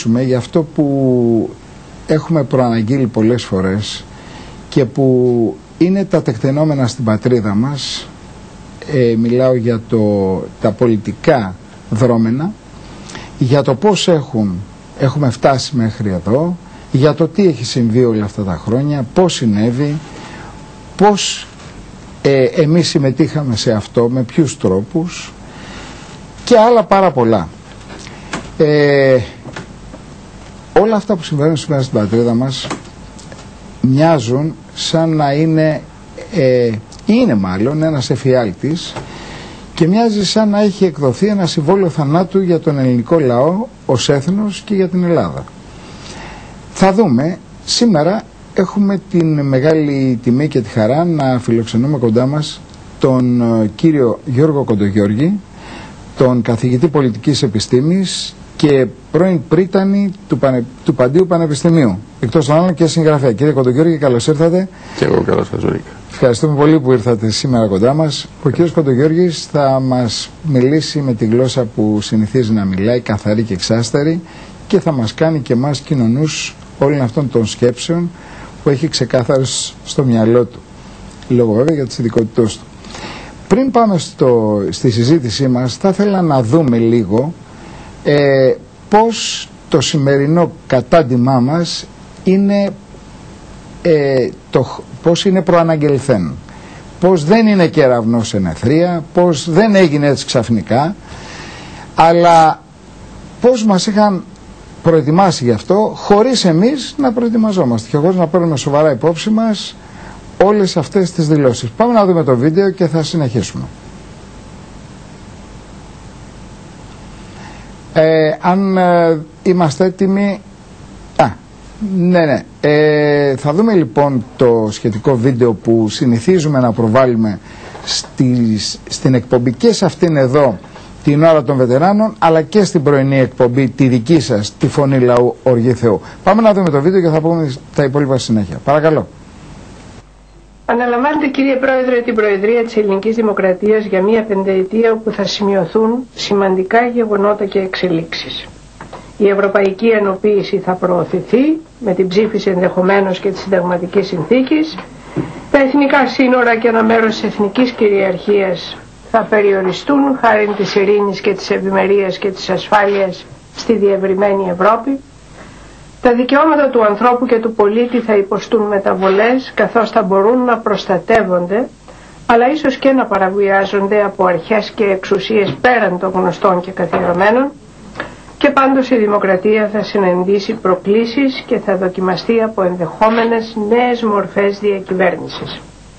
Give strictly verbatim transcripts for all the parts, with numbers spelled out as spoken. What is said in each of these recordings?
μιλήσουμε για αυτό που έχουμε προαναγγείλει πολλές φορές και που είναι τα τεκτενόμενα στην πατρίδα μας. Ε, μιλάω για το, τα πολιτικά δρόμενα, για το πώς έχουν, έχουμε φτάσει μέχρι εδώ, για το τι έχει συμβεί όλα αυτά τα χρόνια, πώς συνέβη, πώς ε, εμείς συμμετείχαμε σε αυτό, με ποιους τρόπους και άλλα πάρα πολλά. Ε, όλα αυτά που συμβαίνουν σήμερα στην πατρίδα μας μοιάζουν σαν να είναι, ε, είναι μάλλον ένας εφιάλτης και μοιάζει σαν να έχει εκδοθεί ένα συμβόλαιο θανάτου για τον ελληνικό λαό ως έθνος και για την Ελλάδα. Θα δούμε, σήμερα έχουμε την μεγάλη τιμή και τη χαρά να φιλοξενούμε κοντά μας τον κύριο Γιώργο Κοντογιώργη, τον καθηγητή πολιτικής επιστήμης και πρώην πρίτανη του, Πανε... του Παντίου Πανεπιστημίου, εκτός των άλλων και συγγραφέα. Κύριε Κοντογιώργη, καλώς ήρθατε. Και εγώ καλώς σας βρήκα. Ευχαριστούμε πολύ που ήρθατε σήμερα κοντά μας. Ο κύριος Κοντογιώργης θα μας μιλήσει με τη γλώσσα που συνηθίζει να μιλάει, καθαρή και εξάστερη, και θα μας κάνει και εμάς κοινωνούς όλων αυτών των σκέψεων που έχει ξεκάθαρες στο μυαλό του, λόγω βέβαια για τις ειδικότητές του. Πριν πάμε στο, στη συζήτησή μας, θα ήθελα να δούμε λίγο ε, πώς το σημερινό κατάντημά μας είναι, ε, το, πώς είναι προαναγγελθέν, πώς δεν είναι κεραυνός εν αιθρία, πώς δεν έγινε έτσι ξαφνικά, αλλά πώς μας είχαν προετοιμάσει γι' αυτό χωρίς εμείς να προετοιμαζόμαστε και χωρίς να παίρνουμε σοβαρά υπόψη μας όλες αυτές τις δηλώσεις. Πάμε να δούμε το βίντεο και θα συνεχίσουμε. Ε, αν ε, είμαστε έτοιμοι... Α, ναι, ναι. Ε, θα δούμε λοιπόν το σχετικό βίντεο που συνηθίζουμε να προβάλλουμε στις, στην εκπομπή και σε αυτήν εδώ την ώρα των βετεράνων, αλλά και στην πρωινή εκπομπή τη δική σας, τη Φωνή Λαού Οργή Θεού. Πάμε να δούμε το βίντεο και θα πούμε τα υπόλοιπα συνέχεια. Παρακαλώ. Αναλαμβάνετε, κύριε Πρόεδρε, την Προεδρία της Ελληνικής Δημοκρατίας για μία πενταετία όπου θα σημειωθούν σημαντικά γεγονότα και εξελίξεις. Η ευρωπαϊκή ενοποίηση θα προωθηθεί με την ψήφιση ενδεχομένως και της συνταγματικής συνθήκης. Τα εθνικά σύνορα και ένα μέρος της εθνικής κυριαρχίας θα περιοριστούν χάρη της ειρήνης και της ευημερίας και της ασφάλειας στη διευρυμένη Ευρώπη. Τα δικαιώματα του ανθρώπου και του πολίτη θα υποστούν μεταβολές, καθώς θα μπορούν να προστατεύονται, αλλά ίσως και να παραβιάζονται από αρχές και εξουσίες πέραν των γνωστών και καθιερωμένων, και πάντως η δημοκρατία θα συναντήσει προκλήσεις και θα δοκιμαστεί από ενδεχόμενες νέες μορφές διακυβέρνησης.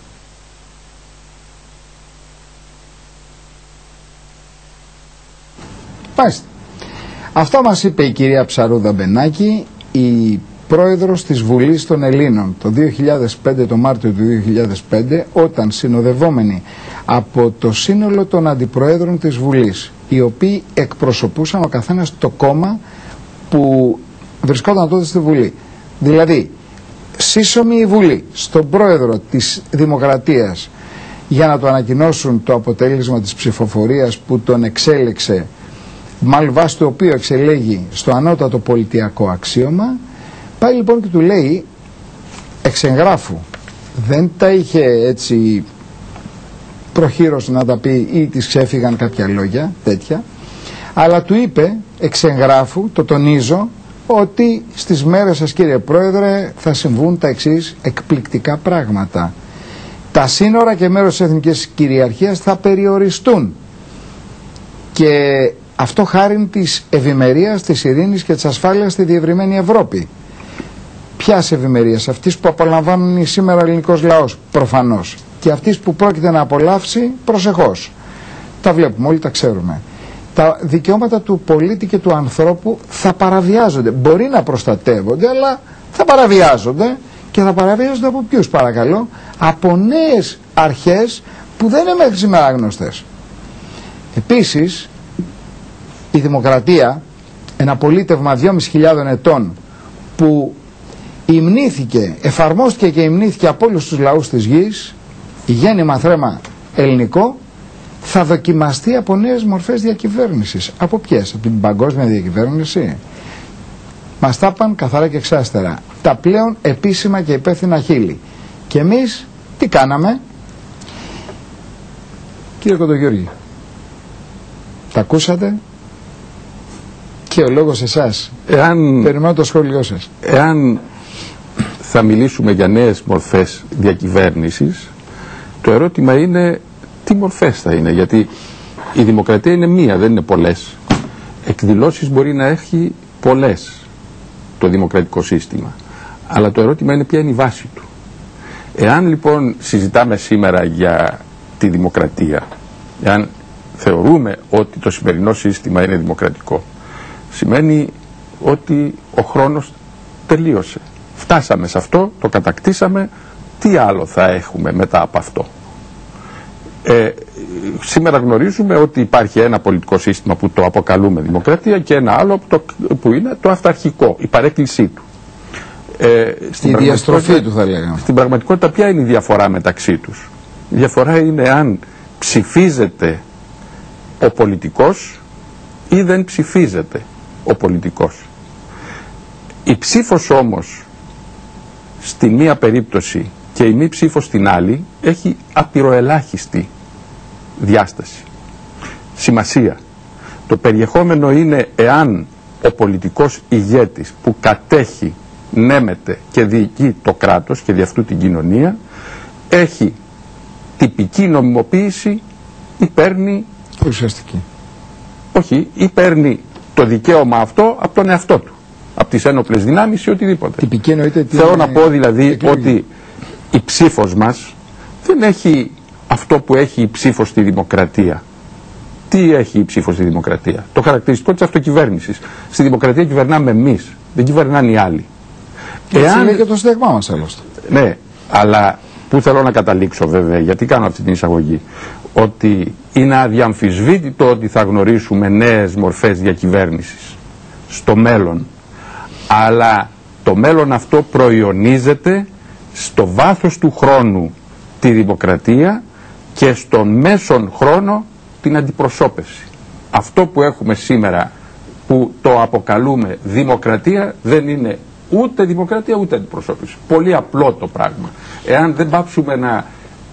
Πάστε. Αυτό μας είπε η κυρία Ψαρούδα Μπενάκη, η πρόεδρος της Βουλής των Ελλήνων το δύο χιλιάδες πέντε, το Μάρτιο του δύο χιλιάδες πέντε, όταν συνοδευόμενοι από το σύνολο των αντιπροέδρων της Βουλής, οι οποίοι εκπροσωπούσαν ο καθένας το κόμμα που βρισκόταν τότε στη Βουλή. Δηλαδή, σύσσωμη η Βουλή στον πρόεδρο της Δημοκρατίας για να του ανακοινώσουν το αποτέλεσμα της ψηφοφορίας που τον εξέλεξε, μάλλον βάσει το οποίο εξελέγει στο ανώτατο πολιτιακό αξίωμα, πάει λοιπόν και του λέει εξεγγράφου, δεν τα είχε έτσι προχείρως να τα πει ή της ξέφυγαν κάποια λόγια τέτοια, αλλά του είπε εξεγγράφου, το τονίζω, ότι στις μέρες σας, κύριε Πρόεδρε, θα συμβούν τα εξής εκπληκτικά πράγματα. Τα σύνορα και μέρος της εθνικής κυριαρχίας θα περιοριστούν, και αυτό χάριν της ευημερίας, της ειρήνης και της ασφάλειας στη διευρυμένη Ευρώπη. Ποιας ευημερίας? Αυτής που απολαμβάνει σήμερα ο ελληνικός λαός, προφανώς, και αυτής που πρόκειται να απολαύσει προσεχώς. Τα βλέπουμε, όλοι τα ξέρουμε. Τα δικαιώματα του πολίτη και του ανθρώπου θα παραβιάζονται. Μπορεί να προστατεύονται, αλλά θα παραβιάζονται, και θα παραβιάζονται από ποιους, παρακαλώ? Από νέες αρχές που δεν είναι μέχρι σήμερα γνωστές. Επίσης, η δημοκρατία, ένα πολίτευμα δυόμισι χιλιάδων ετών που υμνήθηκε, εφαρμόστηκε και υμνήθηκε από όλους τους λαούς της γης, η γέννημα θρέμα ελληνικό, θα δοκιμαστεί από νέες μορφές διακυβέρνησης. Από ποιες? Από την παγκόσμια διακυβέρνηση, Μας τα είπαν καθαρά και εξάστερα. Τα πλέον επίσημα και υπεύθυνα χείλη. Και εμείς τι κάναμε? Κύριε Κοντογιώργη, τα ακούσατε και ο λόγος εσάς. Εάν, περιμένω το σχόλιο σας. Εάν θα μιλήσουμε για νέες μορφές διακυβέρνησης, το ερώτημα είναι τι μορφές θα είναι, γιατί η δημοκρατία είναι μία, δεν είναι πολλές. Εκδηλώσεις μπορεί να έχει πολλές το δημοκρατικό σύστημα, αλλά το ερώτημα είναι ποια είναι η βάση του. Εάν λοιπόν συζητάμε σήμερα για τη δημοκρατία, εάν θεωρούμε ότι το σημερινό σύστημα είναι δημοκρατικό, σημαίνει ότι ο χρόνος τελείωσε. Φτάσαμε σε αυτό, το κατακτήσαμε, τι άλλο θα έχουμε μετά από αυτό? Ε, σήμερα γνωρίζουμε ότι υπάρχει ένα πολιτικό σύστημα που το αποκαλούμε δημοκρατία και ένα άλλο που, το, που είναι το αυταρχικό, η παρέκκλησή του. Ε, στην η διαστροφή του θα λέγαμε. Στην πραγματικότητα ποια είναι η διαφορά μεταξύ τους? Η διαφορά είναι αν ψηφίζεται ο πολιτικός ή δεν ψηφίζεται ο πολιτικός. Η ψήφος όμως στη μία περίπτωση και η μη ψήφος στην άλλη έχει απειροελάχιστη διάσταση, σημασία. Το περιεχόμενο είναι εάν ο πολιτικός ηγέτης που κατέχει, νέμεται και διοικεί το κράτος και δι' αυτού την κοινωνία έχει τυπική νομιμοποίηση ή παίρνει ουσιαστική. Όχι, ή παίρνει το δικαίωμα αυτό από τον εαυτό του, από τις ένοπλες δυνάμεις ή οτιδήποτε. Τυπική εννοείται τι. Θέλω να πω δηλαδή εκλογή. ότι η ψήφος μας δεν έχει αυτό που έχει η ψήφος στη δημοκρατία. Τι έχει η ψήφος στη δημοκρατία? Το χαρακτηριστικό της αυτοκυβέρνησης. Στη δημοκρατία κυβερνάμε εμείς, δεν κυβερνάνε οι άλλοι. Έτσι λέει και το Σύνταγμά μας άλλωστε. Ναι, αλλά πού θέλω να καταλήξω βέβαια, γιατί κάνω αυτή την εισαγωγή? Ότι είναι αδιαμφισβήτητο ότι θα γνωρίσουμε νέες μορφές διακυβέρνησης στο μέλλον. Αλλά το μέλλον αυτό προϊονίζεται στο βάθος του χρόνου τη δημοκρατία και στον μέσον χρόνο την αντιπροσώπευση. Αυτό που έχουμε σήμερα που το αποκαλούμε δημοκρατία δεν είναι ούτε δημοκρατία ούτε αντιπροσώπευση. Πολύ απλό το πράγμα. Εάν δεν πάψουμε να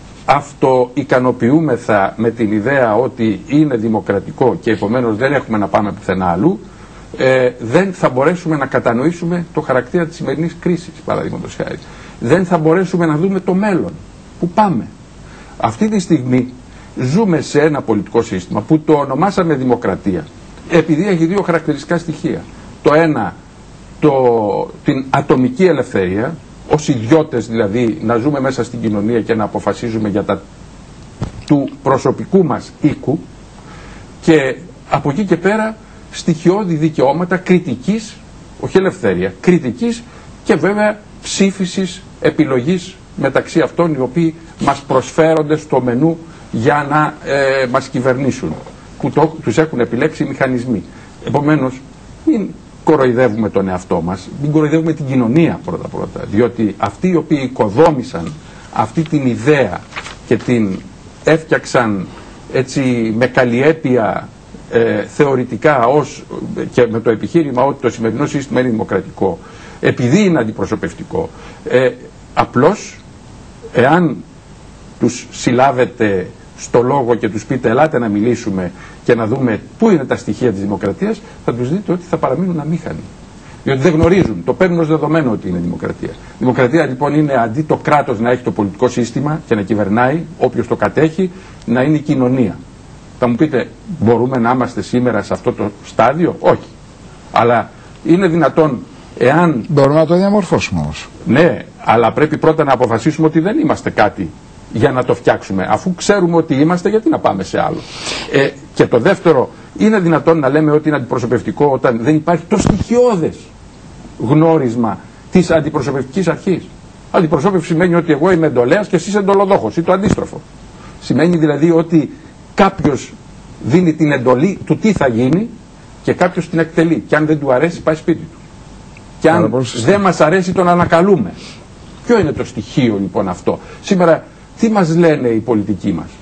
αυτοικανοποιούμεθα με την ιδέα ότι είναι δημοκρατικό και επομένως δεν έχουμε να πάμε πουθενά αλλού, ε, δεν θα μπορέσουμε να κατανοήσουμε το χαρακτήρα της σημερινής κρίσης, παραδείγματος χάρη. Δεν θα μπορέσουμε να δούμε το μέλλον. Πού πάμε? Αυτή τη στιγμή ζούμε σε ένα πολιτικό σύστημα που το ονομάσαμε δημοκρατία επειδή έχει δύο χαρακτηριστικά στοιχεία. Το ένα, το, την ατομική ελευθερία, ως ιδιώτες δηλαδή να ζούμε μέσα στην κοινωνία και να αποφασίζουμε για τα του προσωπικού μας οίκου, και από εκεί και πέρα στοιχειώδη δικαιώματα κριτικής, όχι ελευθερία, κριτικής και βέβαια ψήφισης, επιλογής μεταξύ αυτών οι οποίοι μας προσφέρονται στο μενού για να ε, μας κυβερνήσουν, που το, τους έχουν επιλέξει οι μηχανισμοί. Επομένως, μην κοροϊδεύουμε τον εαυτό μας, μην κοροϊδεύουμε την κοινωνία πρώτα-πρώτα, διότι αυτοί οι οποίοι οικοδόμησαν αυτή την ιδέα και την έφτιαξαν έτσι με καλλιέπεια ε, θεωρητικά ως, και με το επιχείρημα ότι το σημερινό σύστημα είναι δημοκρατικό, επειδή είναι αντιπροσωπευτικό, ε, απλώς εάν τους συλλάβετε στο λόγο και τους πείτε ελάτε να μιλήσουμε και να δούμε πού είναι τα στοιχεία της δημοκρατίας, θα τους δείτε ότι θα παραμείνουν αμήχανοι. Διότι δεν γνωρίζουν, το παίρνουν ως δεδομένο ότι είναι δημοκρατία. Δημοκρατία λοιπόν είναι αντί το κράτος να έχει το πολιτικό σύστημα και να κυβερνάει, όποιος το κατέχει, να είναι η κοινωνία. Θα μου πείτε, μπορούμε να είμαστε σήμερα σε αυτό το στάδιο? Όχι. Αλλά είναι δυνατόν εάν... Μπορούμε να το διαμορφώσουμε όμως. Ναι, αλλά πρέπει πρώτα να αποφασίσουμε ότι δεν είμαστε κάτι για να το φτιάξουμε. Αφού ξέρουμε ότι είμαστε, γιατί να πάμε σε άλλο? Ε, και το δεύτερο, είναι δυνατόν να λέμε ότι είναι αντιπροσωπευτικό όταν δεν υπάρχει το στοιχειώδες γνώρισμα της αντιπροσωπευτικής αρχής? Αντιπροσώπευση σημαίνει ότι εγώ είμαι εντολέας και εσείς εντολοδόχος ή το αντίστροφο. Σημαίνει δηλαδή ότι κάποιος δίνει την εντολή του τι θα γίνει και κάποιος την εκτελεί. Και αν δεν του αρέσει, πάει σπίτι του. Και αν δεν μας αρέσει, τον ανακαλούμε. Ποιο είναι το στοιχείο λοιπόν αυτό? Σήμερα τι μας λένε οι πολιτικοί μας?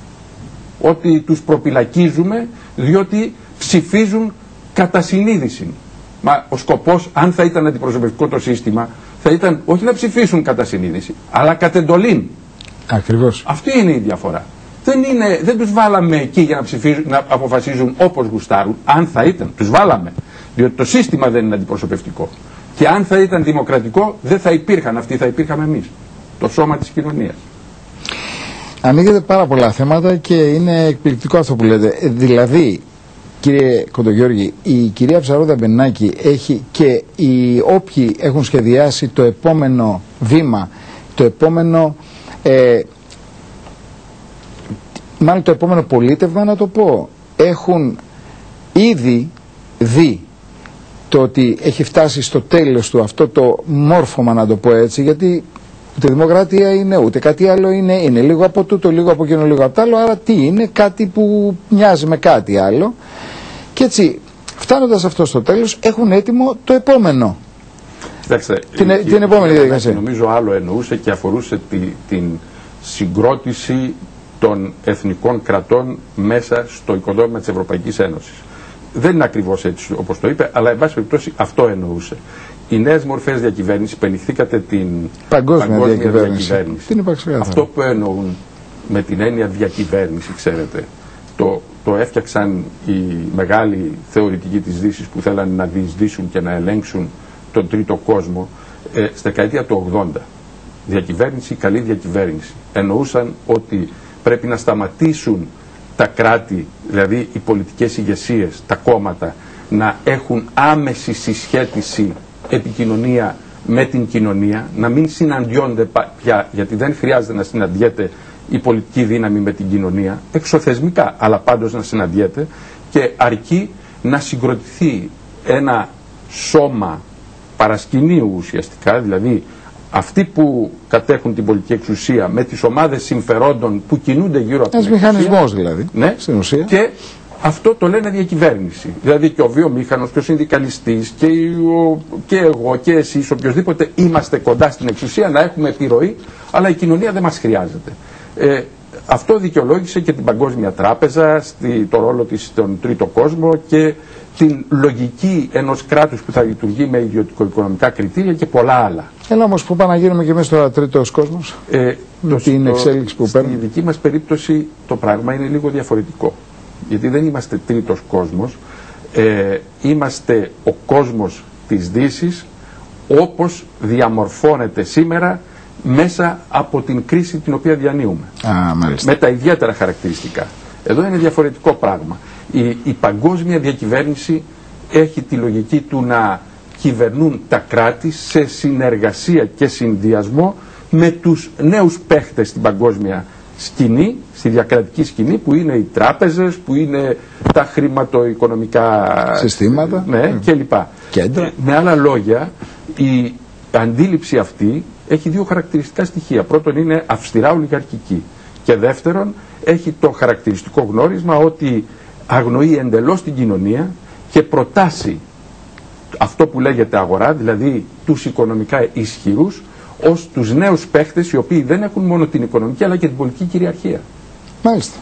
Ότι τους προπυλακίζουμε διότι ψηφίζουν κατά συνείδηση. Μα ο σκοπός, αν θα ήταν αντιπροσωπευτικό το σύστημα, θα ήταν όχι να ψηφίσουν κατά συνείδηση, αλλά κατ' εντολήν. Ακριβώς. Αυτή είναι η διαφορά. Δεν, είναι, δεν τους βάλαμε εκεί για να, ψηφίζουν, να αποφασίζουν όπως γουστάρουν. Αν θα ήταν, τους βάλαμε. Διότι το σύστημα δεν είναι αντιπροσωπευτικό. Και αν θα ήταν δημοκρατικό, δεν θα υπήρχαν αυτοί, θα υπήρχαμε εμείς. Το σώμα της κοινωνίας. Ανοίγετε πάρα πολλά θέματα και είναι εκπληκτικό αυτό που λέτε. Δηλαδή, κύριε Κοντογιώργη, η κυρία Ψαρούδα Μπενάκη έχει και οι όποιοι έχουν σχεδιάσει το επόμενο βήμα, το επόμενο, ε, μάλλον το επόμενο πολίτευμα, να το πω, έχουν ήδη δει το ότι έχει φτάσει στο τέλος του αυτό το μόρφωμα, να το πω έτσι, γιατί ούτε δημοκρατία είναι, ούτε κάτι άλλο είναι, είναι λίγο από τούτο, λίγο από εκείνο, λίγο από το άλλο, άρα τι είναι, κάτι που μοιάζει με κάτι άλλο. Και έτσι, φτάνοντας αυτό στο τέλος, έχουν έτοιμο το επόμενο. Κοιτάξτε, την, η, την επόμενη διαδικασία. Νομίζω άλλο εννοούσε και αφορούσε τη, την συγκρότηση των εθνικών κρατών μέσα στο οικοδόμημα της Ευρωπαϊκής Ένωσης. Δεν είναι ακριβώς έτσι όπως το είπε, αλλά εν πάση περιπτώσει αυτό εννοούσε. Οι νέες μορφές διακυβέρνηση, πενιχθήκατε την παγκόσμια, παγκόσμια διακυβέρνηση. διακυβέρνηση. Αυτό που εννοούν με την έννοια διακυβέρνηση, ξέρετε, το, το έφτιαξαν οι μεγάλοι θεωρητικοί της Δύσης που θέλανε να διεισδύσουν και να ελέγξουν τον τρίτο κόσμο ε, στη δεκαετία του ογδόντα. Διακυβέρνηση, καλή διακυβέρνηση. Εννοούσαν ότι πρέπει να σταματήσουν τα κράτη, δηλαδή οι πολιτικές ηγεσίες, τα κόμματα, να έχουν άμεση συσχέτιση, επικοινωνία με την κοινωνία, να μην συναντιόνται πια, γιατί δεν χρειάζεται να συναντιέται η πολιτική δύναμη με την κοινωνία, εξωθεσμικά, αλλά πάντως να συναντιέται, και αρκεί να συγκροτηθεί ένα σώμα παρασκηνίου ουσιαστικά, δηλαδή αυτοί που κατέχουν την πολιτική εξουσία με τις ομάδες συμφερόντων που κινούνται γύρω από την εξουσία. Ένας μηχανισμός δηλαδή, ναι, στην ουσία. Και αυτό το λένε διακυβέρνηση. Δηλαδή και ο βιομήχανος και ο συνδικαλιστής και, ο, και εγώ και εσείς, οποιοδήποτε είμαστε κοντά στην εξουσία, να έχουμε επιρροή, αλλά η κοινωνία δεν μας χρειάζεται. Ε, αυτό δικαιολόγησε και την Παγκόσμια Τράπεζα, στη, το ρόλο της στον τρίτο κόσμο και την λογική ενός κράτους που θα λειτουργεί με ιδιωτικο-οικονομικά κριτήρια και πολλά άλλα. Έλα όμως, που πάμε να γίνουμε και εμείς τώρα τρίτος κόσμος, ε, με την εξέλιξη που παίρνουμε. Στη δική μας περίπτωση το πράγμα είναι λίγο διαφορετικό. Γιατί δεν είμαστε τρίτος κόσμος, ε, είμαστε ο κόσμος της Δύσης όπως διαμορφώνεται σήμερα μέσα από την κρίση την οποία διανύουμε. Α, μάλιστα. Με τα ιδιαίτερα χαρακτηριστικά. Εδώ είναι διαφορετικό πράγμα. Η, η παγκόσμια διακυβέρνηση έχει τη λογική του να κυβερνούν τα κράτη σε συνεργασία και συνδυασμό με τους νέους παίχτες στην παγκόσμια σκηνή, στη διακρατική σκηνή, που είναι οι τράπεζες, που είναι τα χρηματοοικονομικά συστήματα, ναι, mm. κλπ. Κέντρα. Με άλλα λόγια, η αντίληψη αυτή έχει δύο χαρακτηριστικά στοιχεία. Πρώτον, είναι αυστηρά ολιγαρχική. Και δεύτερον, έχει το χαρακτηριστικό γνώρισμα ότι αγνοεί εντελώς την κοινωνία και προτάσει αυτό που λέγεται αγορά, δηλαδή τους οικονομικά ισχυρούς, ως τους νέους παίχτες οι οποίοι δεν έχουν μόνο την οικονομική αλλά και την πολιτική κυριαρχία. Μάλιστα.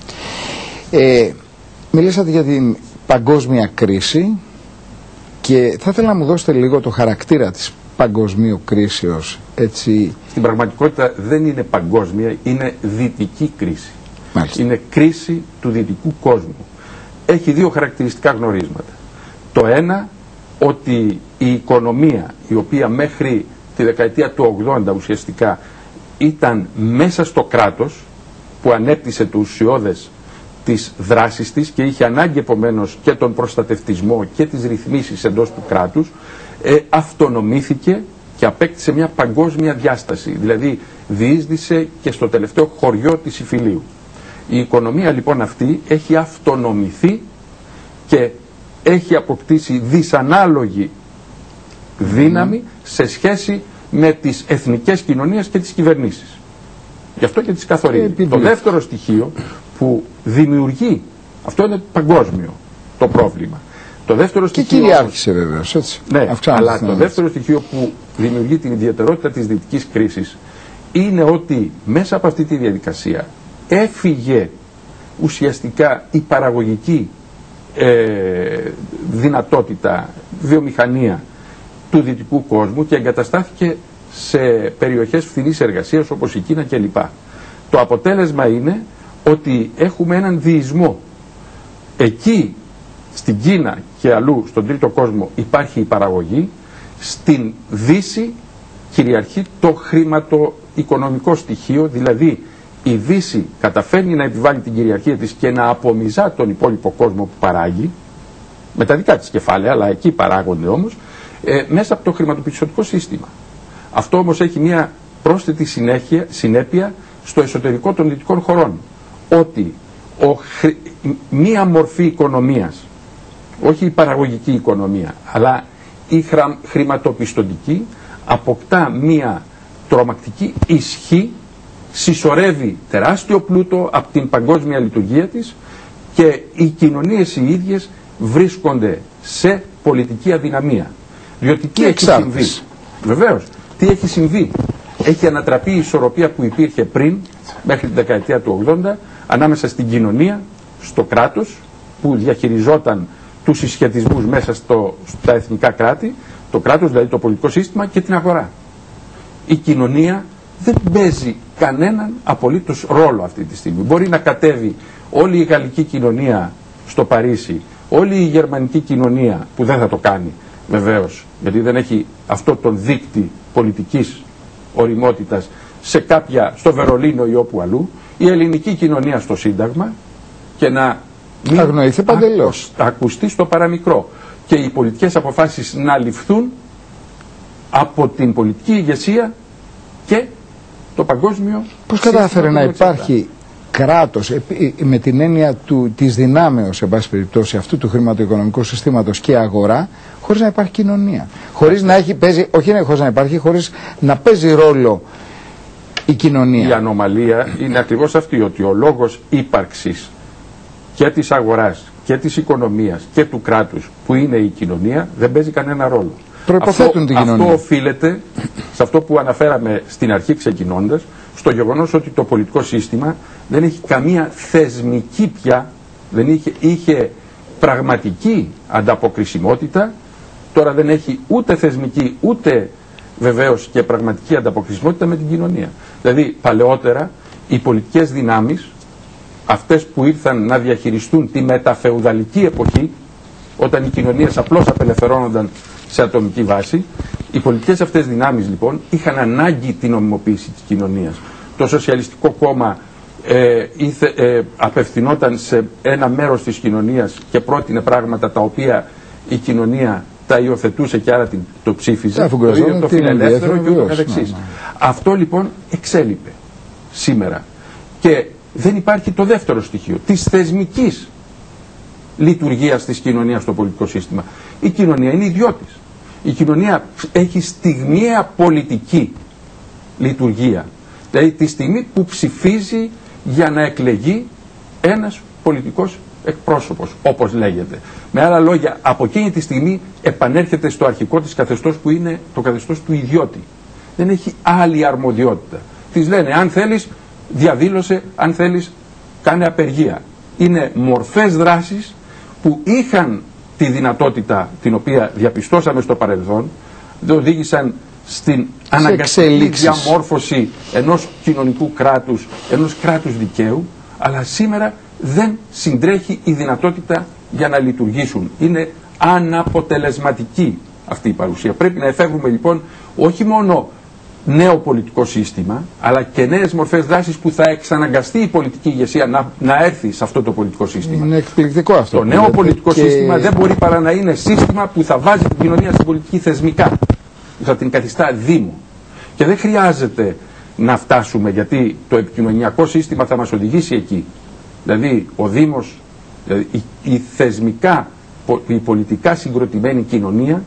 Ε, μιλήσατε για την παγκόσμια κρίση και θα ήθελα να μου δώσετε λίγο το χαρακτήρα της παγκοσμίου κρίσεως. Έτσι. Στην πραγματικότητα δεν είναι παγκόσμια, είναι δυτική κρίση. Μάλιστα. Είναι κρίση του δυτικού κόσμου. Έχει δύο χαρακτηριστικά γνωρίσματα. Το ένα, ότι η οικονομία, η οποία μέχρι τη δεκαετία του ογδόντα ουσιαστικά ήταν μέσα στο κράτος, που ανέπτυσε το ουσιώδες της δράσης της και είχε ανάγκη επομένως και τον προστατευτισμό και τις ρυθμίσεις εντός του κράτους, ε, αυτονομήθηκε και απέκτησε μια παγκόσμια διάσταση, δηλαδή διείσδησε και στο τελευταίο χωριό της Ιφιλίου. Η οικονομία λοιπόν αυτή έχει αυτονομηθεί και έχει αποκτήσει δυσανάλογη δύναμη σε σχέση με τις εθνικές κοινωνίες και τις κυβερνήσεις. Γι' αυτό και τις καθορίζει. Το δεύτερο στοιχείο που δημιουργεί, αυτό είναι παγκόσμιο το πρόβλημα. Το δεύτερο και στοιχείο, κυριάρχησε βεβαίως, έτσι. Ναι, αλλά το έτσι. δεύτερο στοιχείο που δημιουργεί την ιδιαιτερότητα της δυτικής κρίσης είναι ότι μέσα από αυτή τη διαδικασία έφυγε ουσιαστικά η παραγωγική ε, δυνατότητα βιομηχανία του δυτικού κόσμου και εγκαταστάθηκε σε περιοχές φθηνής εργασίας όπως η Κίνα κλπ. Το αποτέλεσμα είναι ότι έχουμε έναν διεισμό. Εκεί στην Κίνα και αλλού στον τρίτο κόσμο υπάρχει η παραγωγή, στην Δύση κυριαρχεί το χρηματοοικονομικό στοιχείο, δηλαδή η Δύση καταφέρνει να επιβάλλει την κυριαρχία της και να απομυζά τον υπόλοιπο κόσμο που παράγει, με τα δικά της κεφάλαια, αλλά εκεί παράγονται όμως, ε, μέσα από το χρηματοπιστωτικό σύστημα. Αυτό όμως έχει μια πρόσθετη συνέχεια, συνέπεια στο εσωτερικό των δυτικών χωρών. Ότι ο, μία μορφή οικονομίας, όχι η παραγωγική οικονομία, αλλά η χρα, χρηματοπιστωτική, αποκτά μία τρομακτική ισχύ, συσσωρεύει τεράστιο πλούτο από την παγκόσμια λειτουργία της και οι κοινωνίες οι ίδιες βρίσκονται σε πολιτική αδυναμία. Διότι τι έχει συμβεί, βεβαίως, τι έχει συμβεί, έχει ανατραπεί η ισορροπία που υπήρχε πριν, μέχρι την δεκαετία του ογδόντα, ανάμεσα στην κοινωνία, στο κράτος, που διαχειριζόταν τους συσχετισμούς μέσα στο, στα εθνικά κράτη, το κράτος, δηλαδή το πολιτικό σύστημα, και την αγορά. Η κοινωνία δεν παίζει κανέναν απολύτως ρόλο αυτή τη στιγμή. Μπορεί να κατέβει όλη η γαλλική κοινωνία στο Παρίσι, όλη η γερμανική κοινωνία, που δεν θα το κάνει βεβαίως, γιατί δεν έχει αυτό τον δείκτη πολιτικής οριμότητας, σε κάποια, στο Βερολίνο ή όπου αλλού, η ελληνική κοινωνία στο Σύνταγμα, και να μην αγνοηθεί παντελώς, ακουστεί στο παραμικρό, και οι πολιτικές αποφάσεις να ληφθούν από την πολιτική ηγεσία και το παγκόσμιο. Πώς κατάφερε να υπάρχει κράτος με την έννοια του, της δυνάμεως, σε πάση περιπτώσει, αυτού του χρηματοοικονομικού συστήματος και αγορά, χωρίς να υπάρχει κοινωνία, χωρίς να έχει παίζει, όχι χωρίς να υπάρχει, χωρίς να παίζει ρόλο η κοινωνία. Η ανομαλία είναι ακριβώς αυτή, ότι ο λόγος ύπαρξης και της αγοράς και της οικονομίας και του κράτους, που είναι η κοινωνία, δεν παίζει κανένα ρόλο. Προϋποθέτουν την κοινωνία. Αυτό οφείλεται σε αυτό που αναφέραμε στην αρχή ξεκινώντας, στο γεγονός ότι το πολιτικό σύστημα δεν έχει καμία θεσμική πια, δεν είχε, είχε πραγματική ανταποκρισιμότητα, τώρα δεν έχει ούτε θεσμική ούτε βεβαίως και πραγματική ανταποκρισιμότητα με την κοινωνία. Δηλαδή παλαιότερα οι πολιτικές δυνάμεις, αυτές που ήρθαν να διαχειριστούν τη μεταφεουδαλική εποχή, όταν οι κοινωνίες απλώς απελευθερώνονταν σε ατομική βάση, οι πολιτικές αυτές δυνάμεις λοιπόν είχαν ανάγκη την νομιμοποίηση της κοινωνίας. Το Σοσιαλιστικό Κόμμα ε, ήθε, ε, απευθυνόταν σε ένα μέρος της κοινωνίας και πρότεινε πράγματα τα οποία η κοινωνία τα υιοθετούσε και άρα το ψήφιζε, το ίδιο το φιλελεύθερο και ούτω καθεξής. Αυτό λοιπόν εξέλιπε σήμερα. Και δεν υπάρχει το δεύτερο στοιχείο της θεσμικής λειτουργίας της κοινωνίας στο πολιτικό σύστημα. Η κοινωνία είναι ιδιώτης. Η κοινωνία έχει στιγμιαία πολιτική λειτουργία. Δηλαδή τη στιγμή που ψηφίζει για να εκλεγεί ένας πολιτικός εκπρόσωπος, όπως λέγεται. Με άλλα λόγια, από εκείνη τη στιγμή επανέρχεται στο αρχικό της καθεστώς, που είναι το καθεστώς του ιδιώτη. Δεν έχει άλλη αρμοδιότητα. Της λένε, αν θέλεις διαδήλωσε, αν θέλεις κάνε απεργία. Είναι μορφές δράσης που είχαν τη δυνατότητα, την οποία διαπιστώσαμε στο παρελθόν, δεν οδήγησαν στην αναγκαστική διαμόρφωση ενός κοινωνικού κράτους, ενός κράτους δικαίου, αλλά σήμερα δεν συντρέχει η δυνατότητα για να λειτουργήσουν. Είναι αναποτελεσματική αυτή η παρουσία. Πρέπει να εφεύρουμε λοιπόν όχι μόνο νέο πολιτικό σύστημα, αλλά και νέες μορφές δράσης που θα εξαναγκαστεί η πολιτική ηγεσία να, να έρθει σε αυτό το πολιτικό σύστημα. Είναι εκπληκτικό αυτό. Το νέο πολιτικό και... σύστημα δεν μπορεί παρά να είναι σύστημα που θα βάζει την κοινωνία στην πολιτική θεσμικά. Θα την καθιστά δήμο. Και δεν χρειάζεται να φτάσουμε, γιατί το επικοινωνιακό σύστημα θα μας οδηγήσει εκεί. Δηλαδή ο Δήμος, δηλαδή η, η θεσμικά, η πολιτικά συγκροτημένη κοινωνία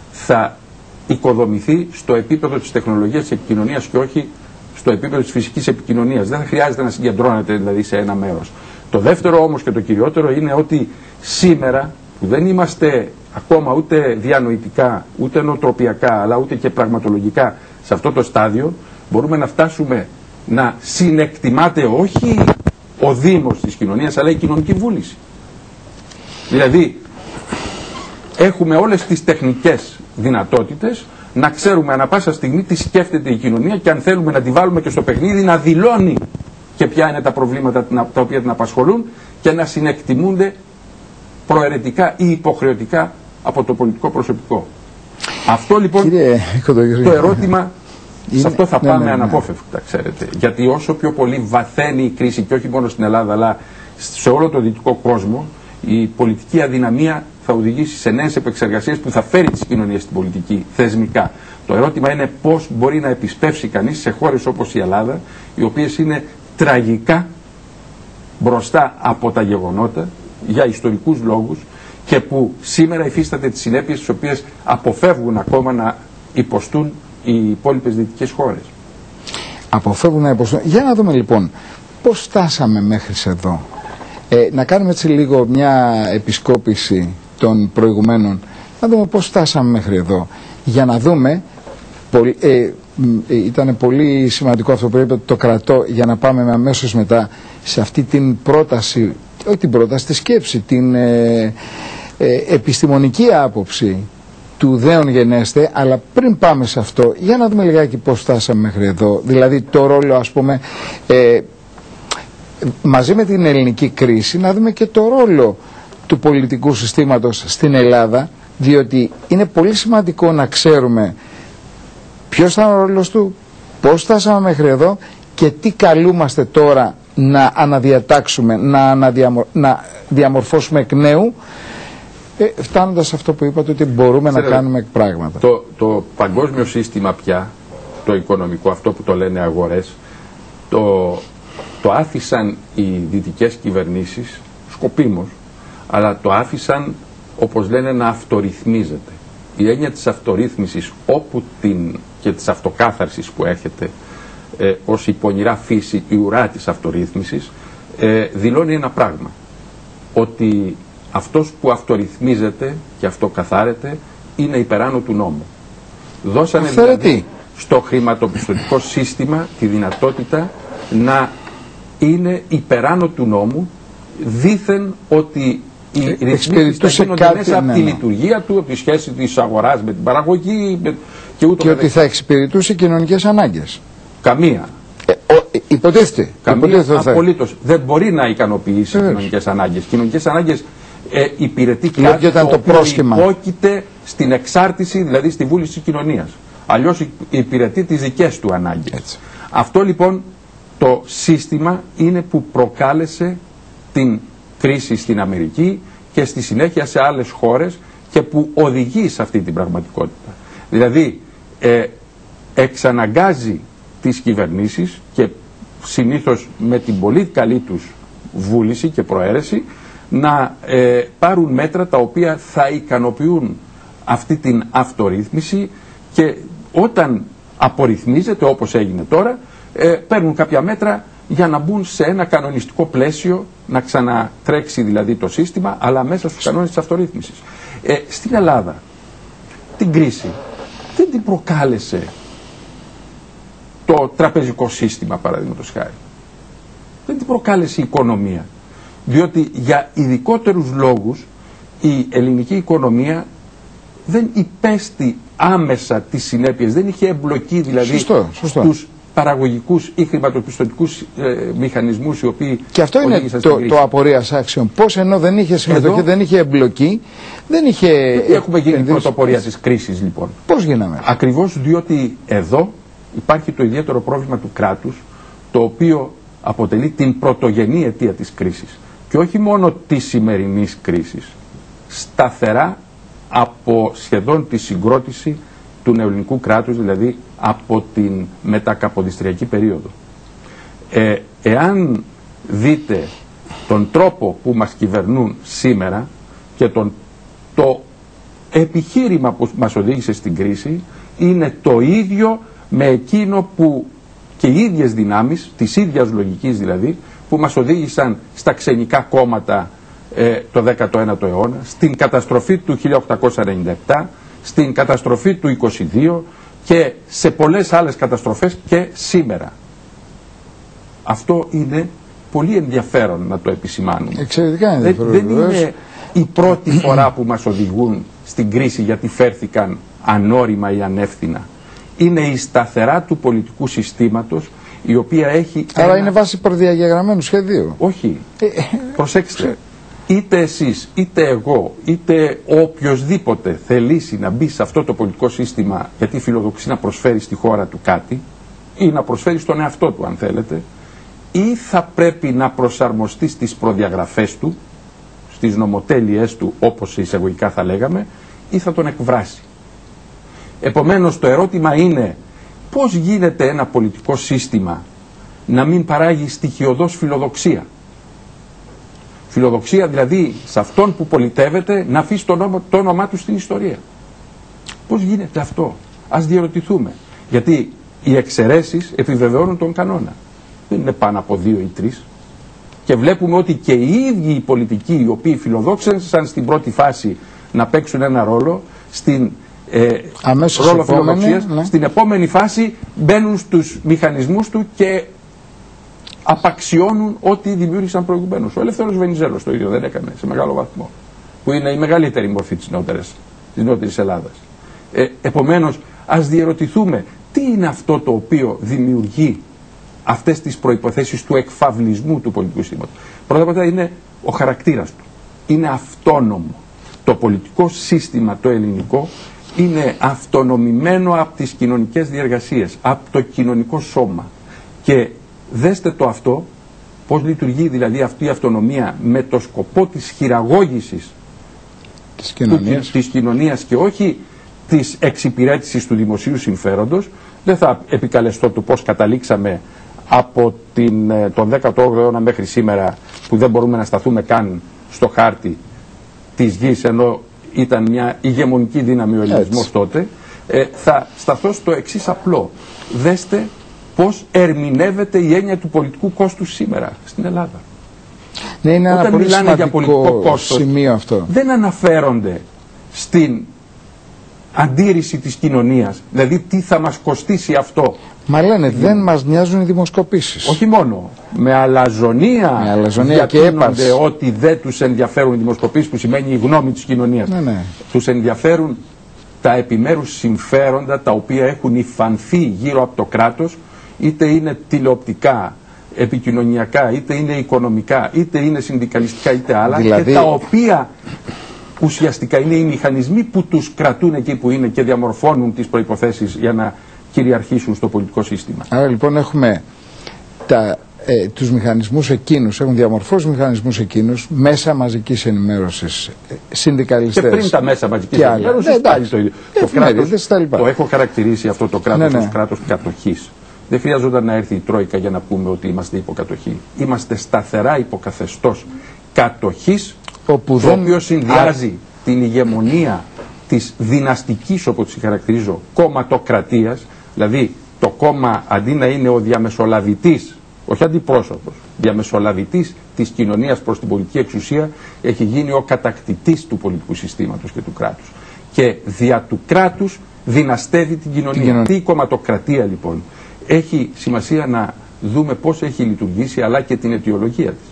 θα οικοδομηθεί στο επίπεδο της τεχνολογίας της επικοινωνίας και όχι στο επίπεδο της φυσικής επικοινωνίας. Δεν χρειάζεται να συγκεντρώνεται δηλαδή σε ένα μέρος. Το δεύτερο όμως και το κυριότερο είναι ότι σήμερα, που δεν είμαστε ακόμα ούτε διανοητικά, ούτε νοοτροπιακά, αλλά ούτε και πραγματολογικά σε αυτό το στάδιο, μπορούμε να φτάσουμε να συνεκτιμάται όχι ο Δήμος της κοινωνίας, αλλά η κοινωνική βούληση. Δηλαδή, έχουμε όλες τις τεχνικές δυνατότητες να ξέρουμε ανα πάσα στιγμή τι σκέφτεται η κοινωνία και αν θέλουμε να τη βάλουμε και στο παιχνίδι να δηλώνει και ποια είναι τα προβλήματα τα οποία την απασχολούν και να συνεκτιμούνται προαιρετικά ή υποχρεωτικά από το πολιτικό προσωπικό. Αυτό λοιπόν Κύριε, το ερώτημα, είναι, σε αυτό θα ναι, πάμε ναι, ναι. αναπόφευκτα, ξέρετε. Γιατί όσο πιο πολύ βαθαίνει η κρίση και όχι μόνο στην Ελλάδα αλλά σε όλο το δυτικό κόσμο, η πολιτική αδυναμία θα οδηγήσει σε νέες επεξεργασίες που θα φέρει τις κοινωνίες στην πολιτική θεσμικά. Το ερώτημα είναι πώς μπορεί να επισπεύσει κανείς σε χώρες όπως η Ελλάδα, οι οποίες είναι τραγικά μπροστά από τα γεγονότα για ιστορικούς λόγους και που σήμερα υφίσταται τις συνέπειες τις οποίες αποφεύγουν ακόμα να υποστούν οι υπόλοιπες δυτικές χώρες. Αποφεύγουν να υποστούν. Για να δούμε λοιπόν πώς φτάσαμε μέχρι εδώ. Ε, να κάνουμε έτσι λίγο μια επισκόπηση των προηγουμένων, να δούμε πώς φτάσαμε μέχρι εδώ, για να δούμε, πολύ, ε, ε, ήταν πολύ σημαντικό αυτό που είπατε, το κρατώ, για να πάμε αμέσως μετά σε αυτή την πρόταση, όχι την πρόταση, τη σκέψη, την ε, ε, επιστημονική άποψη του δέον γενέστε, αλλά πριν πάμε σε αυτό, για να δούμε λιγάκι πώς φτάσαμε μέχρι εδώ, δηλαδή το ρόλο, ας πούμε, ε, μαζί με την ελληνική κρίση, να δούμε και το ρόλο του πολιτικού συστήματος στην Ελλάδα, διότι είναι πολύ σημαντικό να ξέρουμε ποιος ήταν ο ρόλος του, πώς φτάσαμε μέχρι εδώ και τι καλούμαστε τώρα να αναδιατάξουμε, να, αναδιαμορ... να διαμορφώσουμε εκ νέου, ε, φτάνοντας σε αυτό που είπατε, ότι μπορούμε Ξέρετε, να κάνουμε πράγματα. Το, το παγκόσμιο σύστημα πια, το οικονομικό, αυτό που το λένε αγορές, το, το άφησαν οι δυτικές κυβερνήσεις σκοπίμως, αλλά το άφησαν, όπως λένε, να αυτορυθμίζεται. Η έννοια της αυτορύθμισης όπου την, και της αυτοκάθαρσης που έρχεται ε, ως η πονηρά φύση, η ουρά της αυτορύθμισης, ε, δηλώνει ένα πράγμα. Ότι αυτός που αυτορυθμίζεται και αυτοκαθάρεται είναι υπεράνω του νόμου. Δώσανε δηλαδή στο χρηματοπιστωτικό σύστημα τη δυνατότητα να είναι υπεράνω του νόμου, δήθεν ότι οι ρυθμίσεις θα γίνονται μέσα από τη λειτουργία του, από τη σχέση της αγοράς με την παραγωγή με, και ούτω και ότι θα εξυπηρετούσε κοινωνικές ανάγκες. Καμία. Ε, ο, υποτίθεται. Καμία απολύτως. Δεν μπορεί να ικανοποιήσει κοινωνικές ανάγκες. Κοινωνικές ανάγκες ε, υπηρετεί κάτι το, το οποίο υπόκειται στην εξάρτηση, δηλαδή στη βούληση της κοινωνίας. Αλλιώς υπηρετεί τις δικές του ανάγκες. Έτσι. Αυτό λοιπόν το σύστημα είναι που προκάλεσε την κρίση στην Αμερική και στη συνέχεια σε άλλες χώρες και που οδηγεί σε αυτή την πραγματικότητα. Δηλαδή ε, εξαναγκάζει τις κυβερνήσεις και συνήθως με την πολύ καλή τους βούληση και προαίρεση να ε, πάρουν μέτρα τα οποία θα ικανοποιούν αυτή την αυτορύθμιση και όταν απορριθμίζεται όπως έγινε τώρα ε, παίρνουν κάποια μέτρα για να μπουν σε ένα κανονιστικό πλαίσιο, να ξανατρέξει δηλαδή το σύστημα, αλλά μέσα στους κανόνες της αυτορύθμισης. Ε, στην Ελλάδα, την κρίση δεν την προκάλεσε το τραπεζικό σύστημα, παραδείγματος χάρη. Δεν την προκάλεσε η οικονομία. Διότι για ειδικότερους λόγους η ελληνική οικονομία δεν υπέστη άμεσα τις συνέπειες, δεν είχε εμπλοκή δηλαδή σωστό, σωστό. τους παραγωγικούς ή χρηματοπιστωτικούς ε, μηχανισμούς οι οποίοι και αυτό είναι το, το απορίας άξιων. Πώς ενώ δεν είχε συμμετοχή, εδώ, δεν είχε εμπλοκή, δεν είχε... Γιατί έχουμε γίνει πρωτοπορία της κρίσης λοιπόν. Πώς γίναμε? Ακριβώς διότι εδώ υπάρχει το ιδιαίτερο πρόβλημα του κράτους, το οποίο αποτελεί την πρωτογενή αιτία της κρίσης. Και όχι μόνο της σημερινής κρίσης, σταθερά από σχεδόν τη συγκρότηση του νεοελληνικού κράτους, δηλαδή από την μετακαποδιστριακή περίοδο. Ε, εάν δείτε τον τρόπο που μας κυβερνούν σήμερα και τον, το επιχείρημα που μας οδήγησε στην κρίση είναι το ίδιο με εκείνο που και οι ίδιες δυνάμεις, της ίδιας λογικής δηλαδή, που μας οδήγησαν στα ξενικά κόμματα ε, το δέκατο ένατο αιώνα, στην καταστροφή του χίλια οκτακόσια ενενήντα επτά, στην καταστροφή του είκοσι δύο και σε πολλές άλλες καταστροφές και σήμερα. Αυτό είναι πολύ ενδιαφέρον να το επισημάνουμε. Εξαιρετικά ενδιαφέρον. Δεν, δεν είναι η πρώτη φορά που μας οδηγούν στην κρίση γιατί φέρθηκαν ανώριμα ή ανεύθυνα. Είναι η σταθερά του πολιτικού συστήματος, η οποία έχει... Άρα ένα... είναι βάση προδιαγεγραμμένου σχεδίου. Όχι. Προσέξτε. Είτε εσείς, είτε εγώ, είτε οποιοσδήποτε θελήσει να μπει σε αυτό το πολιτικό σύστημα γιατί φιλοδοξεί να προσφέρει στη χώρα του κάτι ή να προσφέρει στον εαυτό του αν θέλετε, ή θα πρέπει να προσαρμοστεί στις προδιαγραφές του, στις νομοτέλειές του όπως εισαγωγικά θα λέγαμε, ή θα τον εκβράσει. Επομένως το ερώτημα είναι πώς γίνεται ένα πολιτικό σύστημα να μην παράγει στοιχειωδώς φιλοδοξία. Φιλοδοξία δηλαδή σε αυτόν που πολιτεύεται να αφήσει το, νόμο, το όνομά του στην ιστορία. Πώς γίνεται αυτό? Ας διερωτηθούμε. Γιατί οι εξαιρέσεις επιβεβαιώνουν τον κανόνα. Δεν είναι πάνω από δύο ή τρεις. Και βλέπουμε ότι και οι ίδιοι οι πολιτικοί οι οποίοι φιλοδόξησαν στην πρώτη φάση να παίξουν ένα ρόλο, στην ε, ρόλο φιλοδοξίας, ναι. Στην επόμενη φάση μπαίνουν στους μηχανισμούς του και απαξιώνουν ό,τι δημιούργησαν προηγουμένως. Ο Ελεύθερος Βενιζέλος το ίδιο δεν έκανε σε μεγάλο βαθμό, που είναι η μεγαλύτερη μορφή της νεότερης Ελλάδας. Ε, επομένως, ας διερωτηθούμε τι είναι αυτό το οποίο δημιουργεί αυτές τις προϋποθέσεις του εκφαυλισμού του πολιτικού συστήματος. Πρώτα απ' όλα είναι ο χαρακτήρας του. Είναι αυτόνομο. Το πολιτικό σύστημα το ελληνικό είναι αυτονομημένο από τις κοινωνικές διεργασίες, από το κοινωνικό σώμα. Και δέστε το αυτό, πώς λειτουργεί δηλαδή αυτή η αυτονομία με το σκοπό της χειραγώγησης της κοινωνίας, του, της κοινωνίας και όχι της εξυπηρέτησης του δημοσίου συμφέροντος. Δεν θα επικαλεστώ του πώς καταλήξαμε από την, τον δέκατο όγδοο αιώνα μέχρι σήμερα, που δεν μπορούμε να σταθούμε καν στο χάρτη της γης, ενώ ήταν μια ηγεμονική δύναμη ο ελληνισμός τότε. Ε, θα σταθώ στο εξής απλό. Δέστε πώς ερμηνεύεται η έννοια του πολιτικού κόστους σήμερα στην Ελλάδα. Ναι, είναι Όταν ένα πολύ μιλάνε για πολιτικό κόστος, σημείο αυτό. Δεν αναφέρονται στην αντίρρηση της κοινωνίας, δηλαδή τι θα μας κοστίσει αυτό. Μα λένε δεν μας νοιάζουν οι δημοσκοπήσεις. Όχι μόνο. Με αλαζονία, με αλαζονία και έπαρση. Ότι δεν τους ενδιαφέρουν οι δημοσκοπήσεις, που σημαίνει η γνώμη της κοινωνίας. Ναι, ναι. Τους ενδιαφέρουν τα επιμέρους συμφέροντα τα οποία έχουν υφανθεί γύρω από το κράτος, είτε είναι τηλεοπτικά, επικοινωνιακά, είτε είναι οικονομικά, είτε είναι συνδικαλιστικά, είτε άλλα, δηλαδή... και τα οποία ουσιαστικά είναι οι μηχανισμοί που τους κρατούν εκεί που είναι και διαμορφώνουν τις προϋποθέσεις για να κυριαρχήσουν στο πολιτικό σύστημα. Άρα λοιπόν έχουμε τα, ε, τους μηχανισμούς εκείνους, έχουν διαμορφώσει μηχανισμούς εκείνους, μέσα μαζικής ενημέρωσης, συνδικαλιστές. Και πριν τα μέσα μαζικής ενημέρωσης, ναι, πάλι το ίδιο. Το, κράτος, το έχω χαρακτηρίσει αυτό το κράτος, ναι, ναι, ως κράτος κατοχής. Δεν χρειαζόταν να έρθει η Τρόικα για να πούμε ότι είμαστε υποκατοχή. Είμαστε σταθερά υποκαθεστώς κατοχής, όπου το δεν... οποίο συνδυάζει Α... την ηγεμονία της δυναστικής, όπως τη χαρακτηρίζω, κομματοκρατίας. Δηλαδή το κόμμα αντί να είναι ο διαμεσολαβητής, όχι αντιπρόσωπος, διαμεσολαβητής της κοινωνίας προς την πολιτική εξουσία, έχει γίνει ο κατακτητής του πολιτικού συστήματος και του κράτους. Και δια του κράτους δυναστεύει την κοινωνία. Την κοινωνία. Η κομματοκρατία λοιπόν έχει σημασία να δούμε πώς έχει λειτουργήσει, αλλά και την αιτιολογία της.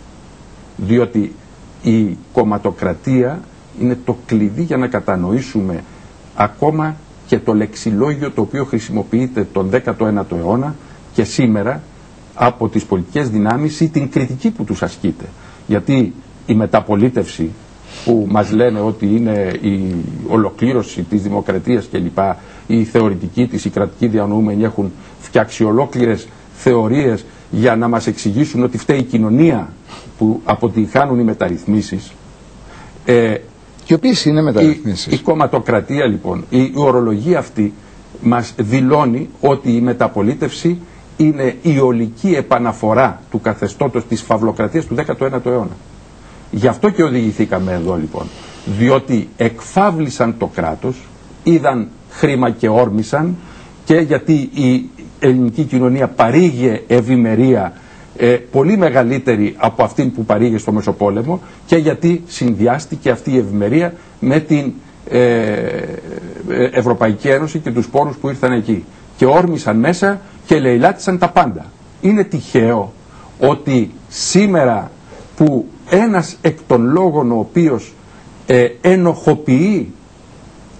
Διότι η κομματοκρατία είναι το κλειδί για να κατανοήσουμε ακόμα και το λεξιλόγιο το οποίο χρησιμοποιείται τον δέκατο ένατο αιώνα και σήμερα από τις πολιτικές δυνάμεις ή την κριτική που τους ασκείται. Γιατί η μεταπολίτευση που μας λένε ότι είναι η ολοκλήρωση της δημοκρατίας κλπ, η θεωρητική της, οι κρατικοί διανοούμενοι έχουν φτιάξει ολόκληρες θεωρίες για να μας εξηγήσουν ότι φταίει η κοινωνία που αποτυγχάνουν οι μεταρρυθμίσεις. Ε, Και οποίες είναι μεταρρυθμίσεις. Η, η κομματοκρατία λοιπόν, η, η ορολογία αυτή μας δηλώνει ότι η μεταπολίτευση είναι η ολική επαναφορά του καθεστώτος της φαυλοκρατίας του δέκατου ένατου αιώνα. Γι' αυτό και οδηγηθήκαμε εδώ λοιπόν. Διότι εκφάβλησαν το κράτος, είδαν χρήμα και όρμησαν, και γιατί η ελληνική κοινωνία παρήγε ευημερία ε, πολύ μεγαλύτερη από αυτήν που παρήγε στο Μεσοπόλεμο, και γιατί συνδυάστηκε αυτή η ευημερία με την ε, Ευρωπαϊκή Ένωση και τους πόρους που ήρθαν εκεί. Και όρμησαν μέσα και λαιλάτισαν τα πάντα. Είναι τυχαίο ότι σήμερα που ένας εκ των λόγων ο οποίος ε, ενοχοποιεί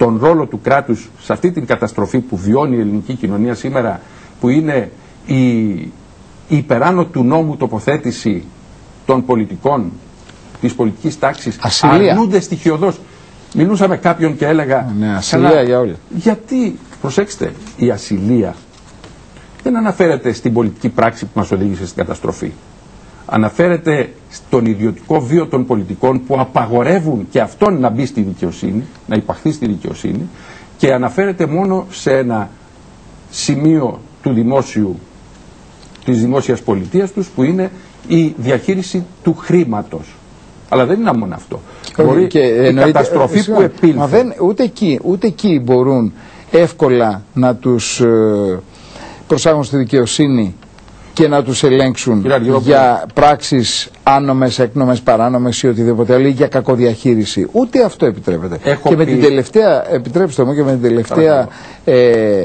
τον ρόλο του κράτους σε αυτή την καταστροφή που βιώνει η ελληνική κοινωνία σήμερα, που είναι η, η υπεράνω του νόμου τοποθέτηση των πολιτικών, της πολιτικής τάξης, ασυλία. Αρνούνται στοιχειοδός. Μιλούσα με κάποιον και έλεγα, ναι, ασυλία για όλοι. Γιατί, προσέξτε, η ασυλία δεν αναφέρεται στην πολιτική πράξη που μας οδήγησε στην καταστροφή. Αναφέρεται στον ιδιωτικό βίο των πολιτικών που απαγορεύουν και αυτόν να μπει στη δικαιοσύνη, να υπαχθεί στη δικαιοσύνη, και αναφέρεται μόνο σε ένα σημείο του δημόσιου, της δημόσιας πολιτείας τους, που είναι η διαχείριση του χρήματος. Αλλά δεν είναι μόνο αυτό. Μπορεί και η εννοείται, καταστροφή ε, που επήλθε. Μα δεν, ούτε, εκεί, ούτε εκεί μπορούν εύκολα να τους ε, προσάγουν στη δικαιοσύνη και να τους ελέγξουν για πράξεις άνομες, έκνομες, παράνομες ή οτιδήποτε άλλο, ή για κακοδιαχείριση. Ούτε αυτό επιτρέπεται. Έχω και με πει... την τελευταία, επιτρέψτε μου, και με την τελευταία ε, ε,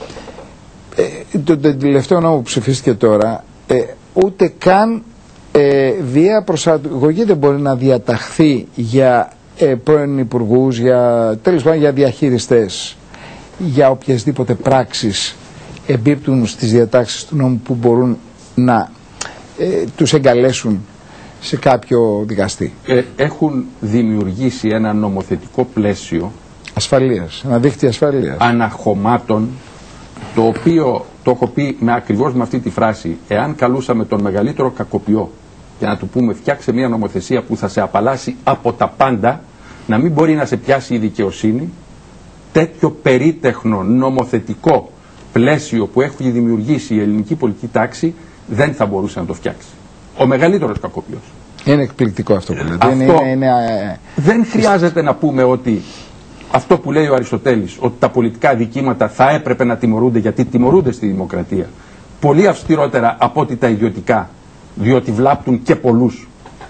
το, το τελευταίο νόμο που ψηφίστηκε τώρα, ε, ούτε καν ε, βία προσαγωγή δεν μπορεί να διαταχθεί για ε, πρώην υπουργούς, για, τέλος πάντων για διαχειριστές, για οποιασδήποτε πράξεις εμπίπτουν στις διατάξεις του νόμου που μπορούν να ε, τους εγκαλέσουν σε κάποιο δικαστή. Ε, έχουν δημιουργήσει ένα νομοθετικό πλαίσιο ασφαλείας, ένα δίκτυο ασφαλείας αναχωμάτων, το οποίο το έχω πει με ακριβώς με αυτή τη φράση: εάν καλούσαμε τον μεγαλύτερο κακοποιό για να του πούμε φτιάξε μια νομοθεσία που θα σε απαλλάσει από τα πάντα, να μην μπορεί να σε πιάσει η δικαιοσύνη, τέτοιο περίτεχνο νομοθετικό πλαίσιο που έχει δημιουργήσει η ελληνική πολιτική τάξη δεν θα μπορούσε να το φτιάξει. Ο μεγαλύτερος κακοποιός. Είναι εκπληκτικό αυτό που λέτε. Αυτό είναι, είναι, είναι... Δεν χρειάζεται να πούμε ότι αυτό που λέει ο Αριστοτέλης, ότι τα πολιτικά αδικήματα θα έπρεπε να τιμωρούνται, γιατί τιμωρούνται στη δημοκρατία πολύ αυστηρότερα από ότι τα ιδιωτικά, διότι βλάπτουν και πολλούς.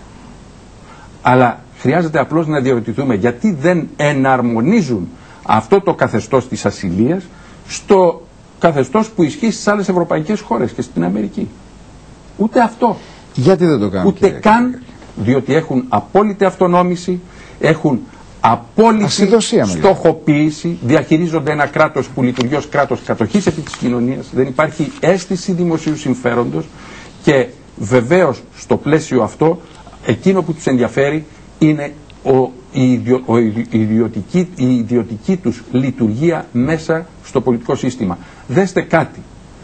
Αλλά χρειάζεται απλώς να διαρωτηθούμε γιατί δεν εναρμονίζουν αυτό το καθεστώς της ασυλίας στο καθεστώς που ισχύει στις άλλες ευρωπαϊκές χώρες και στην Αμερική. Ούτε αυτό. Γιατί δεν το κάνουν? Ούτε κύριε, καν, κύριε. Διότι έχουν απόλυτη αυτονόμηση, έχουν απόλυτη στοχοποίηση, διαχειρίζονται ένα κράτος που λειτουργεί ως κράτος κατοχής επί της κοινωνίας, δεν υπάρχει αίσθηση δημοσίου συμφέροντος και βεβαίως στο πλαίσιο αυτό εκείνο που τους ενδιαφέρει είναι ο, η, ιδιο, ο, η, ιδιωτική, η ιδιωτική τους λειτουργία μέσα στο πολιτικό σύστημα. Δέστε κάτι.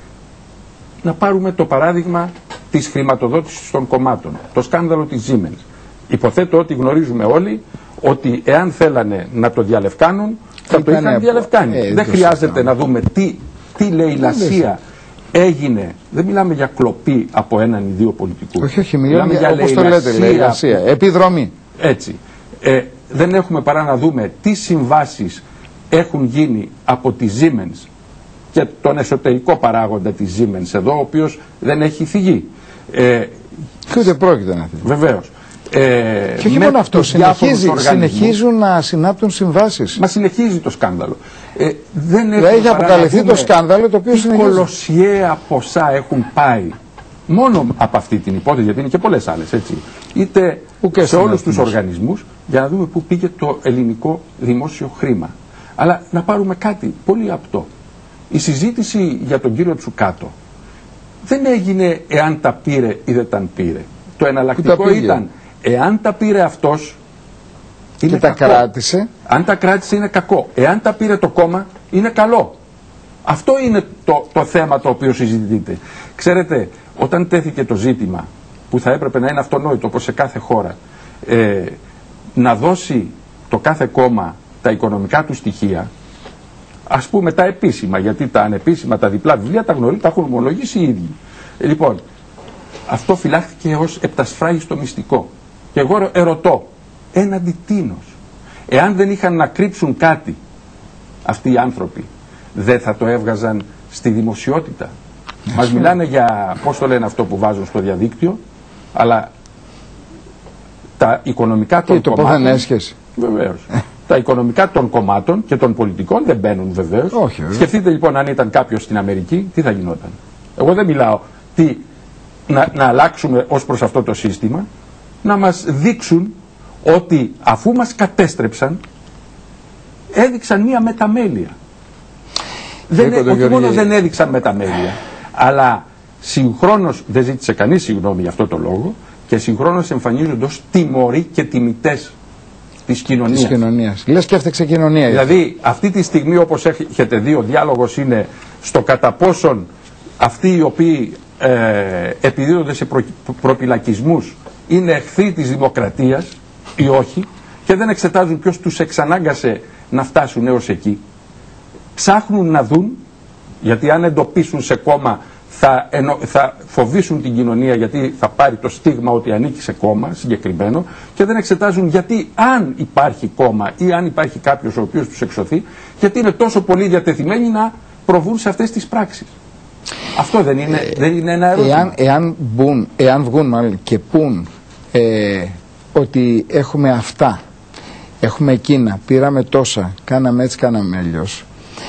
Να πάρουμε το παράδειγμα της χρηματοδότησης των κομμάτων, το σκάνδαλο της Siemens. Υποθέτω ότι γνωρίζουμε όλοι ότι εάν θέλανε να το διαλευκάνουν, θα το είχαν διαλευκάνει. Ε, δεν χρειάζεται να δούμε τι, τι λαιλασία έγινε. Δεν μιλάμε για κλοπή από έναν ή δύο πολιτικούς. Όχι, όχι, μιλάμε, μιλάμε για, όπως το λέτε, λαιλασία, επιδρομή. Έτσι. Ε, δεν έχουμε παρά να δούμε τι συμβάσεις έχουν γίνει από τη Siemens και τον εσωτερικό παράγοντα της Siemens εδώ, ο οποίος δεν έχει θυγεί. Ε, και ούτε πρόκειται να θυγεί. Βεβαίως. Ε, και όχι μόνο αυτό, συνεχίζει, συνεχίζουν να συνάπτουν συμβάσεις. Μα συνεχίζει το σκάνδαλο. Ε, δεν έχει αποκαλυφθεί το σκάνδαλο το οποίο συνεχίζει. Κολοσιαία ποσά έχουν πάει μόνο από αυτή την υπόθεση, γιατί είναι και πολλές άλλες, έτσι. Είτε Ουκέ σε όλους τους οργανισμούς, για να δούμε πού πήγε το ελληνικό δημόσιο χρήμα. Αλλά να πάρουμε κάτι πολύ απτό. Η συζήτηση για τον κύριο Τσουκάτο δεν έγινε εάν τα πήρε ή δεν τα πήρε. Το εναλλακτικό ήταν εάν τα πήρε αυτός είναι και κακό. Τα κράτησε. Αν τα κράτησε είναι κακό. Εάν τα πήρε το κόμμα είναι καλό. Αυτό είναι το, το θέμα το οποίο συζητείτε. Ξέρετε, όταν τέθηκε το ζήτημα που θα έπρεπε να είναι αυτονόητο όπως σε κάθε χώρα, ε, να δώσει το κάθε κόμμα τα οικονομικά του στοιχεία, ας πούμε τα επίσημα, γιατί τα ανεπίσημα, τα διπλά βιβλία τα γνωρίζει, τα έχουν ομολογήσει οι ίδιοι. Ε, λοιπόν, αυτό φυλάχθηκε ως επτασφράγιστο μυστικό. Και εγώ ερωτώ, έναντι τίνος, εάν δεν είχαν να κρύψουν κάτι αυτοί οι άνθρωποι, δεν θα το έβγαζαν στη δημοσιότητα? Μας μιλάνε για, πώς το λένε αυτό που βάζουν στο διαδίκτυο, αλλά τα οικονομικά των το κομμάτων... δεν έσχεση. Βεβαίως. Τα οικονομικά των κομμάτων και των πολιτικών δεν μπαίνουν βεβαίως. Όχι, βέβαια. Σκεφτείτε λοιπόν αν ήταν κάποιος στην Αμερική, τι θα γινόταν. Εγώ δεν μιλάω τι, να, να αλλάξουμε ως προς αυτό το σύστημα, να μας δείξουν ότι αφού μας κατέστρεψαν, έδειξαν μία μεταμέλεια. Δεν, όχι Γεωργή... μόνο δεν έδειξαν μεταμέλεια, αλλά συγχρόνως, δεν ζήτησε κανείς συγγνώμη για αυτό το λόγο, και συγχρόνως εμφανίζονται ως τιμωροί και τιμητές της κοινωνίας. Της κοινωνίας. Λες και έφταξε κοινωνία. Δηλαδή αυτή τη στιγμή, όπως έχετε δει, ο διάλογος είναι στο κατά πόσον αυτοί οι οποίοι ε, επιδίδονται σε προ, προπυλακισμούς είναι εχθροί της δημοκρατίας ή όχι, και δεν εξετάζουν ποιος τους εξανάγκασε να φτάσουν έως εκεί. Ψάχνουν να δουν, γιατί αν εντοπίσουν σε κόμμα θα, ενο, θα φοβήσουν την κοινωνία, γιατί θα πάρει το στίγμα ότι ανήκει σε κόμμα συγκεκριμένο, και δεν εξετάζουν γιατί, αν υπάρχει κόμμα ή αν υπάρχει κάποιος ο οποίος τους εξωθεί, γιατί είναι τόσο πολύ διατεθειμένοι να προβούν σε αυτές τις πράξεις. Αυτό δεν είναι, ε, δεν είναι ένα ερώτημα. Εάν, εάν, μπουν, εάν βγουν μάλλον και πούν ε, ότι έχουμε αυτά, έχουμε εκείνα, πήραμε τόσα, κάναμε έτσι, κάναμε αλλιώς,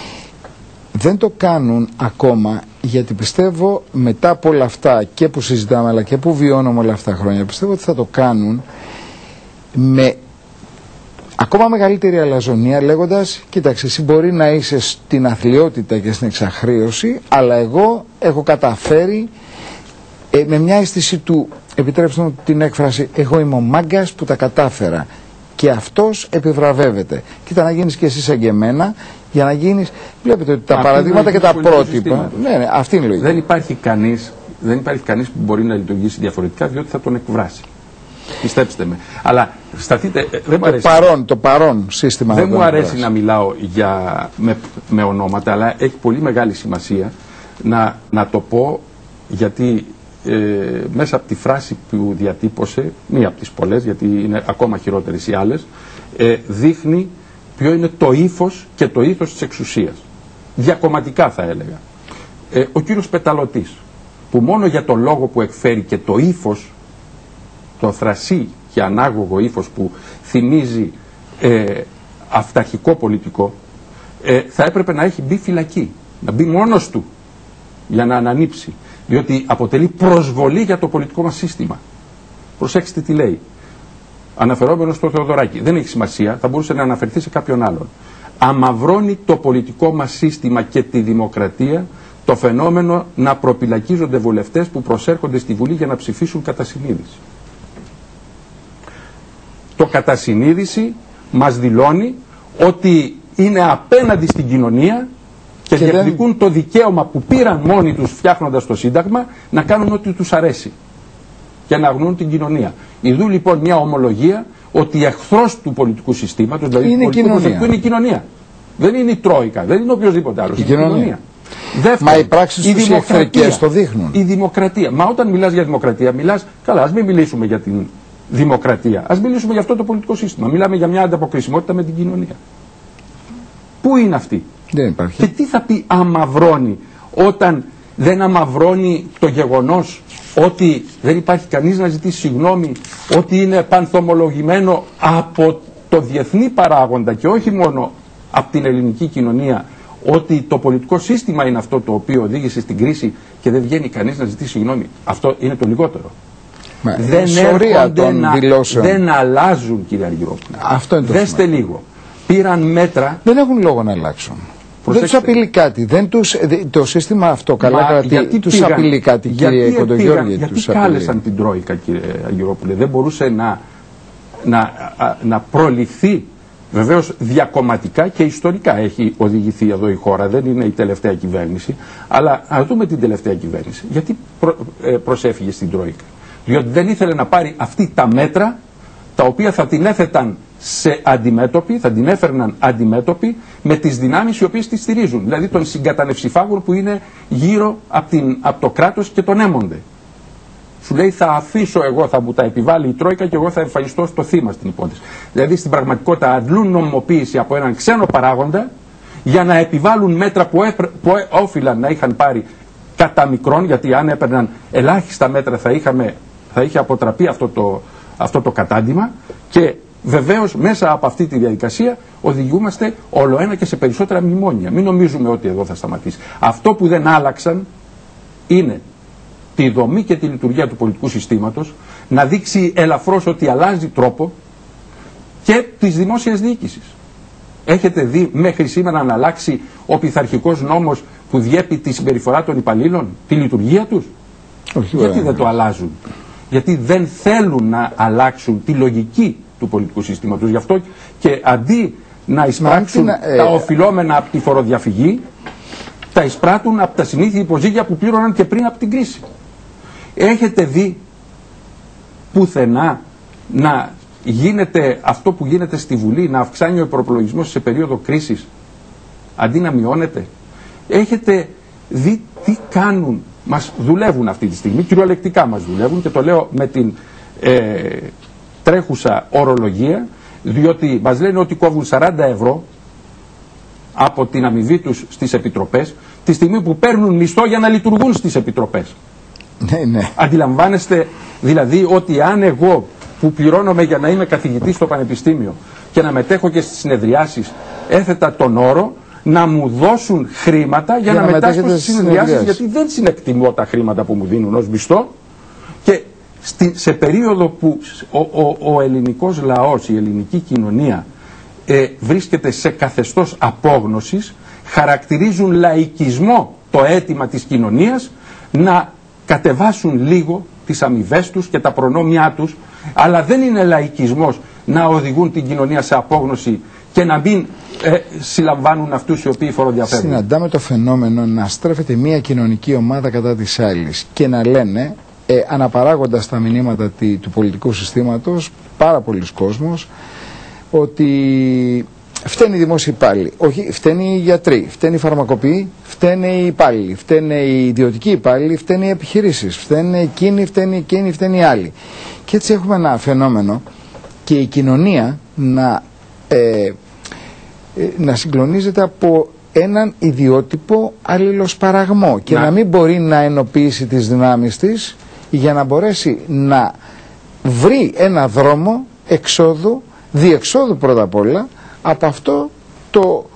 δεν το κάνουν ακόμα, γιατί πιστεύω μετά από όλα αυτά και που συζητάμε αλλά και που βιώνουμε όλα αυτά τα χρόνια, πιστεύω ότι θα το κάνουν με ακόμα μεγαλύτερη αλαζονία, λέγοντας, κοίταξε, εσύ μπορεί να είσαι στην αθλιότητα και στην εξαχρίωση, αλλά εγώ έχω καταφέρει ε, με μια αίσθηση του, επιτρέψτε μου την έκφραση, εγώ είμαι ο μάγκας που τα κατάφερα και αυτός επιβραβεύεται. Κοίτα να γίνεις και εσύ σαν και εμένα, για να γίνεις, βλέπετε ότι τα αυτή παραδείγματα και τα πρότυπα, ναι, ναι, αυτή είναι η λογική. Δεν υπάρχει κανείς, δεν υπάρχει κανείς που μπορεί να λειτουργήσει διαφορετικά, διότι θα τον εκβράσει. Πιστέψτε με. Αλλά σταθείτε, δεν μου αρέσει, το παρόν, το παρόν σύστημα. Δεν μου αρέσει εκβράσει. να μιλάω για, με, με ονόματα, αλλά έχει πολύ μεγάλη σημασία να, να το πω, γιατί ε, μέσα από τη φράση που διατύπωσε, μία από τις πολλές, γιατί είναι ακόμα χειρότερες οι άλλες, ε, δείχνει ποιο είναι το ύφος και το ήθος της εξουσίας. Διακομματικά θα έλεγα. Ε, ο κύριος Πεταλωτής, που μόνο για το λόγο που εκφέρει και το ύφος, το θρασί και ανάγωγο ύφος που θυμίζει ε, αυταρχικό πολιτικό, ε, θα έπρεπε να έχει μπει φυλακή, να μπει μόνος του για να ανανύψει, διότι αποτελεί προσβολή για το πολιτικό μας σύστημα. Προσέξτε τι λέει. Αναφερόμενος στο Θεοδωράκη, δεν έχει σημασία, θα μπορούσε να αναφερθεί σε κάποιον άλλον. Αμαυρώνει το πολιτικό μας σύστημα και τη δημοκρατία το φαινόμενο να προπυλακίζονται βουλευτές που προσέρχονται στη Βουλή για να ψηφίσουν κατά συνείδηση. Το κατά συνείδηση μας δηλώνει ότι είναι απέναντι στην κοινωνία και, και διεκδικούν δεν... το δικαίωμα που πήραν μόνοι τους φτιάχνοντας το Σύνταγμα να κάνουν ό,τι τους αρέσει και να αγνοούν την κοινωνία. Ιδού λοιπόν μια ομολογία ότι εχθρός του πολιτικού συστήματος, δηλαδή είναι του πολιτικού προσωπικού, είναι η κοινωνία. Δεν είναι η Τρόικα, δεν είναι οποιοδήποτε άλλος. Η είναι κοινωνία. Η κοινωνία. Δεύτερον, μα οι πράξεις τους οι εχθρικές το δείχνουν. Η δημοκρατία. Μα όταν μιλάς για δημοκρατία, μιλάς, καλά, ας μην μιλήσουμε για την δημοκρατία. Ας μιλήσουμε για αυτό το πολιτικό σύστημα. Μιλάμε για μια ανταποκρισιμότητα με την κοινωνία. Πού είναι αυτή? Δεν υπάρχει. Και τι θα πει αμαυρώνει, όταν δεν αμαυρώνει το γεγονός ότι δεν υπάρχει κανείς να ζητήσει συγγνώμη, ότι είναι πανθομολογημένο από το διεθνή παράγοντα και όχι μόνο από την ελληνική κοινωνία, ότι το πολιτικό σύστημα είναι αυτό το οποίο οδήγησε στην κρίση και δεν βγαίνει κανείς να ζητήσει συγγνώμη. Αυτό είναι το λιγότερο. Μα, δεν έρχονται να, δεν αλλάζουν, κύριε Αργυρόπουλε. Αυτό είναι το Δέστε σημαντικό. λίγο. Πήραν μέτρα. Δεν έχουν λόγο να αλλάξουν. Προσέξτε. Δεν τους απειλεί κάτι. Δεν τους, το σύστημα αυτό καλά κρατεί. Τους πήγαν, απειλεί κάτι, κύριε Κοντογιώργη. Γιατί τους κάλεσαν απειλεί. την Τρόικα, κύριε Αργυρόπουλε? Δεν μπορούσε να, να, να προληφθεί. Βεβαίως διακομματικά και ιστορικά έχει οδηγηθεί εδώ η χώρα. Δεν είναι η τελευταία κυβέρνηση. Αλλά να δούμε την τελευταία κυβέρνηση. Γιατί προ, ε, προσέφυγε στην Τρόικα? Διότι δεν ήθελε να πάρει αυτή τα μέτρα τα οποία θα την έθεταν σε αντιμέτωπη, θα την έφερναν αντιμέτωπη με τις δυνάμεις οι οποίες τη στηρίζουν. Δηλαδή των συγκατανευσιφάγων που είναι γύρω από, την, από το κράτος και τον έμονται. Σου λέει θα αφήσω εγώ, θα μου τα επιβάλλει η Τρόικα και εγώ θα εμφανιστώ στο θύμα στην υπόθεση. Δηλαδή στην πραγματικότητα αντλούν νομιμοποίηση από έναν ξένο παράγοντα για να επιβάλλουν μέτρα που, έπρε, που όφυλαν να είχαν πάρει κατά μικρόν, γιατί αν έπαιρναν ελάχιστα μέτρα θα, είχαμε, θα είχε αποτραπεί αυτό το, αυτό το κατάντημα, και βεβαίως μέσα από αυτή τη διαδικασία οδηγούμαστε όλο ένα και σε περισσότερα μνημόνια. Μην νομίζουμε ότι εδώ θα σταματήσει. Αυτό που δεν άλλαξαν είναι τη δομή και τη λειτουργία του πολιτικού συστήματος, να δείξει ελαφρώς ότι αλλάζει τρόπο, και της δημόσιας διοίκησης. Έχετε δει μέχρι σήμερα να αλλάξει ο πειθαρχικός νόμος που διέπει τη συμπεριφορά των υπαλλήλων, τη λειτουργία τους? Όχι, Γιατί βέβαια. δεν το αλλάζουν? Γιατί δεν θέλουν να αλλάξουν τη λογική του πολιτικού συστήματος. Γι' αυτό και αντί να εισπράξουν Μα, ε, τα οφειλόμενα από τη φοροδιαφυγή, τα εισπράττουν από τα συνήθεια υποζύγια που πλήρωναν και πριν από την κρίση. Έχετε δει πουθενά να γίνεται αυτό που γίνεται στη Βουλή, να αυξάνει ο προπολογισμός σε περίοδο κρίσης αντί να μειώνεται? Έχετε δει τι κάνουν? Μας δουλεύουν αυτή τη στιγμή, κυριολεκτικά μας δουλεύουν, και το λέω με την ε, τρέχουσα ορολογία, διότι μας λένε ότι κόβουν σαράντα ευρώ από την αμοιβή τους στις επιτροπές, τη στιγμή που παίρνουν μισθό για να λειτουργούν στις επιτροπές. Ναι, ναι. Αντιλαμβάνεστε δηλαδή ότι αν εγώ που πληρώνομαι για να είμαι καθηγητής στο πανεπιστήμιο και να μετέχω και στις συνεδριάσεις, έθετα τον όρο να μου δώσουν χρήματα για, για να, να μετάσχω στις συνεδριάσεις, γιατί δεν συνεκτιμώ τα χρήματα που μου δίνουν ως μισθό, και στη, σε περίοδο που ο, ο, ο ελληνικός λαός, η ελληνική κοινωνία ε, βρίσκεται σε καθεστώς απόγνωσης, χαρακτηρίζουν λαϊκισμό το αίτημα της κοινωνίας να κατεβάσουν λίγο τις αμοιβές τους και τα προνόμια τους, αλλά δεν είναι λαϊκισμός να οδηγούν την κοινωνία σε απόγνωση και να μην ε, συλλαμβάνουν αυτούς οι οποίοι φοροδιαφεύγουν. Συναντάμε το φαινόμενο να στρέφεται μια κοινωνική ομάδα κατά της άλλης και να λένε, ε, αναπαράγοντας τα μηνύματα τη, του πολιτικού συστήματος, πάρα πολλοί κόσμος, ότι φταίνει οι δημόσιοι υπάλληλοι, όχι, φταίνει οι γιατροί, φταίνει οι φαρμακοποιοί, φταίνε οι υπάλληλοι, φταίνε οι ιδιωτικοί υπάλληλοι, φταίνε οι επιχειρήσεις, φταίνε εκείνοι, φταίνε εκείνοι, φταίνε οι άλλοι. Και έτσι έχουμε ένα φαινόμενο και η κοινωνία να, ε, ε, να συγκλονίζεται από έναν ιδιότυπο αλληλοσπαραγμό και να... να μην μπορεί να ενοποιήσει τις δυνάμεις της για να μπορέσει να βρει ένα δρόμο εξόδου, διεξόδου πρώτα απ' όλα, από αυτό το,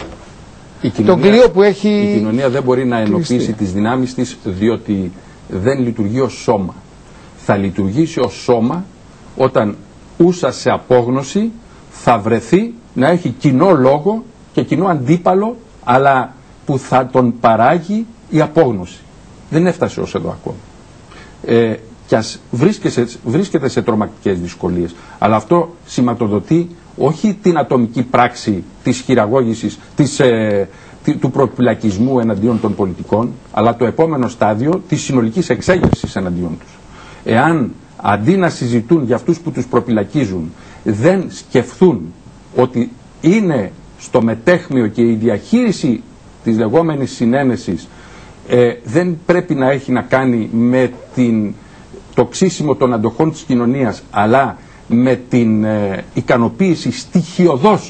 η κοινωνία, το κλειό που έχει... Η κοινωνία δεν μπορεί να ενοποιήσει κλειστεί. τις δυνάμεις της, διότι δεν λειτουργεί ως σώμα. Θα λειτουργήσει ως σώμα όταν ούσα σε απόγνωση θα βρεθεί να έχει κοινό λόγο και κοινό αντίπαλο, αλλά που θα τον παράγει η απόγνωση. Δεν έφτασε ως εδώ ακόμα. Ε, και ας βρίσκεται σε τρομακτικές δυσκολίες. Αλλά αυτό σηματοδοτεί όχι την ατομική πράξη της χειραγώγησης, της, ε, του προπυλακισμού εναντίον των πολιτικών, αλλά το επόμενο στάδιο της συνολικής εξέγερσης εναντίον τους. Εάν αντί να συζητούν για αυτούς που τους προπυλακίζουν, δεν σκεφτούν ότι είναι στο μετέχμιο και η διαχείριση της λεγόμενης συνένεσης ε, δεν πρέπει να έχει να κάνει με την, το ξύσιμο των αντοχών της κοινωνίας, αλλά με την ε, ικανοποίηση στοιχειωδώς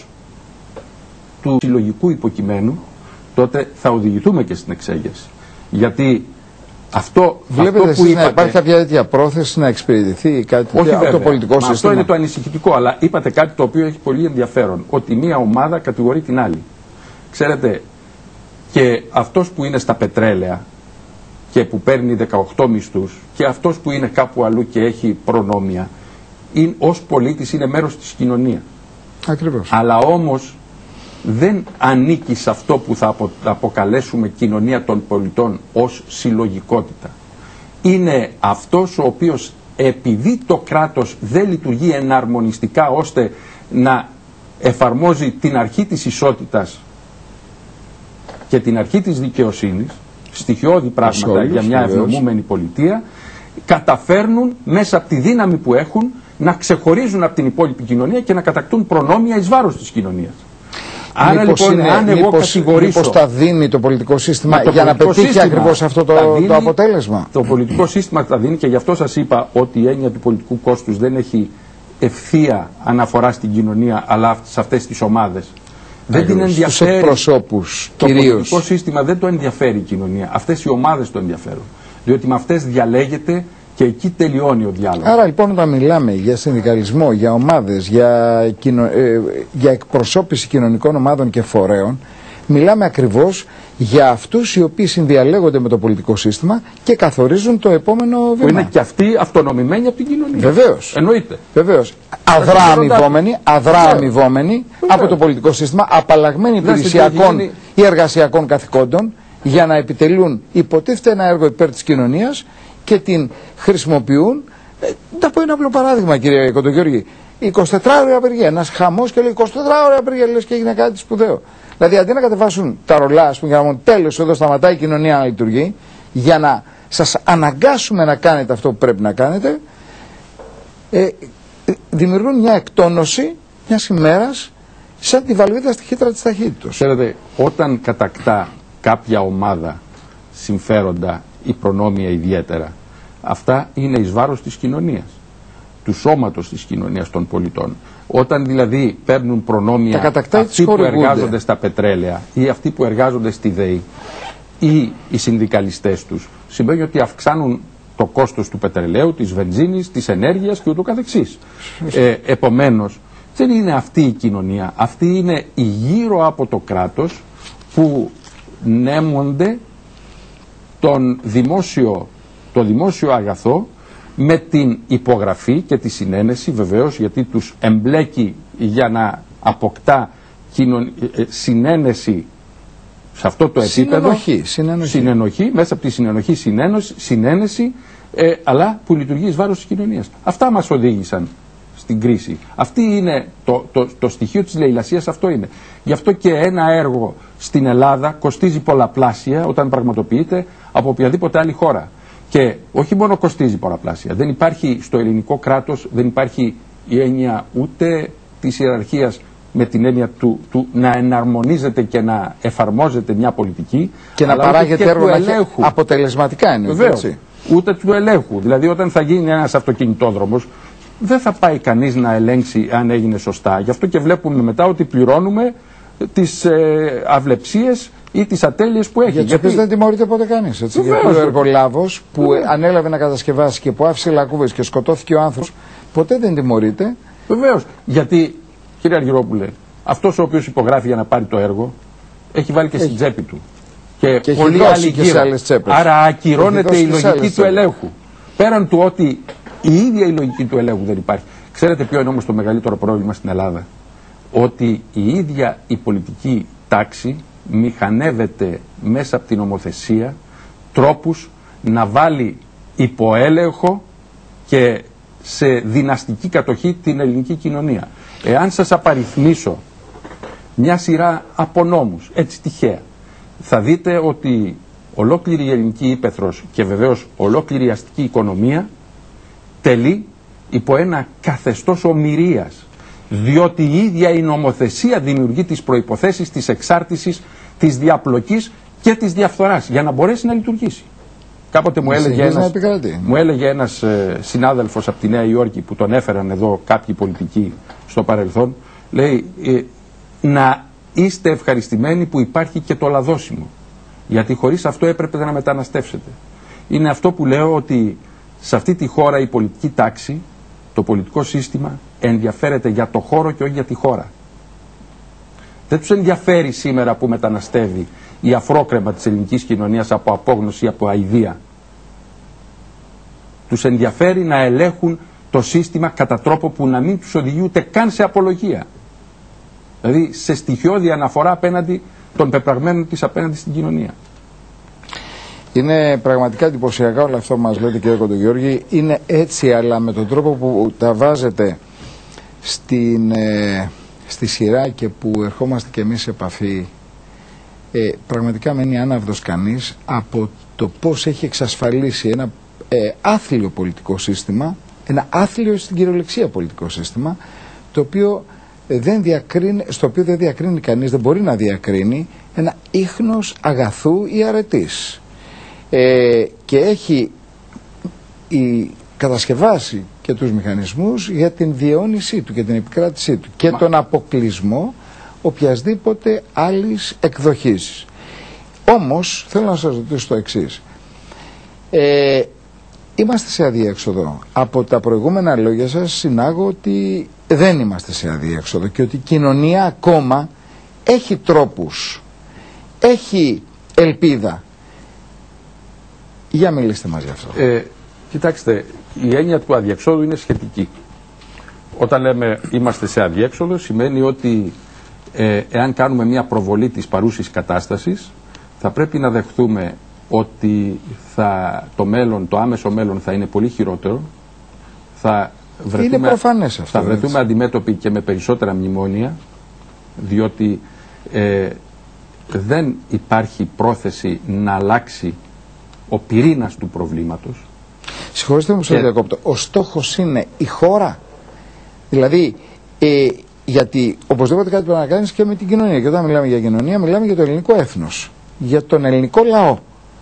του συλλογικού υποκειμένου, τότε θα οδηγηθούμε και στην εξέγερση. Γιατί αυτό, Βλέπετε αυτό που είπατε, να υπάρχει κάποια τέτοια πρόθεση να εξυπηρετηθεί κάτι όχι, από το πολιτικό Μα σύστημα? αυτό είναι το ανησυχητικό, αλλά είπατε κάτι το οποίο έχει πολύ ενδιαφέρον, ότι μία ομάδα κατηγορεί την άλλη. Ξέρετε, και αυτός που είναι στα πετρέλαια και που παίρνει δεκαοκτώ μισθούς και αυτός που είναι κάπου αλλού και έχει προνόμια, είναι, ως πολίτης είναι μέρος της κοινωνίας. Ακριβώς. Αλλά όμως δεν ανήκει σε αυτό που θα απο, αποκαλέσουμε κοινωνία των πολιτών ως συλλογικότητα. Είναι αυτός ο οποίος, επειδή το κράτος δεν λειτουργεί εναρμονιστικά ώστε να εφαρμόζει την αρχή της ισότητας και την αρχή της δικαιοσύνης, στοιχειώδη πράγματα όλους, για μια ευνομούμενη πολιτεία, καταφέρνουν μέσα από τη δύναμη που έχουν να ξεχωρίζουν από την υπόλοιπη κοινωνία και να κατακτούν προνόμια εις βάρος της κοινωνίας. Άρα μήπως λοιπόν, είναι, αν εγώ μήπως, κατηγορήσω... μήπως τα δίνει το πολιτικό σύστημα το για πολιτικό να πετύχει σύστημα ακριβώς αυτό το, δίνει, το αποτέλεσμα? Το πολιτικό σύστημα τα δίνει, και γι' αυτό σας είπα ότι η έννοια του πολιτικού κόστους δεν έχει ευθεία αναφορά στην κοινωνία, αλλά σε αυτές τις ομάδες. Δεν την ενδιαφέρει. Στους εκπροσώπους, το κυρίως. πολιτικό σύστημα δεν το ενδιαφέρει η κοινωνία. Αυτές οι ομάδες το ενδιαφέρουν. Διότι με αυτές διαλέγεται και εκεί τελειώνει ο διάλογος. Άρα λοιπόν όταν μιλάμε για συνδικαλισμό, για ομάδες, για, κοινο, ε, για εκπροσώπηση κοινωνικών ομάδων και φορέων, Μιλάμε ακριβώς για αυτούς οι οποίοι συνδιαλέγονται με το πολιτικό σύστημα και καθορίζουν το επόμενο βήμα. Που είναι και αυτοί αυτονομημένοι από την κοινωνία. Βεβαίως. Εννοείται. Βεβαίως. Αδρά αμοιβόμενοι, αδρά αμοιβόμενοι από το πολιτικό σύστημα, απαλλαγμένοι υπηρεσιακών ή εργασιακών καθηκόντων για να επιτελούν υποτίθεται ένα έργο υπέρ της κοινωνίας και την χρησιμοποιούν. Ε, να πω ένα απλό παράδειγμα, κύριε Κοντογιώργη. εικοσιτετράωρη απεργία. Ένας χαμός και λέει εικοσιτετράωρη απεργία, λες και έγινε κάτι σπουδαίο. Δηλαδή αντί να κατεβάσουν τα ρολά, ας πούμε, για να πούν τέλος, εδώ σταματάει η κοινωνία να λειτουργεί, για να σας αναγκάσουμε να κάνετε αυτό που πρέπει να κάνετε, ε, δημιουργούν μια εκτόνωση μιας ημέρας σαν τη βαλβίδα στη χύτρα της ταχύτητας. Ξέρετε, όταν κατακτά κάποια ομάδα συμφέροντα ή προνόμια ιδιαίτερα, αυτά είναι εις βάρος της κοινωνίας, του σώματος της κοινωνίας των πολιτών. Όταν δηλαδή παίρνουν προνόμια αυτοί που εργάζονται στα πετρέλαια ή αυτοί που εργάζονται στη ΔΕΗ ή οι συνδικαλιστές τους, σημαίνει ότι αυξάνουν το κόστος του πετρελαίου, της βενζίνης, της ενέργειας και ούτω καθεξής. Ε, επομένως, δεν είναι αυτή η κοινωνία. Αυτή είναι η γύρω από το κράτος που νέμονται τον δημόσιο, το δημόσιο αγαθό με την υπογραφή και τη συνένεση, βεβαίως, γιατί τους εμπλέκει για να αποκτά κοινων... συνένεση σε αυτό το επίπεδο. Συνενοχή, συνενοχή. Συνενοχή, μέσα από τη συνενοχή συνένωση, συνένεση, ε, αλλά που λειτουργεί εις βάρος της κοινωνίας. Αυτά μας οδήγησαν στην κρίση. Αυτή είναι το, το, το στοιχείο της λαιλασίας, αυτό είναι. Γι' αυτό και ένα έργο στην Ελλάδα κοστίζει πολλαπλάσια όταν πραγματοποιείται από οποιαδήποτε άλλη χώρα. Και όχι μόνο κοστίζει πολλαπλάσια. Δεν υπάρχει στο ελληνικό κράτος, δεν υπάρχει η έννοια ούτε της ιεραρχίας με την έννοια του, του να εναρμονίζεται και να εφαρμόζεται μια πολιτική και να παράγεται έργο ελέγχου. Αποτελεσματικά είναι. Βεβαίως, ούτε του ελέγχου. Δηλαδή όταν θα γίνει ένας αυτοκινητόδρομος δεν θα πάει κανείς να ελέγξει αν έγινε σωστά. Γι' αυτό και βλέπουμε μετά ότι πληρώνουμε τις ε, αυλεψίες ή τις ατέλειες που έχει. Για τις οποίες δεν τιμωρείται ποτέ κανείς. Έτσι. Γιατί ο εργολάβος που Βεβαίως. ανέλαβε να κατασκευάσει και που άφησε λακκούβες και σκοτώθηκε ο άνθρωπος, ποτέ δεν τιμωρείται. Βεβαίως. Γιατί, κύριε Αργυρόπουλε, αυτός ο οποίος υπογράφει για να πάρει το έργο έχει βάλει και έχει. στην τσέπη του. Και, και πολλοί άλλοι γύρω. Άρα ακυρώνεται η λογική του ελέγχου. Πέραν του ότι η ίδια η λογική του ελέγχου δεν υπάρχει. Ξέρετε ποιο είναι όμως το μεγαλύτερο πρόβλημα στην Ελλάδα? Ότι η ίδια η πολιτική τάξη μηχανεύεται μέσα από την νομοθεσία τρόπους να βάλει υποέλεγχο και σε δυναστική κατοχή την ελληνική κοινωνία. Εάν σας απαριθμίσω μια σειρά από νόμους, έτσι τυχαία, θα δείτε ότι ολόκληρη η ελληνική ύπαιθρος και βεβαίως ολόκληρη η αστική οικονομία τελεί υπό ένα καθεστώς ομηρίας, διότι η ίδια η νομοθεσία δημιουργεί τις προϋποθέσεις της εξάρτησης, της διαπλοκής και της διαφθοράς για να μπορέσει να λειτουργήσει. Κάποτε μου έλεγε ένας, μου έλεγε ένας ε, συνάδελφος από τη Νέα Υόρκη που τον έφεραν εδώ κάποιοι πολιτικοί στο παρελθόν, λέει ε, να είστε ευχαριστημένοι που υπάρχει και το λαδόσιμο, γιατί χωρίς αυτό έπρεπε να μεταναστεύσετε. Είναι αυτό που λέω, ότι σε αυτή τη χώρα η πολιτική τάξη, το πολιτικό σύστημα ενδιαφέρεται για το χώρο και όχι για τη χώρα. Δεν τους ενδιαφέρει σήμερα που μεταναστεύει η αφρόκρεμα της ελληνικής κοινωνίας από απόγνωση ή από αηδία. Τους ενδιαφέρει να ελέγχουν το σύστημα κατά τρόπο που να μην τους οδηγεί ούτε καν σε απολογία. Δηλαδή σε στοιχειώδη αναφορά απέναντι των πεπραγμένων της απέναντι στην κοινωνία. Είναι πραγματικά εντυπωσιακά όλα αυτά που μας λέτε, κύριε Κοντογιώργη. Είναι έτσι, αλλά με τον τρόπο που τα βάζετε στην, ε, στη σειρά και που ερχόμαστε και εμείς σε επαφή, ε, πραγματικά μένει άναυδος κανείς από το πώς έχει εξασφαλίσει ένα ε, άθλιο πολιτικό σύστημα, ένα άθλιο στην κυριολεξία πολιτικό σύστημα, το οποίο δεν διακρίνει, στο οποίο δεν διακρίνει κανείς, δεν μπορεί να διακρίνει ένα ίχνος αγαθού ή αρετής. Ε, και έχει η, κατασκευάσει και τους μηχανισμούς για την διαιώνισή του και την επικράτησή του και Μα. τον αποκλεισμό οποιασδήποτε άλλης εκδοχής. Όμως θέλω να σας ρωτήσω το εξής. Ε, είμαστε σε αδιέξοδο. Από τα προηγούμενα λόγια σας συνάγω ότι δεν είμαστε σε αδιέξοδο και ότι η κοινωνία ακόμα έχει τρόπους έχει ελπίδα. Για μιλήστε μαζί αυτό. Ε, κοιτάξτε, η έννοια του αδιεξόδου είναι σχετική. Όταν λέμε είμαστε σε αδιέξοδο, σημαίνει ότι ε, εάν κάνουμε μια προβολή της παρούσης κατάστασης, θα πρέπει να δεχτούμε ότι θα, το μέλλον, το άμεσο μέλλον θα είναι πολύ χειρότερο. Θα βρεθούμε, είναι προφανές αυτό. Θα βρεθούμε έτσι αντιμέτωποι και με περισσότερα μνημόνια, διότι ε, δεν υπάρχει πρόθεση να αλλάξει ο πυρήνας του προβλήματος. Συγχωρείτε μου, σας διακόπτω. Ο στόχος είναι η χώρα. Δηλαδή, ε, γιατί οπωσδήποτε κάτι πρέπει να κάνεις και με την κοινωνία. Και όταν μιλάμε για κοινωνία, μιλάμε για το ελληνικό έθνος. Για τον ελληνικό λαό.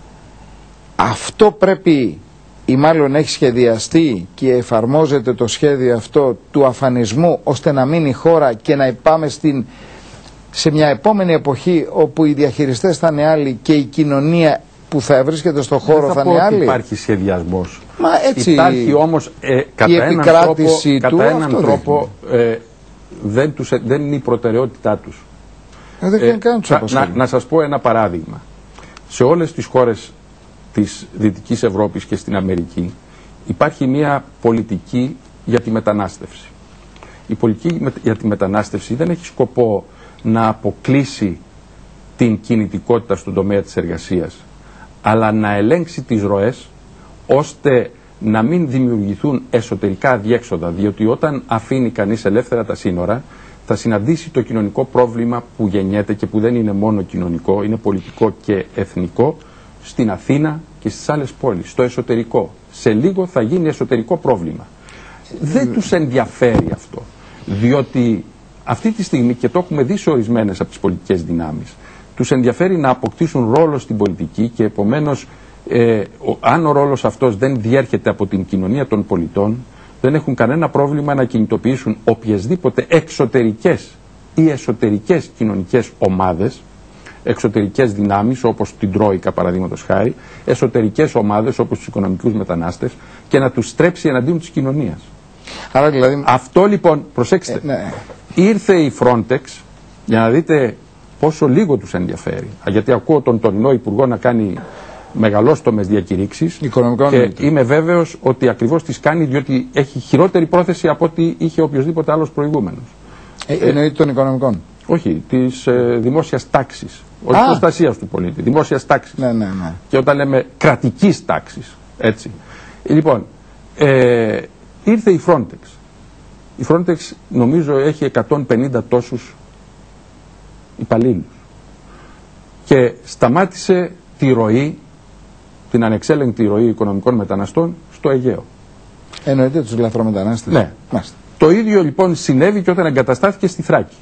Αυτό πρέπει, ή μάλλον έχει σχεδιαστεί και εφαρμόζεται το σχέδιο αυτό του αφανισμού, ώστε να μείνει η χώρα και να πάμε στην, σε μια επόμενη εποχή όπου οι διαχειριστές θα είναι άλλοι και η κοινωνία που θα βρίσκεται στο χώρο θα, θα είναι άλλη. Υπάρχει σχεδιασμός. Μα έτσι, υπάρχει όμως ε, κατά η έναν επικράτηση τρόπο, του κατά έναν τρόπο ε, δεν, τους, δεν είναι η προτεραιότητά τους. Ε, δεν ε, καν τους να, να, να σας πω ένα παράδειγμα. Σε όλες τις χώρες της Δυτικής Ευρώπης και στην Αμερική υπάρχει μια πολιτική για τη μετανάστευση. Η πολιτική για τη μετανάστευση δεν έχει σκοπό να αποκλείσει την κινητικότητα στον τομέα της εργασίας, αλλά να ελέγξει τις ροές ώστε να μην δημιουργηθούν εσωτερικά αδιέξοδα, διότι όταν αφήνει κανείς ελεύθερα τα σύνορα θα συναντήσει το κοινωνικό πρόβλημα που γεννιέται και που δεν είναι μόνο κοινωνικό, είναι πολιτικό και εθνικό, στην Αθήνα και στις άλλες πόλεις, στο εσωτερικό. Σε λίγο θα γίνει εσωτερικό πρόβλημα. Δεν τους ενδιαφέρει αυτό, διότι αυτή τη στιγμή, και το έχουμε δει σε ορισμένες από τις πολιτικές δυνάμεις, τους ενδιαφέρει να αποκτήσουν ρόλο στην πολιτική και επομένως ε, ο, αν ο ρόλος αυτός δεν διέρχεται από την κοινωνία των πολιτών, δεν έχουν κανένα πρόβλημα να κινητοποιήσουν οποιασδήποτε εξωτερικές ή εσωτερικές κοινωνικές ομάδες, εξωτερικές δυνάμεις όπως την Τρόικα παραδείγματος χάρη, εσωτερικές ομάδες όπως τους οικονομικούς μετανάστες, και να τους στρέψει εναντίον της κοινωνίας. Άρα, δηλαδή... Αυτό λοιπόν, προσέξτε, ε, ναι. ήρθε η Frontex για να δείτε πόσο λίγο τους ενδιαφέρει. Γιατί ακούω τον τωρινό Υπουργό να κάνει μεγαλόστομες διακηρύξεις και είμαι βέβαιος ότι ακριβώς τις κάνει διότι έχει χειρότερη πρόθεση από ό,τι είχε οποιοδήποτε άλλος προηγούμενος. Ε, ε, εννοείται των οικονομικών. Όχι, της ε, δημόσιας τάξης. Όχι προστασίας του πολίτη, δημόσιας τάξης. Ναι, ναι, ναι. Και όταν λέμε κρατικής τάξης, έτσι. Λοιπόν, ε, ήρθε η Frontex. Η Frontex νομίζω έχει εκατόν πενήντα τόσους υπαλλήλους. Και σταμάτησε τη ροή, την ανεξέλεγκτη ροή οικονομικών μεταναστών στο Αιγαίο. Εννοείται τους λαθρομετανάστες. Ναι. Μάστε. Το ίδιο λοιπόν συνέβη και όταν εγκαταστάθηκε στη Θράκη.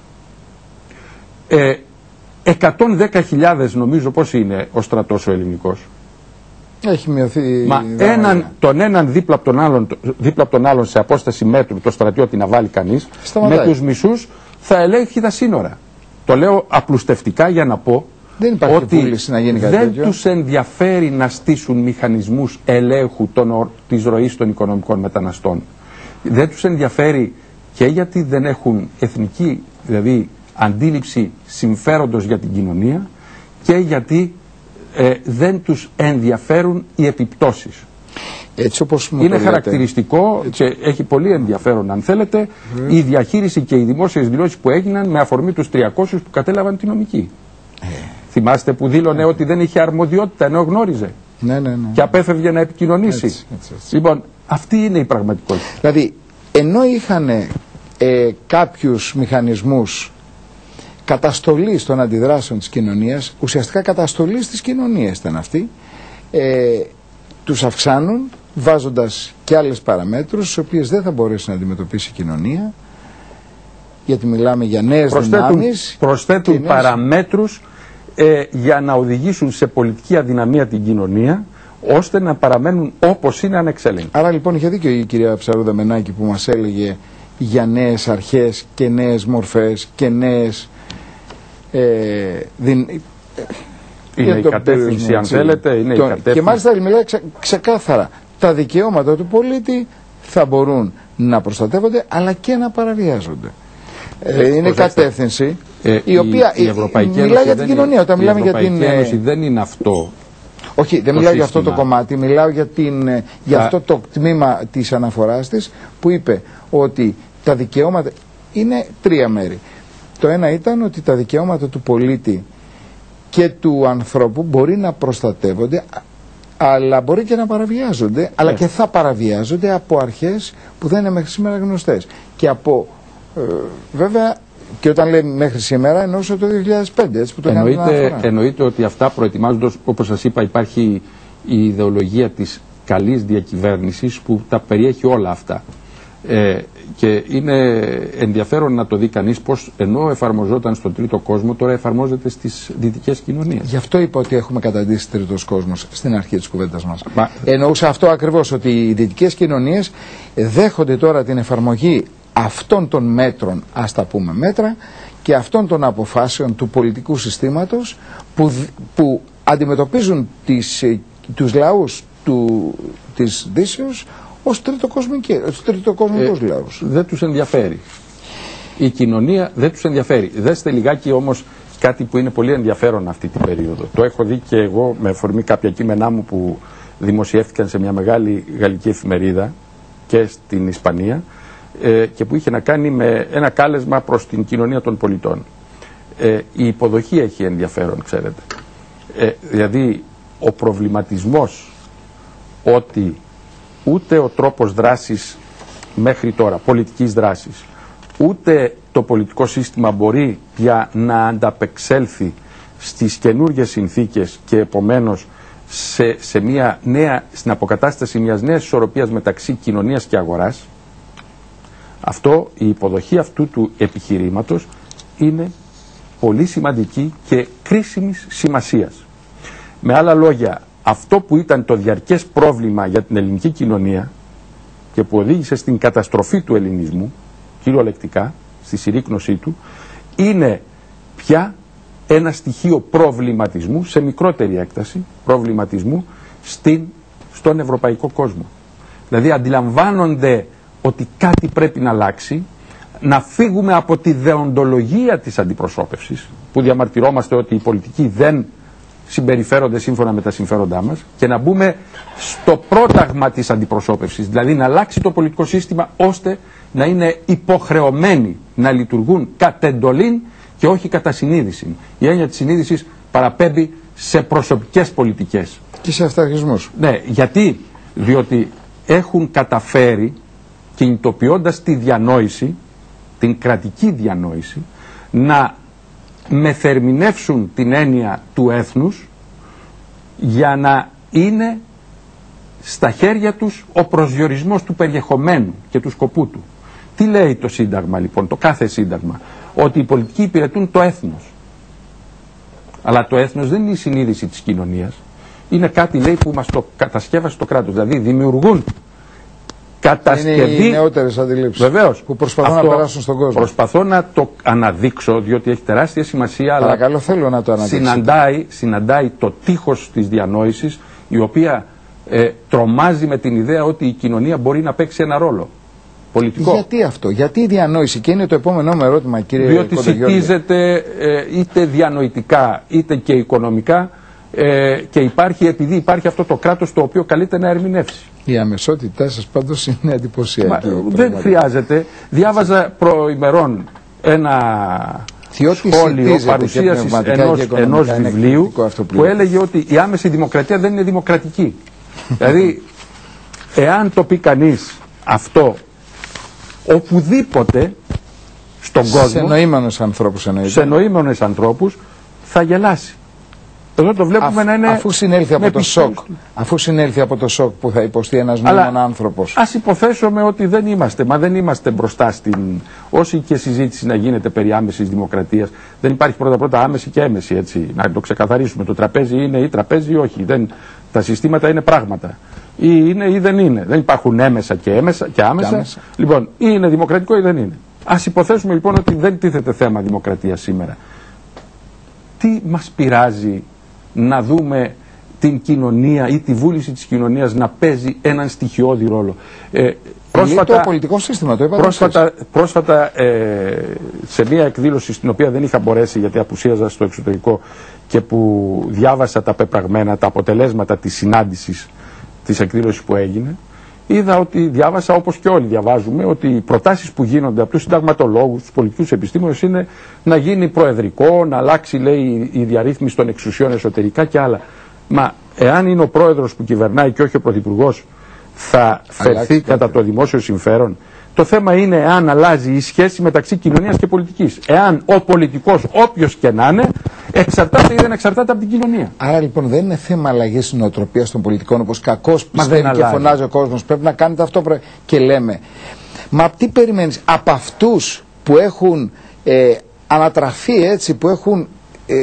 Ε, εκατόν δέκα χιλιάδες νομίζω πώς είναι ο στρατός ο ελληνικός. Έχει μειωθεί. Μα έναν, τον έναν δίπλα από τον, άλλον, δίπλα από τον άλλον σε απόσταση μέτρου το στρατιώτη να βάλει κανείς, με τους μισούς θα ελέγχει τα σύνορα. Το λέω απλουστευτικά για να πω δεν υπάρχει ότι να γίνει κάτι δεν τέτοιο. τους ενδιαφέρει να στήσουν μηχανισμούς ελέγχου των, της ροής των οικονομικών μεταναστών. Δεν τους ενδιαφέρει και γιατί δεν έχουν εθνική, δηλαδή αντίληψη συμφέροντος για την κοινωνία, και γιατί ε, δεν τους ενδιαφέρουν οι επιπτώσεις. Έτσι όπως μου είναι το χαρακτηριστικό έτσι. Και έχει πολύ ενδιαφέρον αν θέλετε mm. η διαχείριση και οι δημόσιες δηλώσεις που έγιναν με αφορμή τους τριακόσιους που κατέλαβαν τη νομική. Ε. Θυμάστε που δήλωνε ε. ότι δεν είχε αρμοδιότητα ενώ γνώριζε ναι, ναι, ναι. και απέφευγε να επικοινωνήσει. Έτσι, έτσι, έτσι. Λοιπόν, αυτή είναι η πραγματικότητα. Δηλαδή, ενώ είχαν ε, κάποιους μηχανισμούς καταστολής των αντιδράσεων της κοινωνίας, ουσιαστικά καταστολής της κοινωνίας ήταν αυτή, ε, τους αυξάνουν βάζοντας και άλλες παραμέτρους τις οποίες δεν θα μπορέσει να αντιμετωπίσει η κοινωνία, γιατί μιλάμε για νέες προσθέτουν, δυνάμεις. Προσθέτουν νέες... παραμέτρους ε, για να οδηγήσουν σε πολιτική αδυναμία την κοινωνία, ώστε να παραμένουν όπως είναι ανεξέλεγκτοι. Άρα λοιπόν είχε δίκιο η κυρία Ψαρούδα Μπενάκη που μας έλεγε για νέες αρχές και νέες μορφές και νέες ε, δυν... είναι η κατεύθυνση αν θέλετε, είναι το... η κατεύθυνση. Και μάλιστα μιλάει ξε... ξεκάθαρα, τα δικαιώματα του πολίτη θα μπορούν να προστατεύονται αλλά και να παραβιάζονται. Ε, είναι προσέξτε. κατεύθυνση Ε, η οποία η, η Ευρωπαϊκή μιλάει Ένωση για την κοινωνία. Όταν μιλάμε για την. Η Ευρωπαϊκή Ένωση δεν είναι αυτό. Όχι, δεν μιλάω για αυτό το κομμάτι, μιλάω για, την, για Α... αυτό το τμήμα της αναφοράς της που είπε ότι τα δικαιώματα είναι τρία μέρη. Το ένα ήταν ότι τα δικαιώματα του πολίτη και του ανθρώπου μπορεί να προστατεύονται, αλλά μπορεί και να παραβιάζονται, yeah. αλλά και θα παραβιάζονται από αρχές που δεν είναι μέχρι σήμερα γνωστές. Και από, ε, βέβαια, και όταν λέει μέχρι σήμερα, εννοούσε το δύο χιλιάδες πέντε, έτσι που το εννοείται, εννοείται ότι αυτά προετοιμάζοντας, όπως σας είπα, υπάρχει η ιδεολογία της καλής διακυβέρνησης που τα περιέχει όλα αυτά. Ε, και είναι ενδιαφέρον να το δει κανείς πως ενώ εφαρμοζόταν στον τρίτο κόσμο, τώρα εφαρμόζεται στις δυτικές κοινωνίες. Γι' αυτό είπα ότι έχουμε καταντήσει τρίτος κόσμος στην αρχή της κουβέντας μας. Μα... Εννοούσα αυτό ακριβώς, ότι οι δυτικές κοινωνίες δέχονται τώρα την εφαρμογή αυτών των μέτρων, ας τα πούμε μέτρα, και αυτών των αποφάσεων του πολιτικού συστήματος που, που αντιμετωπίζουν τις, τους λαούς του, της Δύσεως ως τριτοκοσμικούς ε, λαούς. Δεν τους ενδιαφέρει. Η κοινωνία δεν τους ενδιαφέρει. Δέστε λιγάκι όμως κάτι που είναι πολύ ενδιαφέρον αυτή την περίοδο. Το έχω δει και εγώ με αφορμή κάποια κείμενά μου που δημοσιεύτηκαν σε μια μεγάλη γαλλική εφημερίδα και στην Ισπανία, ε, και που είχε να κάνει με ένα κάλεσμα προς την κοινωνία των πολιτών. Ε, η υποδοχή έχει ενδιαφέρον, ξέρετε. Ε, δηλαδή ο προβληματισμός ότι ούτε ο τρόπος δράσης μέχρι τώρα, πολιτικής δράσης, ούτε το πολιτικό σύστημα μπορεί πια να ανταπεξέλθει στις καινούργιες συνθήκες και επομένως σε, σε μια νέα, στην αποκατάσταση μιας νέας ισορροπίας μεταξύ κοινωνίας και αγοράς. Αυτό, η υποδοχή αυτού του επιχειρήματος είναι πολύ σημαντική και κρίσιμης σημασίας. Με άλλα λόγια, αυτό που ήταν το διαρκές πρόβλημα για την ελληνική κοινωνία και που οδήγησε στην καταστροφή του ελληνισμού, κυριολεκτικά, στη συρρίκνωσή του, είναι πια ένα στοιχείο προβληματισμού σε μικρότερη έκταση, προβληματισμού στην, στον ευρωπαϊκό κόσμο. Δηλαδή αντιλαμβάνονται ότι κάτι πρέπει να αλλάξει, να φύγουμε από τη δεοντολογία της αντιπροσώπευσης, που διαμαρτυρόμαστε ότι οι πολιτικοί δεν συμπεριφέρονται σύμφωνα με τα συμφέροντά μας, και να μπούμε στο πρόταγμα της αντιπροσώπευσης, δηλαδή να αλλάξει το πολιτικό σύστημα ώστε να είναι υποχρεωμένοι να λειτουργούν κατ' εντολήν και όχι κατά συνείδηση. Η έννοια της συνείδησης παραπέμπει σε προσωπικές πολιτικές. Και σε αυταρχισμούς. Ναι, γιατί, διότι έχουν καταφέρει, κινητοποιώντας τη διανόηση, την κρατική διανόηση, να μεθερμινεύσουν την έννοια του έθνους για να είναι στα χέρια τους ο προσδιορισμός του περιεχομένου και του σκοπού του. Τι λέει το Σύνταγμα λοιπόν, το κάθε Σύνταγμα? Ότι οι πολιτικοί υπηρετούν το έθνος. Αλλά το έθνος δεν είναι η συνείδηση της κοινωνίας. Είναι κάτι, λέει, που μας το κατασκεύασε το κράτος. Δηλαδή δημιουργούν κατασκευή. Είναι οι νεότερες αντιλήψεις. Βεβαίως. Που προσπαθούν να περάσουν στον κόσμο. Προσπαθώ να το αναδείξω, διότι έχει τεράστια σημασία. Παρακαλώ, θέλω να το αναδείξω. Συναντάει, συναντάει το τείχος της διανόησης, η οποία ε, τρομάζει με την ιδέα ότι η κοινωνία μπορεί να παίξει ένα ρόλο πολιτικό. Γιατί αυτό, γιατί η διανόηση? Και είναι το επόμενό μου ερώτημα, κύριε Διότι Κοντογιώργη. σιτίζεται ε, είτε διανοητικά είτε και οικονομικά, ε, και υπάρχει, επειδή υπάρχει αυτό το κράτος το οποίο καλείται να ερμηνεύσει. Η αμεσότητά σας πάντως είναι εντυπωσιακή. Μα, δεν χρειάζεται. Διάβαζα προημερών ένα Διότι σχόλιο παρουσίασης ενός, ενός βιβλίου που έλεγε ότι η άμεση δημοκρατία δεν είναι δημοκρατική. Δηλαδή, εάν το πει κανείς αυτό οπουδήποτε στον κόσμο, σε νοήμενους ανθρώπους, σε νοήμενους ανθρώπους, θα γελάσει. Εδώ το βλέπουμε Αφ, να είναι. Αφού συνέλθει από το σοκ, αφού συνέλθει από το σοκ που θα υποστεί ένας νοήμων άνθρωπος. Ας υποθέσουμε ότι δεν είμαστε, μα δεν είμαστε μπροστά στην. Όση και συζήτηση να γίνεται περί άμεσης δημοκρατίας, δεν υπάρχει πρώτα-πρώτα άμεση και έμεση. Έτσι. Να το ξεκαθαρίσουμε. Το τραπέζι είναι ή τραπέζι ή όχι. Δεν, τα συστήματα είναι πράγματα. Ή είναι ή δεν είναι. Δεν υπάρχουν έμεσα και, έμεσα και άμεσα. Και άμεσα. Λοιπόν, ή είναι δημοκρατικό ή δεν είναι. Ας υποθέσουμε λοιπόν ότι δεν τίθεται θέμα δημοκρατία σήμερα. Τι μας πειράζει να δούμε την κοινωνία ή τη βούληση της κοινωνίας να παίζει έναν στοιχειώδη ρόλο. Ε, πρόσφατα, το πολιτικό σύστημα, το είπατε. Πρόσφατα, πρόσφατα ε, σε μια εκδήλωση στην οποία δεν είχα μπορέσει γιατί απουσίαζα στο εξωτερικό και που διάβασα τα πεπραγμένα, τα αποτελέσματα της συνάντησης της εκδήλωσης που έγινε, είδα ότι διάβασα, όπως και όλοι διαβάζουμε, ότι οι προτάσεις που γίνονται από τους συνταγματολόγους, τους πολιτικούς επιστήμονες είναι να γίνει προεδρικό, να αλλάξει, λέει, η διαρρύθμιση των εξουσιών εσωτερικά και άλλα. Μα εάν είναι ο πρόεδρος που κυβερνάει και όχι ο πρωθυπουργός, θα φερθεί κατά το δημόσιο συμφέρον. Το θέμα είναι εάν αλλάζει η σχέση μεταξύ κοινωνίας και πολιτικής. Εάν ο πολιτικός, όποιος και να είναι, εξαρτάται ή δεν εξαρτάται από την κοινωνία. Άρα λοιπόν δεν είναι θέμα αλλαγής νοοτροπίας των πολιτικών, όπως κακώς πιστεύει και φωνάζει ο κόσμος. Πρέπει να κάνετε αυτό και λέμε. Μα τι περιμένεις από αυτούς που έχουν ε, ανατραφεί έτσι, που έχουν ε,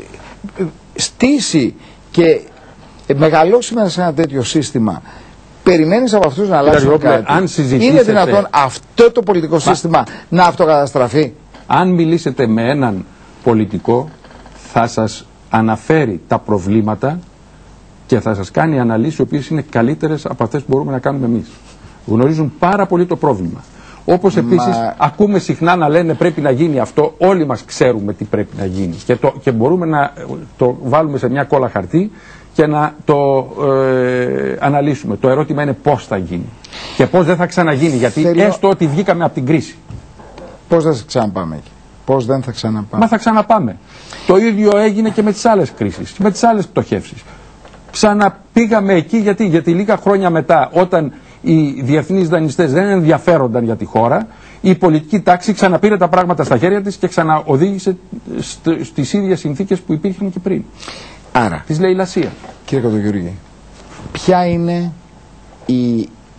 στήσει και μεγαλώσει μέσα σε ένα τέτοιο σύστημα? Περιμένεις από αυτούς να αλλάξουν κάτι? Αν είναι δυνατόν αυτό το πολιτικό σύστημα να αυτοκαταστραφεί? Αν μιλήσετε με έναν πολιτικό, θα σας αναφέρει τα προβλήματα και θα σας κάνει αναλύσεις οι οποίες είναι καλύτερες από αυτές που μπορούμε να κάνουμε εμείς. Γνωρίζουν πάρα πολύ το πρόβλημα. Όπως επίσης Μα... ακούμε συχνά να λένε πρέπει να γίνει αυτό, όλοι μας ξέρουμε τι πρέπει να γίνει και, το, και μπορούμε να το βάλουμε σε μια κόλλα χαρτί και να το ε, αναλύσουμε. Το ερώτημα είναι πώς θα γίνει και πώς δεν θα ξαναγίνει, γιατί Θέλω... έστω ότι βγήκαμε από την κρίση. Πώς δεν θα ξαναπάμε εκεί? Πώς δεν θα ξαναπάμε? Μα θα ξαναπάμε. Το ίδιο έγινε και με τις άλλες κρίσεις και με τις άλλες πτωχεύσεις. Ξαναπήγαμε εκεί γιατί, γιατί λίγα χρόνια μετά, όταν οι διεθνείς δανειστές δεν ενδιαφέρονταν για τη χώρα, η πολιτική τάξη ξαναπήρε τα πράγματα στα χέρια της και ξαναοδήγησε στις ίδιες συνθήκες που υπήρχαν και πριν. Άρα, της λαιλασία. Κύριε Κοντογιώργη, ποια είναι η,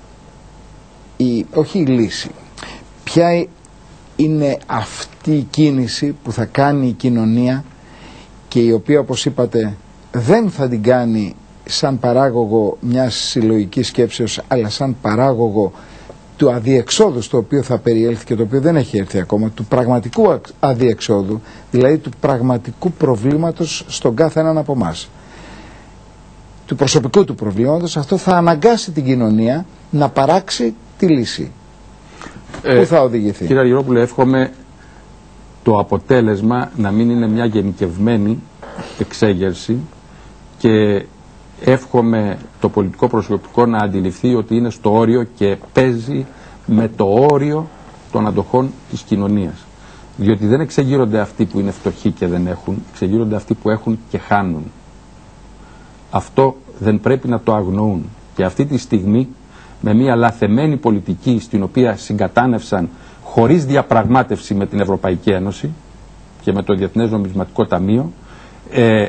η, όχι η λύση, ποια είναι αυτή η κίνηση που θα κάνει η κοινωνία και η οποία, όπως είπατε, δεν θα την κάνει σαν παράγωγο μιας συλλογικής σκέψεως, αλλά σαν παράγωγο του αδιεξόδου στο οποίο θα περιέλθει και το οποίο δεν έχει έρθει ακόμα, του πραγματικού αδιεξόδου, δηλαδή του πραγματικού προβλήματος στον κάθε έναν από εμάς, του προσωπικού του προβλήματος. Αυτό θα αναγκάσει την κοινωνία να παράξει τη λύση. Ε, Πού θα οδηγηθεί? Κύριε Αργυρόπουλε, εύχομαι το αποτέλεσμα να μην είναι μια γενικευμένη εξέγερση και εύχομαι το πολιτικό προσωπικό να αντιληφθεί ότι είναι στο όριο και παίζει με το όριο των αντοχών της κοινωνίας. Διότι δεν εξεγείρονται αυτοί που είναι φτωχοί και δεν έχουν, εξεγείρονται αυτοί που έχουν και χάνουν. Αυτό δεν πρέπει να το αγνοούν. Και αυτή τη στιγμή, με μια λαθεμένη πολιτική στην οποία συγκατάνευσαν χωρίς διαπραγμάτευση με την Ευρωπαϊκή Ένωση και με το Διεθνές Νομισματικό Ταμείο, ε,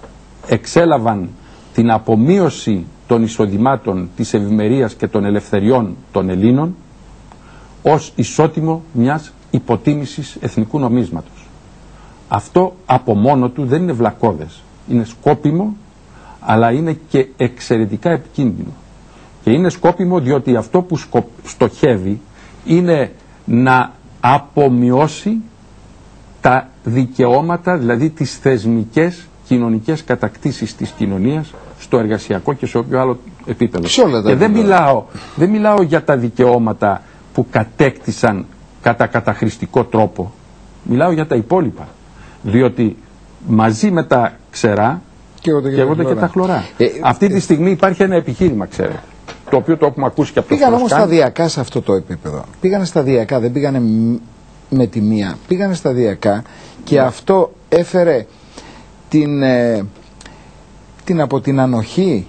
εξέλαβαν την απομείωση των εισοδημάτων, της ευημερίας και των ελευθεριών των Ελλήνων ως ισότιμο μιας υποτίμησης εθνικού νομίσματος. Αυτό από μόνο του δεν είναι βλακώδες. Είναι σκόπιμο, αλλά είναι και εξαιρετικά επικίνδυνο. Και είναι σκόπιμο διότι αυτό που στοχεύει είναι να απομειώσει τα δικαιώματα, δηλαδή τις θεσμικές κοινωνικές κατακτήσεις της κοινωνίας στο εργασιακό και σε όποιο άλλο επίπεδο. Και δεν μιλάω, δεν μιλάω για τα δικαιώματα που κατέκτησαν κατά καταχρηστικό τρόπο. Μιλάω για τα υπόλοιπα. Διότι μαζί με τα ξερά καίγονται και τα χλωρά. Ε, Αυτή τη στιγμή υπάρχει ένα επιχείρημα, ξέρετε, το οποίο το έχουμε ακούσει και από το Πήγαν όμως σταδιακά σε αυτό το επίπεδο. Πήγανε σταδιακά, δεν πήγανε με τη μία. Πήγανε σταδιακά και yeah. αυτό έφερε την, ε, την από την ανοχή,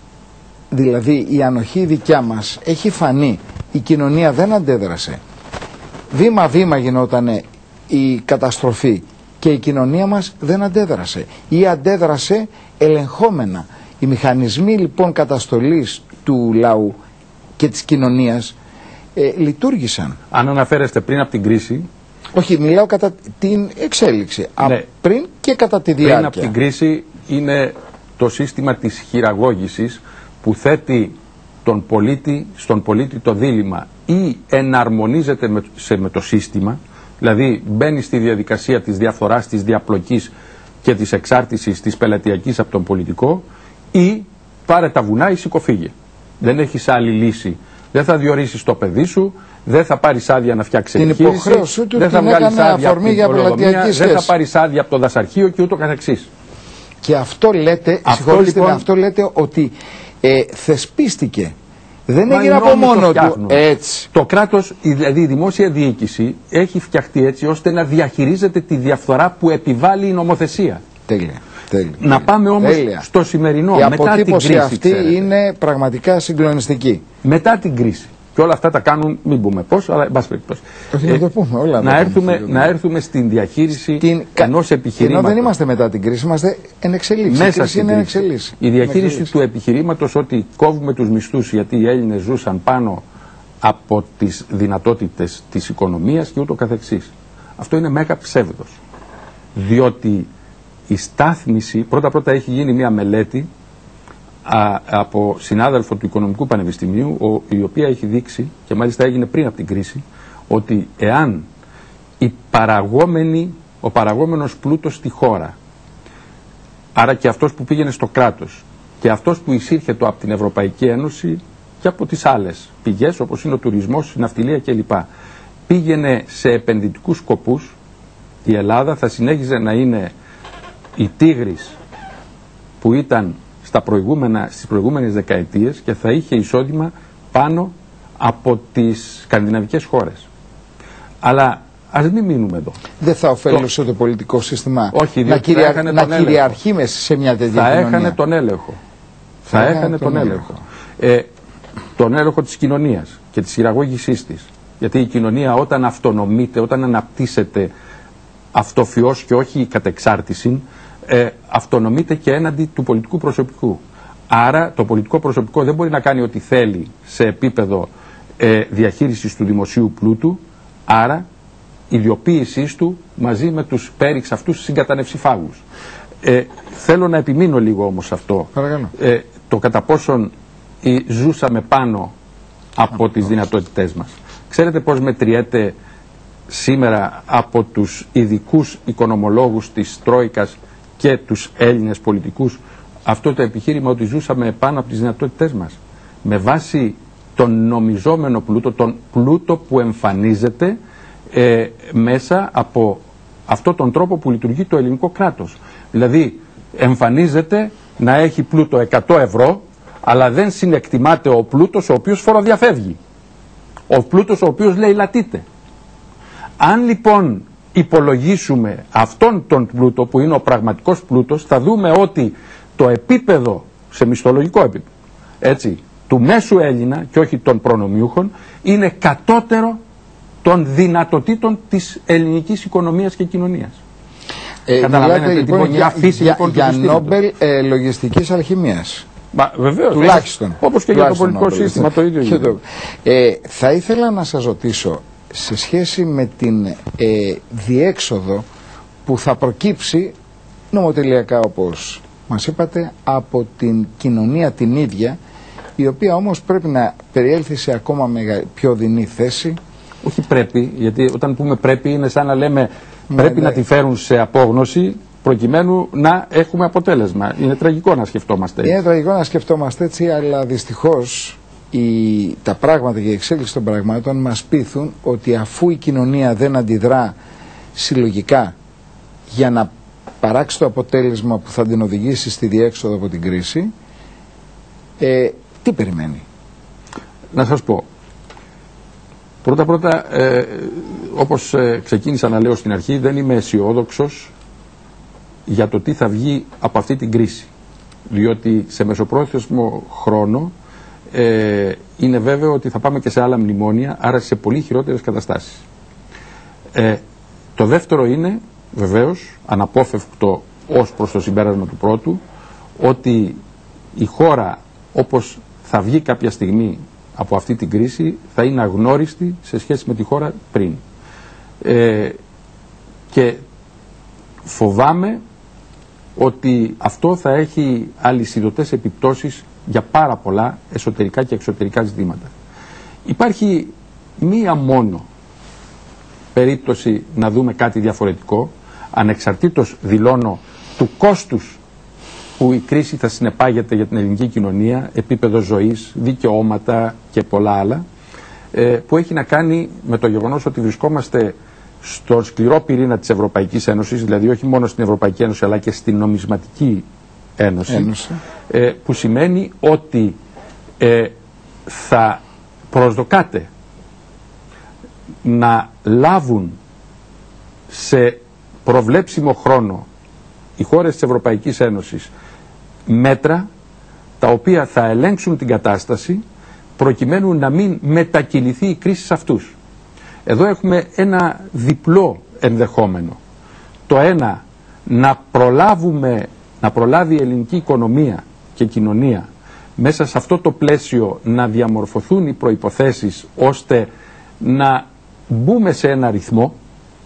δηλαδή η ανοχή δικιά μας έχει φανεί, η κοινωνία δεν αντέδρασε. Βήμα-βήμα γινόταν η καταστροφή και η κοινωνία μας δεν αντέδρασε ή αντέδρασε ελεγχόμενα. Οι μηχανισμοί λοιπόν καταστολής του λαού και της κοινωνίας ε, λειτουργήσαν. Αν αναφέρεστε πριν από την κρίση. Όχι, μιλάω κατά την εξέλιξη. Ναι. Α, πριν και κατά τη διάρκεια. Πριν από την κρίση είναι το σύστημα της χειραγώγησης που θέτει τον πολίτη, στον πολίτη το δίλημμα ή εναρμονίζεται με, σε, με το σύστημα, δηλαδή μπαίνει στη διαδικασία της διαφθοράς, της διαπλοκής και της εξάρτησης της πελατειακής από τον πολιτικό, ή πάρε τα βουνά ή σηκωφύγε. Δεν έχεις άλλη λύση. Δεν θα διορίσεις το παιδί σου, δεν θα πάρεις άδεια να φτιάξεις την επιχείρηση, υποχρέωση του δεν θα βγάλεις άδεια από την προλατιακή σχέση. Δεν θα πάρεις άδεια από το δασαρχείο και ούτω καθεξής. Και αυτό λέτε, αυτό, λοιπόν, αυτό λέτε ότι ε, θεσπίστηκε. Δεν έγινε από μόνο του έτσι. Το κράτος, δηλαδή η δημόσια διοίκηση, έχει φτιαχτεί έτσι ώστε να διαχειρίζεται τη διαφθορά που επιβάλλει η νομοθεσία. Τέλεια. Τέλεια. Να πάμε όμως Τέλεια. στο σημερινό. Η μετά αποτύπωση την κρίση, αυτή ξέρετε. είναι πραγματικά συγκλονιστική. Μετά την κρίση. Και όλα αυτά τα κάνουν, μην πούμε πώς, αλλά εν πάση περιπτώσει. Όχι, να το πούμε όλα. Να, έρθουμε, να έρθουμε στην διαχείριση την... ενός επιχειρήματος. Ενώ δεν είμαστε μετά την κρίση, είμαστε εν εξελίξη. Μέσα στην είναι εξελίξη. Η διαχείριση του επιχειρήματος ότι κόβουμε τους μισθούς γιατί οι Έλληνες ζούσαν πάνω από τις δυνατότητες της οικονομίας και ούτω καθεξής. Αυτό είναι μέγα ψεύδος. Διότι η στάθμιση, πρώτα-πρώτα έχει γίνει μια μελέτη α, από συνάδελφο του Οικονομικού Πανεπιστημίου, ο, η οποία έχει δείξει, και μάλιστα έγινε πριν από την κρίση, ότι εάν η παραγόμενη, ο παραγόμενος πλούτος στη χώρα, άρα και αυτός που πήγαινε στο κράτος και αυτός που εισήρχεται από την Ευρωπαϊκή Ένωση και από τις άλλες πηγές όπως είναι ο τουρισμός, η ναυτιλία κλπ, πήγαινε σε επενδυτικούς σκοπούς, η Ελλάδα θα συνέχιζε να είναι η Τίγρης που ήταν στα προηγούμενα, στις προηγούμενες δεκαετίες και θα είχε εισόδημα πάνω από τις σκανδιναβικές χώρες. Αλλά ας μην μείνουμε εδώ. Δεν θα ωφέλωσε το, το πολιτικό σύστημα όχι, να, κυρια... να κυριαρχεί μέσα σε μια τέτοια θα κοινωνία. Έχανε τον έλεγχο. Θα, θα έχανε τον, τον έλεγχο. έλεγχο. Ε, τον έλεγχο της κοινωνίας και της χειραγώγησής της. Γιατί η κοινωνία όταν αυτονομείται, όταν αναπτύσσεται αυτοφιώς και όχι κατεξάρτηση, ε, αυτονομείται και έναντι του πολιτικού προσωπικού. Άρα το πολιτικό προσωπικό δεν μπορεί να κάνει ό,τι θέλει σε επίπεδο ε, διαχείρισης του δημοσίου πλούτου, άρα ιδιοποίησής του μαζί με τους πέριξ αυτούς συγκατανευσιφάγους. Ε, θέλω να επιμείνω λίγο όμως αυτό. Ε, το κατά πόσον ε, ζούσαμε πάνω από τις δυνατότητές μας. Ξέρετε πώς μετριέται σήμερα από τους ειδικούς οικονομολόγους της Τρόικας και τους Έλληνες πολιτικούς αυτό το επιχείρημα ότι ζούσαμε πάνω από τις δυνατότητές μας? Με βάση τον νομιζόμενο πλούτο, τον πλούτο που εμφανίζεται ε, μέσα από αυτόν τον τρόπο που λειτουργεί το ελληνικό κράτος. Δηλαδή εμφανίζεται να έχει πλούτο εκατό ευρώ, αλλά δεν συνεκτιμάται ο πλούτος ο οποίος φοροδιαφεύγει. Ο πλούτος ο οποίος λαιλατείται. Αν λοιπόν υπολογίσουμε αυτόν τον πλούτο που είναι ο πραγματικός πλούτος, θα δούμε ότι το επίπεδο, σε μισθολογικό επίπεδο, έτσι, του μέσου Έλληνα και όχι των προνομιούχων, είναι κατώτερο των δυνατοτήτων της ελληνικής οικονομίας και κοινωνίας. Ε, Καταλαβαίνετε λοιπόν, την για, φύση για, λοιπόν, για Νόμπελ ε, λογιστικής αλχημίας. Μα βεβαίως, τουλάχιστον. Όπως και τουλάχιστον για το πολιτικό σύστημα το ίδιο. Το, ε, θα ήθελα να σας ρωτήσω, σε σχέση με την ε, διέξοδο που θα προκύψει νομοτελειακά, όπως μας είπατε, από την κοινωνία την ίδια, η οποία όμως πρέπει να περιέλθει σε ακόμα μεγα... πιο δεινή θέση. Όχι πρέπει, γιατί όταν πούμε πρέπει είναι σαν να λέμε πρέπει ναι, να τη φέρουν σε απόγνωση προκειμένου να έχουμε αποτέλεσμα. Είναι τραγικό να σκεφτόμαστε έτσι. Είναι τραγικό να σκεφτόμαστε έτσι, αλλά δυστυχώς η... τα πράγματα και η εξέλιξη των πραγμάτων μας πείθουν ότι αφού η κοινωνία δεν αντιδρά συλλογικά για να παράξει το αποτέλεσμα που θα την οδηγήσει στη διέξοδο από την κρίση, ε, τι περιμένει? Να σας πω. Πρώτα πρώτα, ε, όπως ε, ξεκίνησα να λέω στην αρχή, δεν είμαι αισιόδοξος για το τι θα βγει από αυτή την κρίση. Διότι σε μεσοπρόθεσμο χρόνο ε, είναι βέβαιο ότι θα πάμε και σε άλλα μνημόνια, άρα σε πολύ χειρότερες καταστάσεις. Ε, το δεύτερο είναι, βεβαίως, αναπόφευκτο ως προς το συμπέρασμα του πρώτου, ότι η χώρα, όπως θα βγει κάποια στιγμή από αυτή την κρίση, θα είναι αγνώριστη σε σχέση με τη χώρα πριν. Ε, και φοβάμαι ότι αυτό θα έχει αλυσιδωτές επιπτώσεις για πάρα πολλά εσωτερικά και εξωτερικά ζητήματα. Υπάρχει μία μόνο περίπτωση να δούμε κάτι διαφορετικό, ανεξαρτήτως, δηλώνω, του κόστους που που η κρίση θα συνεπάγεται για την ελληνική κοινωνία, επίπεδο ζωής, δικαιώματα και πολλά άλλα, που έχει να κάνει με το γεγονός ότι βρισκόμαστε στον σκληρό πυρήνα της Ευρωπαϊκής Ένωσης, δηλαδή όχι μόνο στην Ευρωπαϊκή Ένωση αλλά και στην Νομισματική Ένωση, Ένωση. που σημαίνει ότι ε, θα προσδοκάται να λάβουν σε προβλέψιμο χρόνο οι χώρες της Ευρωπαϊκής Ένωσης μέτρα τα οποία θα ελέγξουν την κατάσταση προκειμένου να μην μετακυληθεί η κρίση σε αυτούς. Εδώ έχουμε ένα διπλό ενδεχόμενο. Το ένα, να προλάβουμε, να προλάβει η ελληνική οικονομία και κοινωνία μέσα σε αυτό το πλαίσιο να διαμορφωθούν οι προϋποθέσεις ώστε να μπούμε σε ένα ρυθμό,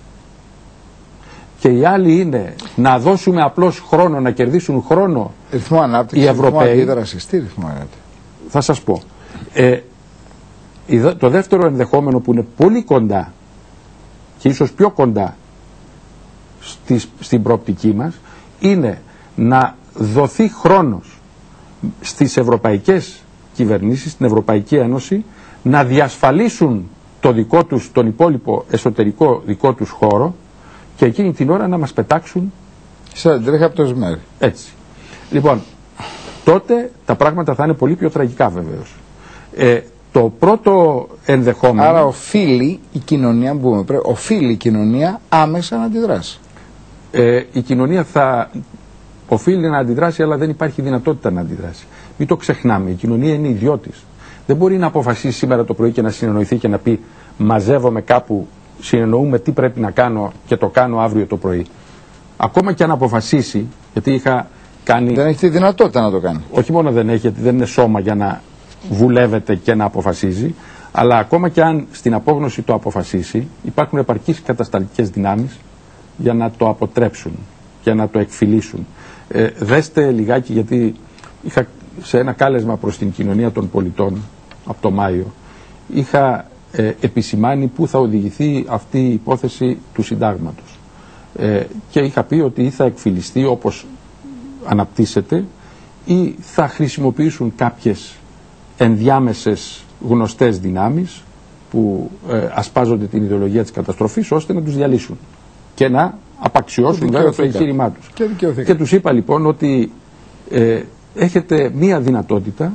και η άλλη είναι να δώσουμε απλώς χρόνο, να κερδίσουν χρόνο ρυθμό ανάπτυξης, οι Ευρωπαίοι. Ρυθμό αντίδρασης, τι ρυθμό είναι? Θα σας πω. Ε, το δεύτερο ενδεχόμενο που είναι πολύ κοντά και ίσως πιο κοντά στις, στην προοπτική μας είναι να δοθεί χρόνος στις ευρωπαϊκές κυβερνήσεις, στην Ευρωπαϊκή Ένωση, να διασφαλίσουν το δικό τους, τον υπόλοιπο εσωτερικό δικό τους χώρο, και εκείνη την ώρα να μας πετάξουν σε τρίχα από το ζμέρι. Έτσι. Λοιπόν, τότε τα πράγματα θα είναι πολύ πιο τραγικά βεβαίως. Ε, το πρώτο ενδεχόμενο... Άρα οφείλει η κοινωνία, μπούμε, πρέπει, οφείλει η κοινωνία άμεσα να αντιδράσει. Ε, η κοινωνία θα οφείλει να αντιδράσει, αλλά δεν υπάρχει δυνατότητα να αντιδράσει. Μην το ξεχνάμε, η κοινωνία είναι ιδιώτης. Δεν μπορεί να αποφασίσει σήμερα το πρωί και να συνεννοηθεί και να πει μαζεύομαι κάπου, συνεννοούμε τι πρέπει να κάνω και το κάνω αύριο το πρωί. Ακόμα και αν αποφασίσει, γιατί είχα κάνει... Δεν έχει τη δυνατότητα να το κάνει. Όχι μόνο δεν έχει, γιατί δεν είναι σώμα για να βουλεύεται και να αποφασίζει, αλλά ακόμα και αν στην απόγνωση το αποφασίσει, υπάρχουν επαρκείς κατασταλτικές δυνάμεις για να το αποτρέψουν και να το εκφυλίσουν. Ε, δέστε λιγάκι, γιατί είχα σε ένα κάλεσμα προς την κοινωνία των πολιτών από το Μάιο, είχα ε, επισημάνει πού θα οδηγηθεί αυτή η υπόθεση του συντάγματος. Ε, και είχα πει ότι ή θα εκφυλιστεί όπως αναπτύσσεται ή θα χρησιμοποιήσουν κάποιες ενδιάμεσες γνωστές δυνάμεις που ε, ασπάζονται την ιδεολογία της καταστροφής ώστε να τους διαλύσουν και να απαξιώσουν βέβαια το εγχείρημά τους. Και, και τους είπα λοιπόν ότι ε, έχετε μία δυνατότητα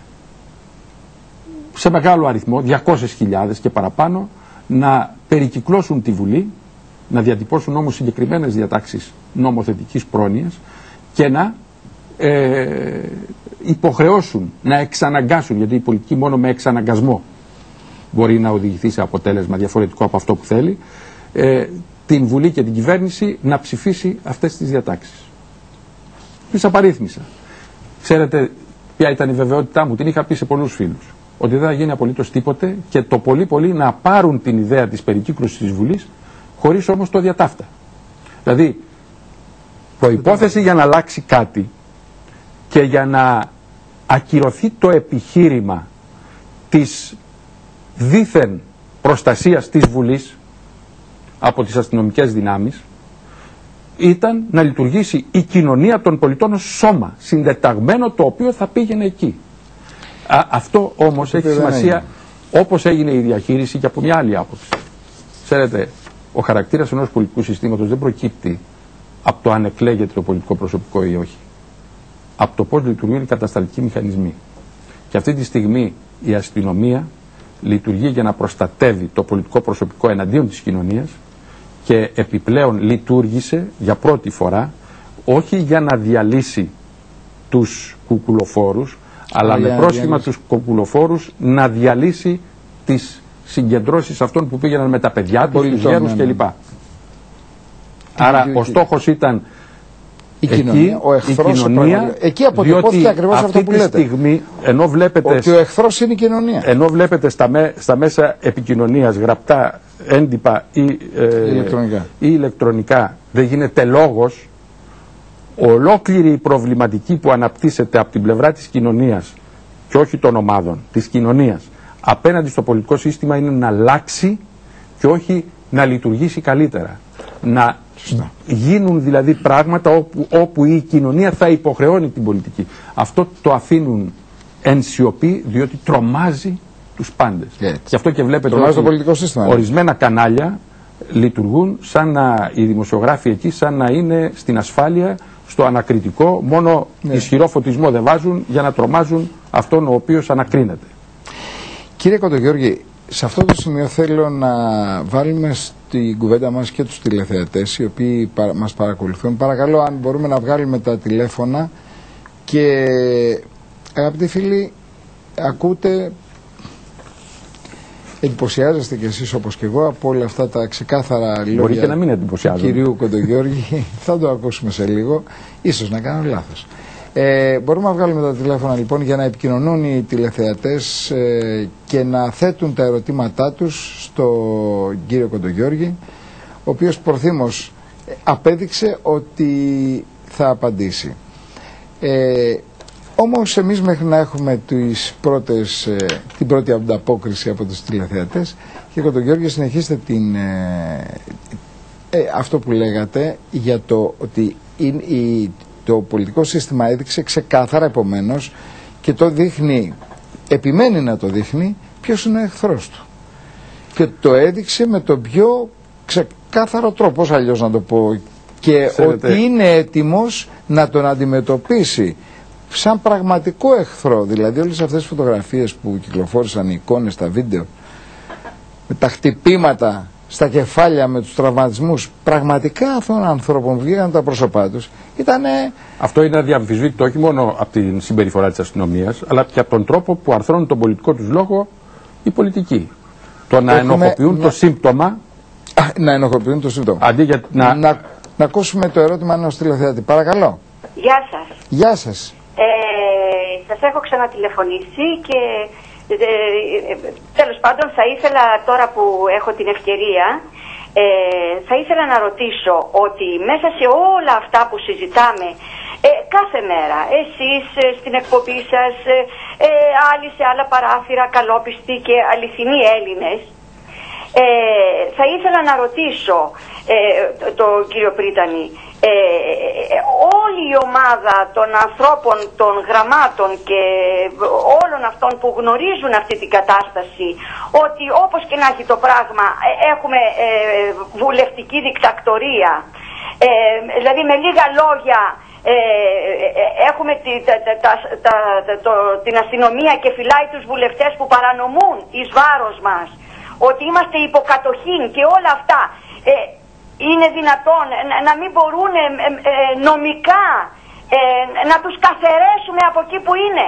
σε μεγάλο αριθμό, διακόσιες χιλιάδες και παραπάνω, να περικυκλώσουν τη Βουλή, να διατυπώσουν όμως συγκεκριμένες διατάξεις νομοθετικής πρόνοιας και να ε, υποχρεώσουν, να εξαναγκάσουν, γιατί η πολιτική μόνο με εξαναγκασμό μπορεί να οδηγηθεί σε αποτέλεσμα διαφορετικό από αυτό που θέλει, ε, την Βουλή και την κυβέρνηση να ψηφίσει αυτές τις διατάξεις. Τις απαρίθμησα. Ξέρετε ποια ήταν η βεβαιότητά μου? Την είχα πει σε πολλούς φίλους. Ότι δεν θα γίνει απολύτως τίποτε και το πολύ πολύ να πάρουν την ιδέα της περικύκλωσης της Βουλής, χωρίς όμως το διατάφτα. Δηλαδή, προϋπόθεση για να αλλάξει κάτι και για να ακυρωθεί το επιχείρημα της δήθεν προστασίας της Βουλής από τις αστυνομικές δυνάμεις ήταν να λειτουργήσει η κοινωνία των πολιτών ως σώμα συντεταγμένο, το οποίο θα πήγαινε εκεί. Α, αυτό όμως έχει σημασία όπως έγινε η διαχείριση και από μια άλλη άποψη. Ξέρετε, ο χαρακτήρας ενός πολιτικού συστήματος δεν προκύπτει από το αν εκλέγεται το πολιτικό προσωπικό ή όχι. Από το πώς λειτουργούν οι κατασταλτικοί μηχανισμοί. Και αυτή τη στιγμή η αστυνομία λειτουργεί για να προστατεύει το πολιτικό προσωπικό εναντίον της κοινωνίας και επιπλέον λειτουργήσε για πρώτη φορά όχι για να διαλύσει τους κουκουλοφόρους, αλλά με πρόσχημα τους κουκουλοφόρους να διαλύσει τις συγκεντρώσεις αυτών που πήγαιναν με τα παιδιά τους, τους γέρους ναι, ναι. κλπ. Άρα ο στόχος ήταν η εκεί, κοινωνία, ο εχθρός, η κοινωνία, εκεί αποτυπώθηκε ακριβώς αυτό που λέτε. Αυτή τη στιγμή, ενώ βλέπετε, ότι ο εχθρός είναι η κοινωνία. Ενώ βλέπετε στα, με, στα μέσα επικοινωνίας, γραπτά, έντυπα ή, ε, ηλεκτρονικά. ή ηλεκτρονικά, δεν γίνεται λόγος, ολόκληρη η προβληματική που αναπτύσσεται από την πλευρά της κοινωνίας και όχι των ομάδων, της κοινωνίας, απέναντι στο πολιτικό σύστημα είναι να αλλάξει και όχι να λειτουργήσει καλύτερα. Να Σωστά. Γίνουν δηλαδή πράγματα όπου, όπου η κοινωνία θα υποχρεώνει την πολιτική. Αυτό το αφήνουν εν σιωπή, διότι τρομάζει τους πάντες. Yeah. Γι' αυτό και βλέπετε ότι το πολιτικό σύστημα, ορισμένα κανάλια λειτουργούν σαν να οι δημοσιογράφοι εκεί σαν να είναι στην ασφάλεια, στο ανακριτικό, μόνο yeah. ισχυρό φωτισμό δεν βάζουν για να τρομάζουν αυτόν ο οποίος ανακρίνεται. Κύριε Κοντογιώργη, σε αυτό το σημείο θέλω να βάλουμε στην κουβέντα μας και τους τηλεθεατές οι οποίοι μας παρακολουθούν. Παρακαλώ, αν μπορούμε να βγάλουμε τα τηλέφωνα και αγαπητοί φίλοι, ακούτε, εντυπωσιάζεστε κι εσείς όπως και εγώ από όλα αυτά τα ξεκάθαρα λόγια. Μπορεί και να μην εντυπωσιάζονται. Κυρίου Κοντογιώργη. Θα το ακούσουμε σε λίγο, ίσως να κάνω λάθος. Ε, μπορούμε να βγάλουμε τα τηλέφωνα λοιπόν για να επικοινωνούν οι τηλεθεατές ε, και να θέτουν τα ερωτήματά τους στον κύριο Κοντογιώργη, ο οποίος προθήμως απέδειξε ότι θα απαντήσει. Ε, όμως εμείς μέχρι να έχουμε τις πρώτες, ε, την πρώτη ανταπόκριση από τους τηλεθεατές, κύριε Κοντογιώργη, συνεχίστε την, ε, ε, αυτό που λέγατε για το ότι είναι η το πολιτικό σύστημα έδειξε ξεκάθαρα επομένως και το δείχνει, επιμένει να το δείχνει ποιος είναι ο εχθρός του. Και το έδειξε με τον πιο ξεκάθαρο τρόπο, πώς αλλιώς να το πω, και Ξέρετε. ότι είναι έτοιμος να τον αντιμετωπίσει σαν πραγματικό εχθρό. Δηλαδή όλες αυτές τις φωτογραφίες που κυκλοφόρησαν, οι εικόνες, τα βίντεο, με τα χτυπήματα στα κεφάλια, με τους τραυματισμούς πραγματικά αυτών των ανθρώπων βγήκαν τα πρόσωπά τους, ήτανε... Αυτό είναι αδιαμφισβήτητο όχι μόνο από την συμπεριφορά της αστυνομίας, αλλά και από τον τρόπο που αρθρώνουν τον πολιτικό τους λόγο οι πολιτικοί. Το να Έχουμε... ενοχοποιούν να... το σύμπτωμα. Να ενοχοποιούν το σύμπτωμα. Αντί για να... να... να ακούσουμε το ερώτημα ενός τηλεθεατή. Παρακαλώ. Γεια σας. Γεια σας. Ε, σας έχω ξανατηλεφωνήσει και ε, ε, τέλος πάντων θα ήθελα τώρα που έχω την ευκαιρία ε, θα ήθελα να ρωτήσω ότι μέσα σε όλα αυτά που συζητάμε ε, κάθε μέρα, εσείς ε, στην εκπομπή σας, ε, ε, άλλοι σε άλλα παράθυρα, καλόπιστοι και αληθινοί Έλληνες, ε, θα ήθελα να ρωτήσω ε, τον κύριο Πρίτανη, Ε, όλη η ομάδα των ανθρώπων, των γραμμάτων και όλων αυτών που γνωρίζουν αυτή την κατάσταση, ότι όπως και να έχει το πράγμα έχουμε ε, βουλευτική δικτακτορία, ε, δηλαδή με λίγα λόγια ε, έχουμε τη, τα, τα, τα, τα, το, την αστυνομία και φυλάει τους βουλευτές που παρανομούν εις βάρος μας, ότι είμαστε υποκατοχήν και όλα αυτά. ε, Είναι δυνατόν να μην μπορούν ε, ε, νομικά ε, να τους καθαιρέσουμε από εκεί που είναι?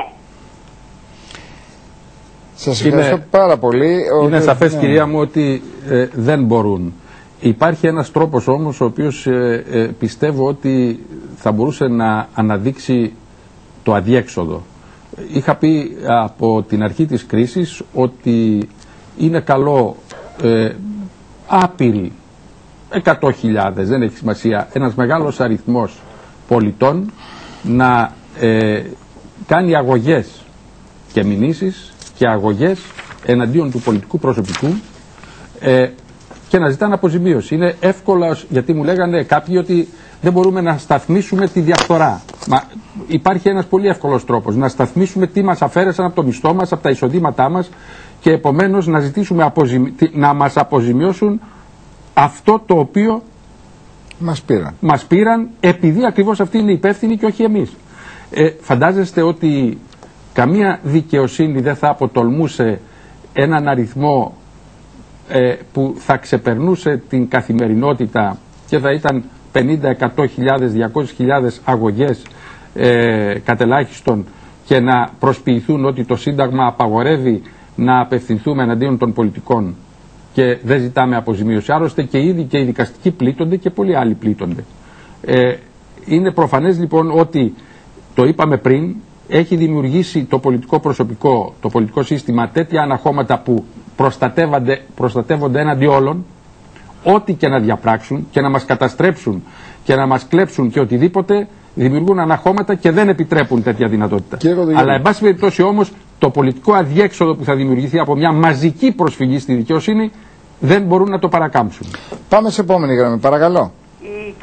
Σας ευχαριστώ είναι, πάρα πολύ. Είναι σαφές ναι. κυρία μου ότι ε, δεν μπορούν. Υπάρχει ένας τρόπος όμως ο οποίος ε, ε, πιστεύω ότι θα μπορούσε να αναδείξει το αδιέξοδο. Είχα πει από την αρχή της κρίσης ότι είναι καλό ε, άπειροι εκατό χιλιάδες, δεν έχει σημασία, ένας μεγάλος αριθμός πολιτών να ε, κάνει αγωγές και μηνύσεις και αγωγές εναντίον του πολιτικού προσωπικού ε, και να ζητάνε αποζημίωση. Είναι εύκολο, γιατί μου λέγανε κάποιοι ότι δεν μπορούμε να σταθμίσουμε τη διαφθορά. Μα υπάρχει ένας πολύ εύκολος τρόπος να σταθμίσουμε τι μας αφαίρεσαν από το μισθό μας, από τα εισοδήματά μας και επομένως να ζητήσουμε αποζημι... να μας αποζημιώσουν αυτό το οποίο μας πήραν. μας πήραν επειδή ακριβώς αυτοί είναι υπεύθυνοι και όχι εμείς. Ε, φαντάζεστε ότι καμία δικαιοσύνη δεν θα αποτολμούσε έναν αριθμό ε, που θα ξεπερνούσε την καθημερινότητα και θα ήταν πενήντα, εκατό χιλιάδες, διακόσιες χιλιάδες αγωγές ε, κατελάχιστον και να προσποιηθούν ότι το Σύνταγμα απαγορεύει να απευθυνθούμε εναντίον των πολιτικών και δεν ζητάμε αποζημίωση. Άλλωστε και ήδη και οι δικαστικοί πλήττονται και πολλοί άλλοι πλήττονται. Ε, είναι προφανές λοιπόν ότι, το είπαμε πριν, έχει δημιουργήσει το πολιτικό προσωπικό, το πολιτικό σύστημα τέτοια αναχώματα που προστατεύονται, προστατεύονται έναντι όλων, ό,τι και να διαπράξουν και να μας καταστρέψουν και να μας κλέψουν και οτιδήποτε, δημιουργούν αναχώματα και δεν επιτρέπουν τέτοια δυνατότητα. Αλλά εν πάση περιπτώσει όμως το πολιτικό αδιέξοδο που θα δημιουργηθεί από μια μαζική προσφυγή στη δικαιοσύνη δεν μπορούν να το παρακάμψουν. Πάμε σε επόμενη γραμμή, παρακαλώ.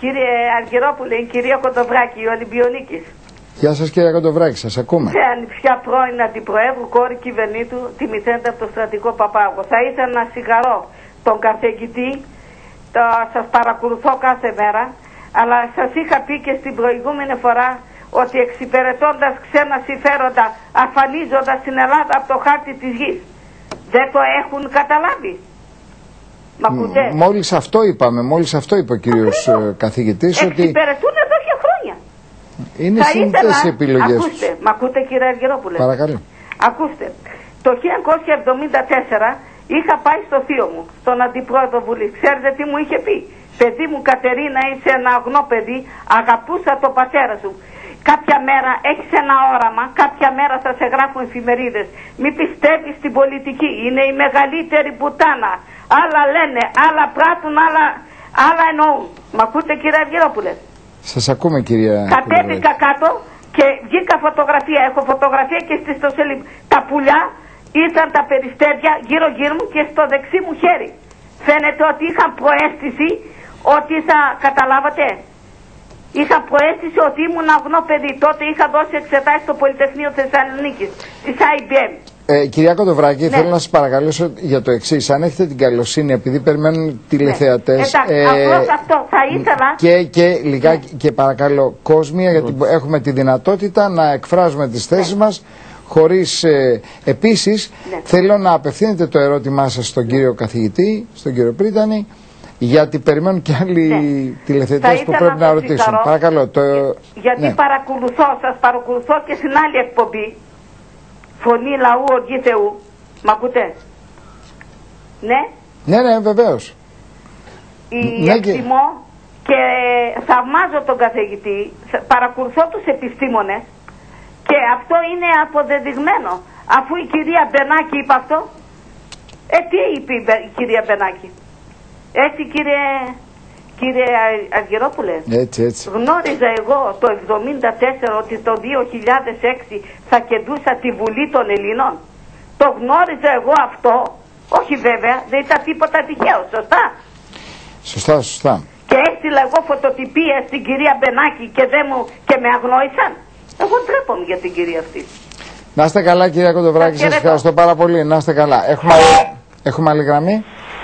Κύριε Αργυρόπουλε, η κυρία Κοντοβράκη, η Ολυμπιονίκης. Γεια σας κυρία Κοντοβράκη, σας ακούμε. Σε ανιψιά πρώην αντιπροέδρου, κόρη κυβερνήτου, τιμηθέντα από το στρατικό Παπάγο. Θα ήθελα να συγχαρώ τον καθηγητή, το, σας παρακολουθώ κάθε μέρα, αλλά σας είχα πει και στην προηγούμενη φορά ότι εξυπηρετώντας ξένα συμφέροντα, αφανίζοντας την Ελλάδα από το χάρτη της γης. Δεν το έχουν καταλάβει. Μ' ακούτε? Μόλις αυτό είπαμε, μόλις αυτό είπε ο κύριος ε, καθηγητής, ότι εξυπηρετούν εδώ και χρόνια. είναι συνήθες οι επιλογές τους. Ακούστε, μ' ακούτε κύριε Αργυρόπουλε? Παρακαλώ. Ακούστε, το χίλια εννιακόσια εβδομήντα τέσσερα είχα πάει στο θείο μου, στον αντιπρόεδρο Βουλής. Ξέρετε τι μου είχε πει? Παιδί μου Κατερίνα, είσαι ένα αγνό παιδί, αγαπούσα το πατέρα σου. Κάποια μέρα έχεις ένα όραμα, κάποια μέρα θα σε γράφουν εφημερίδες. Μη πιστεύεις στην πολιτική, είναι η μεγαλύτερη πουτάνα. Άλλα λένε, άλλα πράττουν, άλλα, άλλα εννοούν. Μ' ακούτε κύριε Αργυρόπουλε? Σας ακούμε κυρία. Κατέβηκα κάτω και βγήκα φωτογραφία. Έχω φωτογραφία και στη ιστοσελίδα. Τα πουλιά ήρθαν τα περιστέρια γύρω γύρω μου και στο δεξί μου χέρι. Φαίνεται ότι είχαν προαίσθηση ότι θα καταλάβατε. Είχα προαίσθηση ότι ήμουν αγνό παιδί. Τότε είχα δώσει εξετάσεις στο Πολυτεχνείο Θεσσαλονίκης, της άι μπι εμ. Ε, κυρία Κοντοβράκη, ναι. Θέλω να σας παρακαλέσω για το εξής. Αν έχετε την καλοσύνη, επειδή περιμένουν τηλεθεατές. Ναι. Ε, Απλώς αυτό θα ήθελα. Και, και λιγάκι, ναι. Και παρακαλώ, κόσμια, γιατί έχουμε τη δυνατότητα να εκφράζουμε τις θέσεις ναι. μας. Χωρίς, ε, επίσης, ναι. θέλω να απευθύνετε το ερώτημά σας στον κύριο καθηγητή, στον κύριο Πρίτανη, γιατί περιμένουν και άλλοι ναι. τηλεθεατές που πρέπει να, να ρωτήσουν. Παρακαλώ. Το... Γιατί ναι. παρακολουθώ, σας παρακολουθώ και στην άλλη εκπομπή. Φωνή λαού, οργή Θεού. Μ' ακούτε? Ναι. Ναι, ναι, βεβαίως. Η ναι, εκτιμώ και... και θαυμάζω τον καθηγητή. Παρακολουθώ τους επιστήμονες και αυτό είναι αποδεδειγμένο. Αφού η κυρία Μπενάκη είπε αυτό, ε, τι είπε η κυρία Μπενάκη? Έτσι κύριε, κύριε Αργυρόπουλε, έτσι, έτσι. γνώριζα εγώ το εβδομήντα τέσσερα ότι το δύο χιλιάδες έξι θα κεντούσα τη Βουλή των Ελλήνων. Το γνώριζα εγώ αυτό, όχι βέβαια, δεν ήταν τίποτα τυχαίο, σωστά? Σωστά, σωστά. Και έστειλα εγώ φωτοτυπία στην κυρία Μπενάκη και, δεν μου, και με αγνόησαν. Εγώ ντρέπομαι για την κυρία αυτή. Να είστε καλά κυρία Κοντοβράκη, σας ευχαριστώ πάρα πολύ, να είστε καλά. Έχουμε, έχουμε άλλη γραμμή?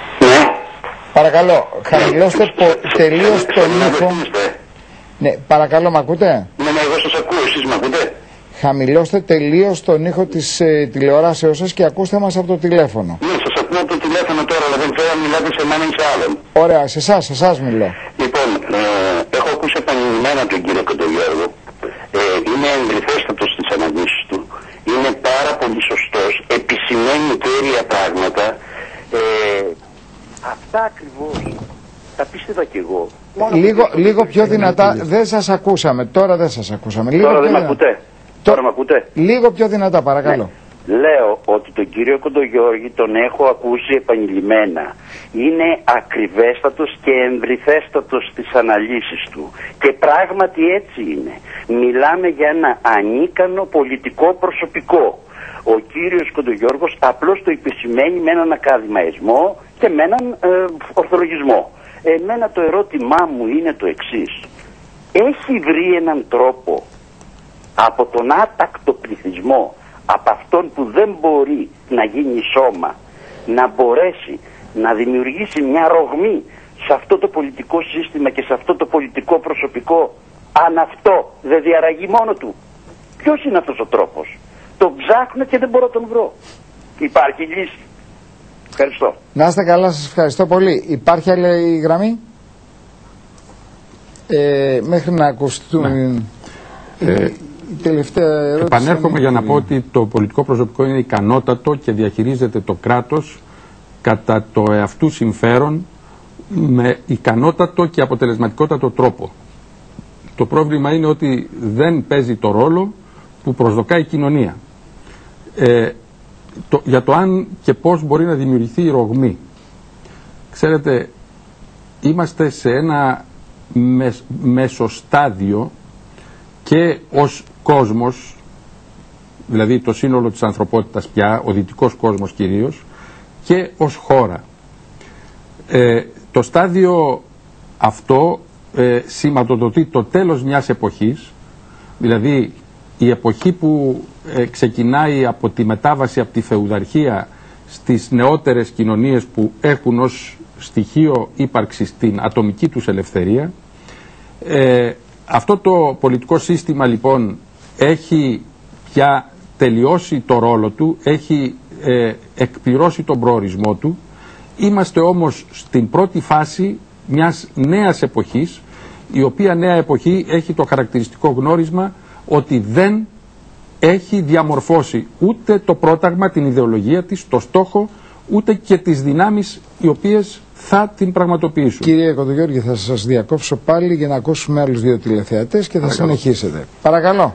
Παρακαλώ, χαμηλώστε τελείως τον ήχο. Ναι, παρακαλώ, μ' ακούτε? Ναι, ναι, εγώ σας ακούω, εσείς μ' ακούτε? Χαμηλώστε τελείως τον ήχο της ε, τηλεοράσεως σας και ακούστε μας από το τηλέφωνο. Ναι, σας ακούω από το τηλέφωνο τώρα, αλλά δεν θέλω να μιλάτε σε μένα ή σε άλλον. Ωραία, σε εσάς, σε εσάς μιλώ. Λοιπόν, ε, έχω ακούσει επανειλημμένα τον κύριο Κοντογιώργο. Ε, είναι εγκριθέστατος στις αναλύσεις του. Είναι πάρα πολύ σωστός, επισημαίνει κέρια πράγματα. Ε, Αυτά ακριβώς τα πίστευα κι εγώ. Λίγο, λίγο πιο δυνατά, δεν σας ακούσαμε, τώρα δεν σας ακούσαμε. Λίγο τώρα δεν με ακούτε. Τώρα με ακούτε. Λίγο πιο δυνατά, παρακαλώ. Ναι. Λέω ότι τον κύριο Κοντογιώργη τον έχω ακούσει επανειλημμένα. Είναι ακριβέστατος και εμβριθέστατος στις αναλύσεις του. Και πράγματι έτσι είναι. Μιλάμε για ένα ανίκανο πολιτικό προσωπικό. Ο κύριος Κοντογιώργος απλώς το επισημαίνει με έναν ακαδημαϊσμό και με έναν ε, ορθολογισμό. Εμένα το ερώτημά μου είναι το εξής. Έχει βρει έναν τρόπο από τον άτακτο πληθυσμό, από αυτόν που δεν μπορεί να γίνει σώμα, να μπορέσει να δημιουργήσει μια ρογμή σε αυτό το πολιτικό σύστημα και σε αυτό το πολιτικό προσωπικό, αν αυτό δεν διαραγεί μόνο του? Ποιος είναι αυτός ο τρόπος? Το ψάχνω και δεν μπορώ να τον βρω. Υπάρχει λύση. Ευχαριστώ. Να είστε καλά, σας ευχαριστώ πολύ. Υπάρχει άλλη γραμμή? Ε, μέχρι να ακουστούν... Ναι. Ε, η τελευταία ερώτηση... Επανέρχομαι για να πω ότι το πολιτικό προσωπικό είναι ικανότατο και διαχειρίζεται το κράτος κατά το εαυτού συμφέρον με ικανότατο και αποτελεσματικότατο τρόπο. Το πρόβλημα είναι ότι δεν παίζει το ρόλο που προσδοκάει η κοινωνία. Ε, το, για το αν και πώς μπορεί να δημιουργηθεί η ρογμή. Ξέρετε, είμαστε σε ένα μεσ, μεσοστάδιο και ως κόσμος, δηλαδή το σύνολο της ανθρωπότητας πια, ο δυτικός κόσμος κυρίως, και ως χώρα. Ε, το στάδιο αυτό ε, σηματοδοτεί το τέλος μιας εποχής, δηλαδή η εποχή που ε, ξεκινάει από τη μετάβαση από τη φεουδαρχία στις νεότερες κοινωνίες που έχουν ως στοιχείο ύπαρξης την ατομική τους ελευθερία. Ε, αυτό το πολιτικό σύστημα λοιπόν έχει πια τελειώσει το ρόλο του, έχει ε, εκπληρώσει τον προορισμό του. Είμαστε όμως στην πρώτη φάση μιας νέας εποχής, η οποία νέα εποχή έχει το χαρακτηριστικό γνώρισμα ότι δεν έχει διαμορφώσει ούτε το πρόταγμα, την ιδεολογία της, το στόχο, ούτε και τις δυνάμεις οι οποίες θα την πραγματοποιήσουν. Κύριε Κοντογιώργη, θα σας διακόψω πάλι για να ακούσουμε άλλους δύο τηλεθεατές και θα Παρακαλώ. συνεχίσετε. Παρακαλώ.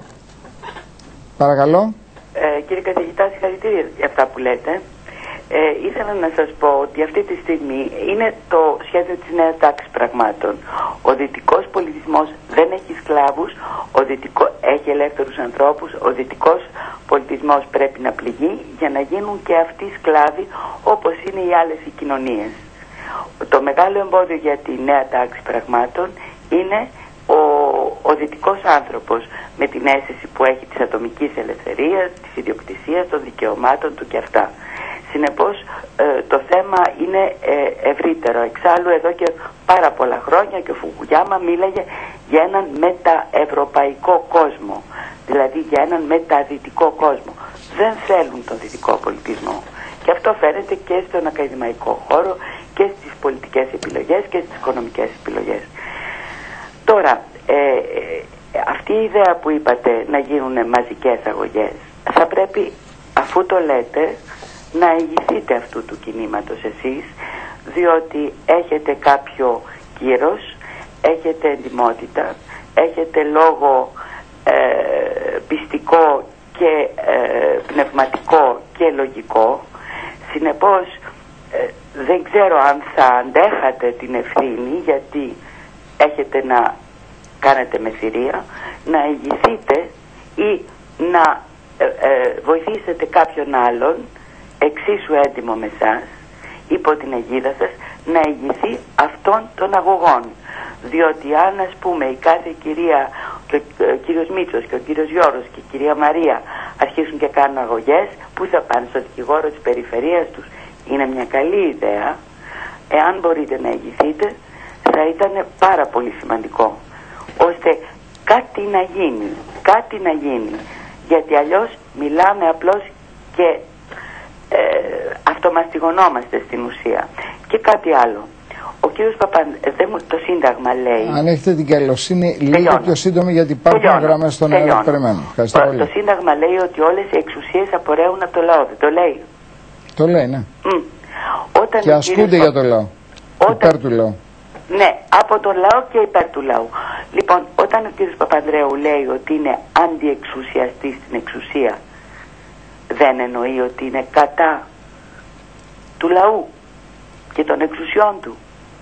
Παρακαλώ. Ε, κύριε καθηγητά, συγχαρητήρια για αυτά που λέτε. Ε, ήθελα να σας πω ότι αυτή τη στιγμή είναι το σχέδιο της νέας τάξης πραγμάτων. Ο δυτικός πολιτισμός δεν έχει σκλάβους, ο δυτικό, έχει ελεύθερους ανθρώπους, ο δυτικός πολιτισμός πρέπει να πληγεί για να γίνουν και αυτοί σκλάβοι όπως είναι οι άλλες οι κοινωνίες. Το μεγάλο εμπόδιο για τη νέα τάξη πραγμάτων είναι ο, ο δυτικός άνθρωπος με την αίσθηση που έχει της ατομικής ελευθερίας, της ιδιοκτησίας, των δικαιωμάτων του και αυτά. Συνεπώς ε, το θέμα είναι ε, ευρύτερο. Εξάλλου εδώ και πάρα πολλά χρόνια και ο Φουκουγιάμα μίλαγε για έναν μεταευρωπαϊκό κόσμο, δηλαδή για έναν μεταδυτικό κόσμο. Δεν θέλουν τον δυτικό πολιτισμό. Και αυτό φαίνεται και στον ακαδημαϊκό χώρο και στις πολιτικές επιλογές και στις οικονομικές επιλογές. Τώρα, ε, ε, αυτή η ιδέα που είπατε να γίνουν μαζικές αγωγές, θα πρέπει, αφού το λέτε, να ηγηθείτε αυτού του κινήματος εσείς, διότι έχετε κάποιο κύρος, έχετε εντιμότητα, έχετε λόγο ε, πιστικό και ε, πνευματικό και λογικό. Συνεπώς ε, δεν ξέρω αν θα αντέχατε την ευθύνη, γιατί έχετε να κάνετε μεθυρία, να ηγηθείτε ή να ε, ε, βοηθήσετε κάποιον άλλον εξίσου έντιμο με εσάς, υπό την αιγίδα σας, να ηγηθεί αυτών των αγωγών. Διότι αν, ας πούμε, η κάθε κυρία, και ο κύριος Μίτσος και ο κύριος Γιώρος και η κυρία Μαρία αρχίσουν και κάνουν αγωγές, πού θα πάνε? Στο δικηγόρο της περιφερείας τους? Είναι μια καλή ιδέα. Εάν μπορείτε να ηγηθείτε, θα ήταν πάρα πολύ σημαντικό, ώστε κάτι να γίνει, κάτι να γίνει, γιατί αλλιώς μιλάμε απλώς και Ε, αυτομαστιγωνόμαστε στην ουσία. Και κάτι άλλο. Ο κύριος Παπανδρέου, το Σύνταγμα λέει... Αν έχετε την καλοσύνη, λίγο πιο σύντομη, γιατί υπάρχουν γραμμές στον αέρα που περιμένουν. Ευχαριστώ πολύ. Το Σύνταγμα λέει ότι όλες οι εξουσίες απορρέουν από το λαό. Δεν το λέει? Το λέει, ναι. Mm. Όταν και ασκούνται κύριος... για το λαό. Όταν... Υπέρ του λαού. Ναι, από τον λαό και υπέρ του λαού. Λοιπόν, όταν ο κύριος Παπανδρέου λέει ότι είναι αντιεξουσιαστής στην εξουσία, δεν εννοεί ότι είναι κατά του λαού και των εξουσιών του.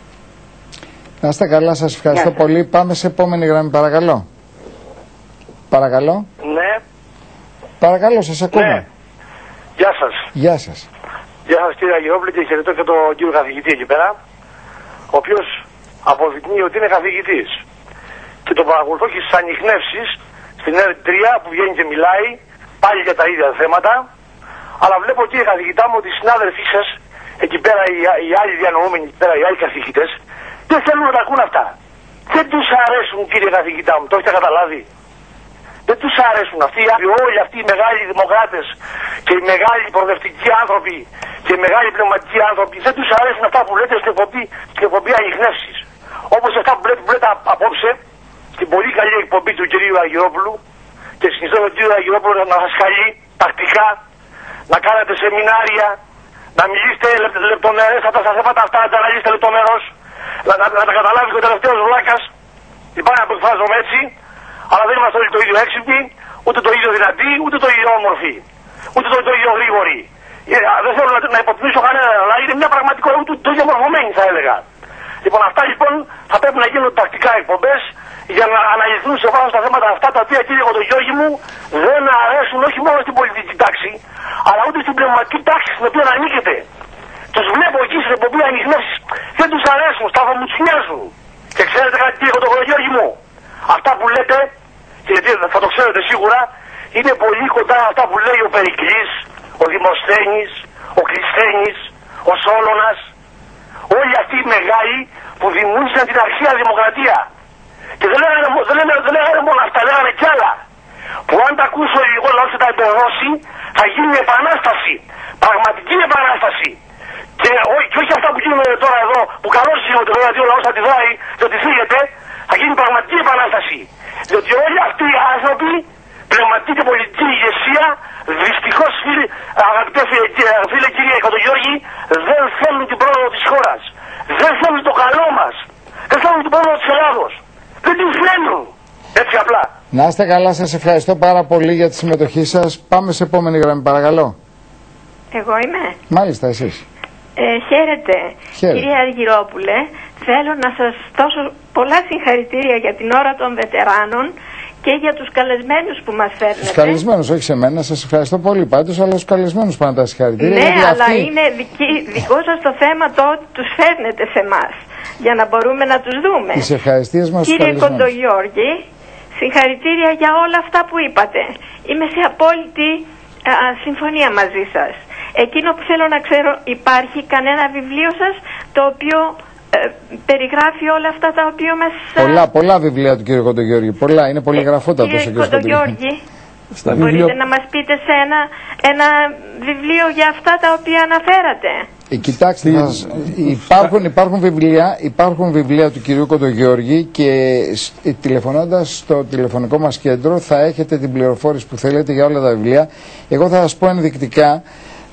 Να είστε καλά, σας ευχαριστώ Γεια πολύ. Σας. Πάμε σε επόμενη γραμμή, παρακαλώ. Παρακαλώ. Ναι. Παρακαλώ, σας ακούμε. Ναι. Γεια σας. Γεια σας. Γεια σας κύριε Αγγελόπουλε, και χαιρετώ και τον κύριο καθηγητή εκεί πέρα, ο οποίος αποδεικνύει ότι είναι καθηγητής. Και τον παρακολουθώ και στις ανιχνεύσεις στην ΕΡΤ τρία που βγαίνει και μιλάει πάλι για τα ίδια θέματα, αλλά βλέπω, κύριε καθηγητά μου, ότι οι συνάδελφοί σας εκεί πέρα, οι, οι άλλοι διανοούμενοι εκεί πέρα, οι άλλοι καθηγητές, δεν θέλουν να τα ακούν αυτά. Δεν τους αρέσουν, κύριε καθηγητά μου, το έχετε καταλάβει? Δεν τους αρέσουν αυτοί, όλοι αυτοί οι μεγάλοι δημοκράτες και οι μεγάλοι προοδευτικοί άνθρωποι και οι μεγάλοι πνευματικοί άνθρωποι, δεν τους αρέσουν αυτά που λέτε στην εκπομπή, στην εκπομπή ανιχνεύσεις. Όπως αυτά που λέτε, που λέτε απόψε, στην πολύ καλή εκπομπή του κυρίου Αγγελόπουλου, και συνιστώ τον κύριο Αγγελόπουλο να σας καλεί τακτικά, να κάνετε σεμινάρια, να μιλήσετε λεπτομερέστατα στα θέματα αυτά, να τα αναλύσετε λεπτομερώς, να, να, να τα καταλάβει και ο τελευταίος βλάκας. Λυπάμαι να το εκφράζομαι έτσι, αλλά δεν είμαστε όλοι το ίδιο έξυπνοι, ούτε το ίδιο δυνατοί, ούτε το ίδιο όμορφοι, ούτε το, το ίδιο γρήγοροι. Ε, δεν θέλω να, να υποτιμήσω κανέναν, αλλά είναι μια πραγματικότητα ούτε το ίδιο μορφωμένη, θα έλεγα. Λοιπόν, αυτά λοιπόν θα πρέπει να γίνουν τακτικά εκπομπές για να αναλυθούν σε βάθος τα θέματα αυτά, τα οποία, κύριε Κοντογιώργη μου, δεν αρέσουν όχι μόνο στην πολιτική τάξη, αλλά ούτε στην πνευματική τάξη στην οποία ανήκετε. Τους βλέπω εκεί στην εκπομπή ανιχνεύσεις, δεν τους αρέσουν, στα μου τους νοιάζουν. Και Και ξέρετε κάτι, κύριε Κοντογιώργη μου, αυτά που λέτε, γιατί θα το ξέρετε σίγουρα, είναι πολύ κοντά αυτά που λέει ο Περικλής, ο Δημοσθένης, ο Κλεισθένης, ο Σόλωνας, όλοι αυτοί οι μεγάλοι που δημιούργησαν την αρχαία δημοκρατία. Και δεν λέγανε, δεν λέγανε, δεν λέγανε μόνο αυτά, λέγανε κι άλλα. Που αν τα ακούσει ο ελληνικός λαός και τα υποδώσει, θα γίνει επανάσταση. Πραγματική επανάσταση. Και, ό, και όχι αυτά που γίνονται τώρα εδώ, που καλώς γίνονται βέβαια, γιατί ο λαός αντιδράει και ότι φύγεται, θα γίνει πραγματική επανάσταση. Διότι όλοι αυτοί οι άνθρωποι, πνευματική και πολιτική ηγεσία, δυστυχώς φίλοι, αγαπητέ φίλε, φίλε κύριε Κοντογιώργη, δεν θέλουν την πρόοδο της χώρας. Δεν θέλουν το καλό μας. Δεν θέλουν την πρόοδο της Ελλάδος. Δεν την θέλουν. Έτσι απλά. Να είστε καλά, σας ευχαριστώ πάρα πολύ για τη συμμετοχή σας. Πάμε σε επόμενη γραμμή, παρακαλώ. Εγώ είμαι. Μάλιστα, εσείς. Ε, χαίρετε. Χαίρετε. Κυρία Αργυρόπουλε, θέλω να σας δώσω πολλά συγχαρητήρια για την ώρα των βετεράνων και για τους καλεσμένους που μας φέρνετε. Τους καλεσμένους, όχι σε μένα, σας ευχαριστώ πολύ πάντως, αλλά τους καλεσμένους πάνω τα συγχαρητήρια. Ναι, αλλά αυτοί... είναι δική, δικό σας το θέμα το ότι τους φέρνετε σε εμάς, για να μπορούμε να τους δούμε. Τις ευχαριστίες μας. Κύριε Κοντογιώργη, συγχαρητήρια για όλα αυτά που είπατε. Είμαι σε απόλυτη α, συμφωνία μαζί σας. Εκείνο που θέλω να ξέρω, υπάρχει κανένα βιβλίο σας το οποίο ε, περιγράφει όλα αυτά τα οποία μας... Πολλά, πολλά βιβλία του κύριου Κοντογιώργη. Πολλά, είναι πολυγραφότατος ο κύριος Κοντογιώργη. Μπορείτε βιβλίο... να μας πείτε σε ένα, ένα βιβλίο για αυτά τα οποία αναφέρατε. Ε, κοιτάξτε, μας, υπάρχουν, υπάρχουν, βιβλία, υπάρχουν βιβλία του κυρίου Κοντογιώργη και τηλεφωνώντας στο τηλεφωνικό μας κέντρο θα έχετε την πληροφόρηση που θέλετε για όλα τα βιβλία. Εγώ θα σας πω ενδεικτικά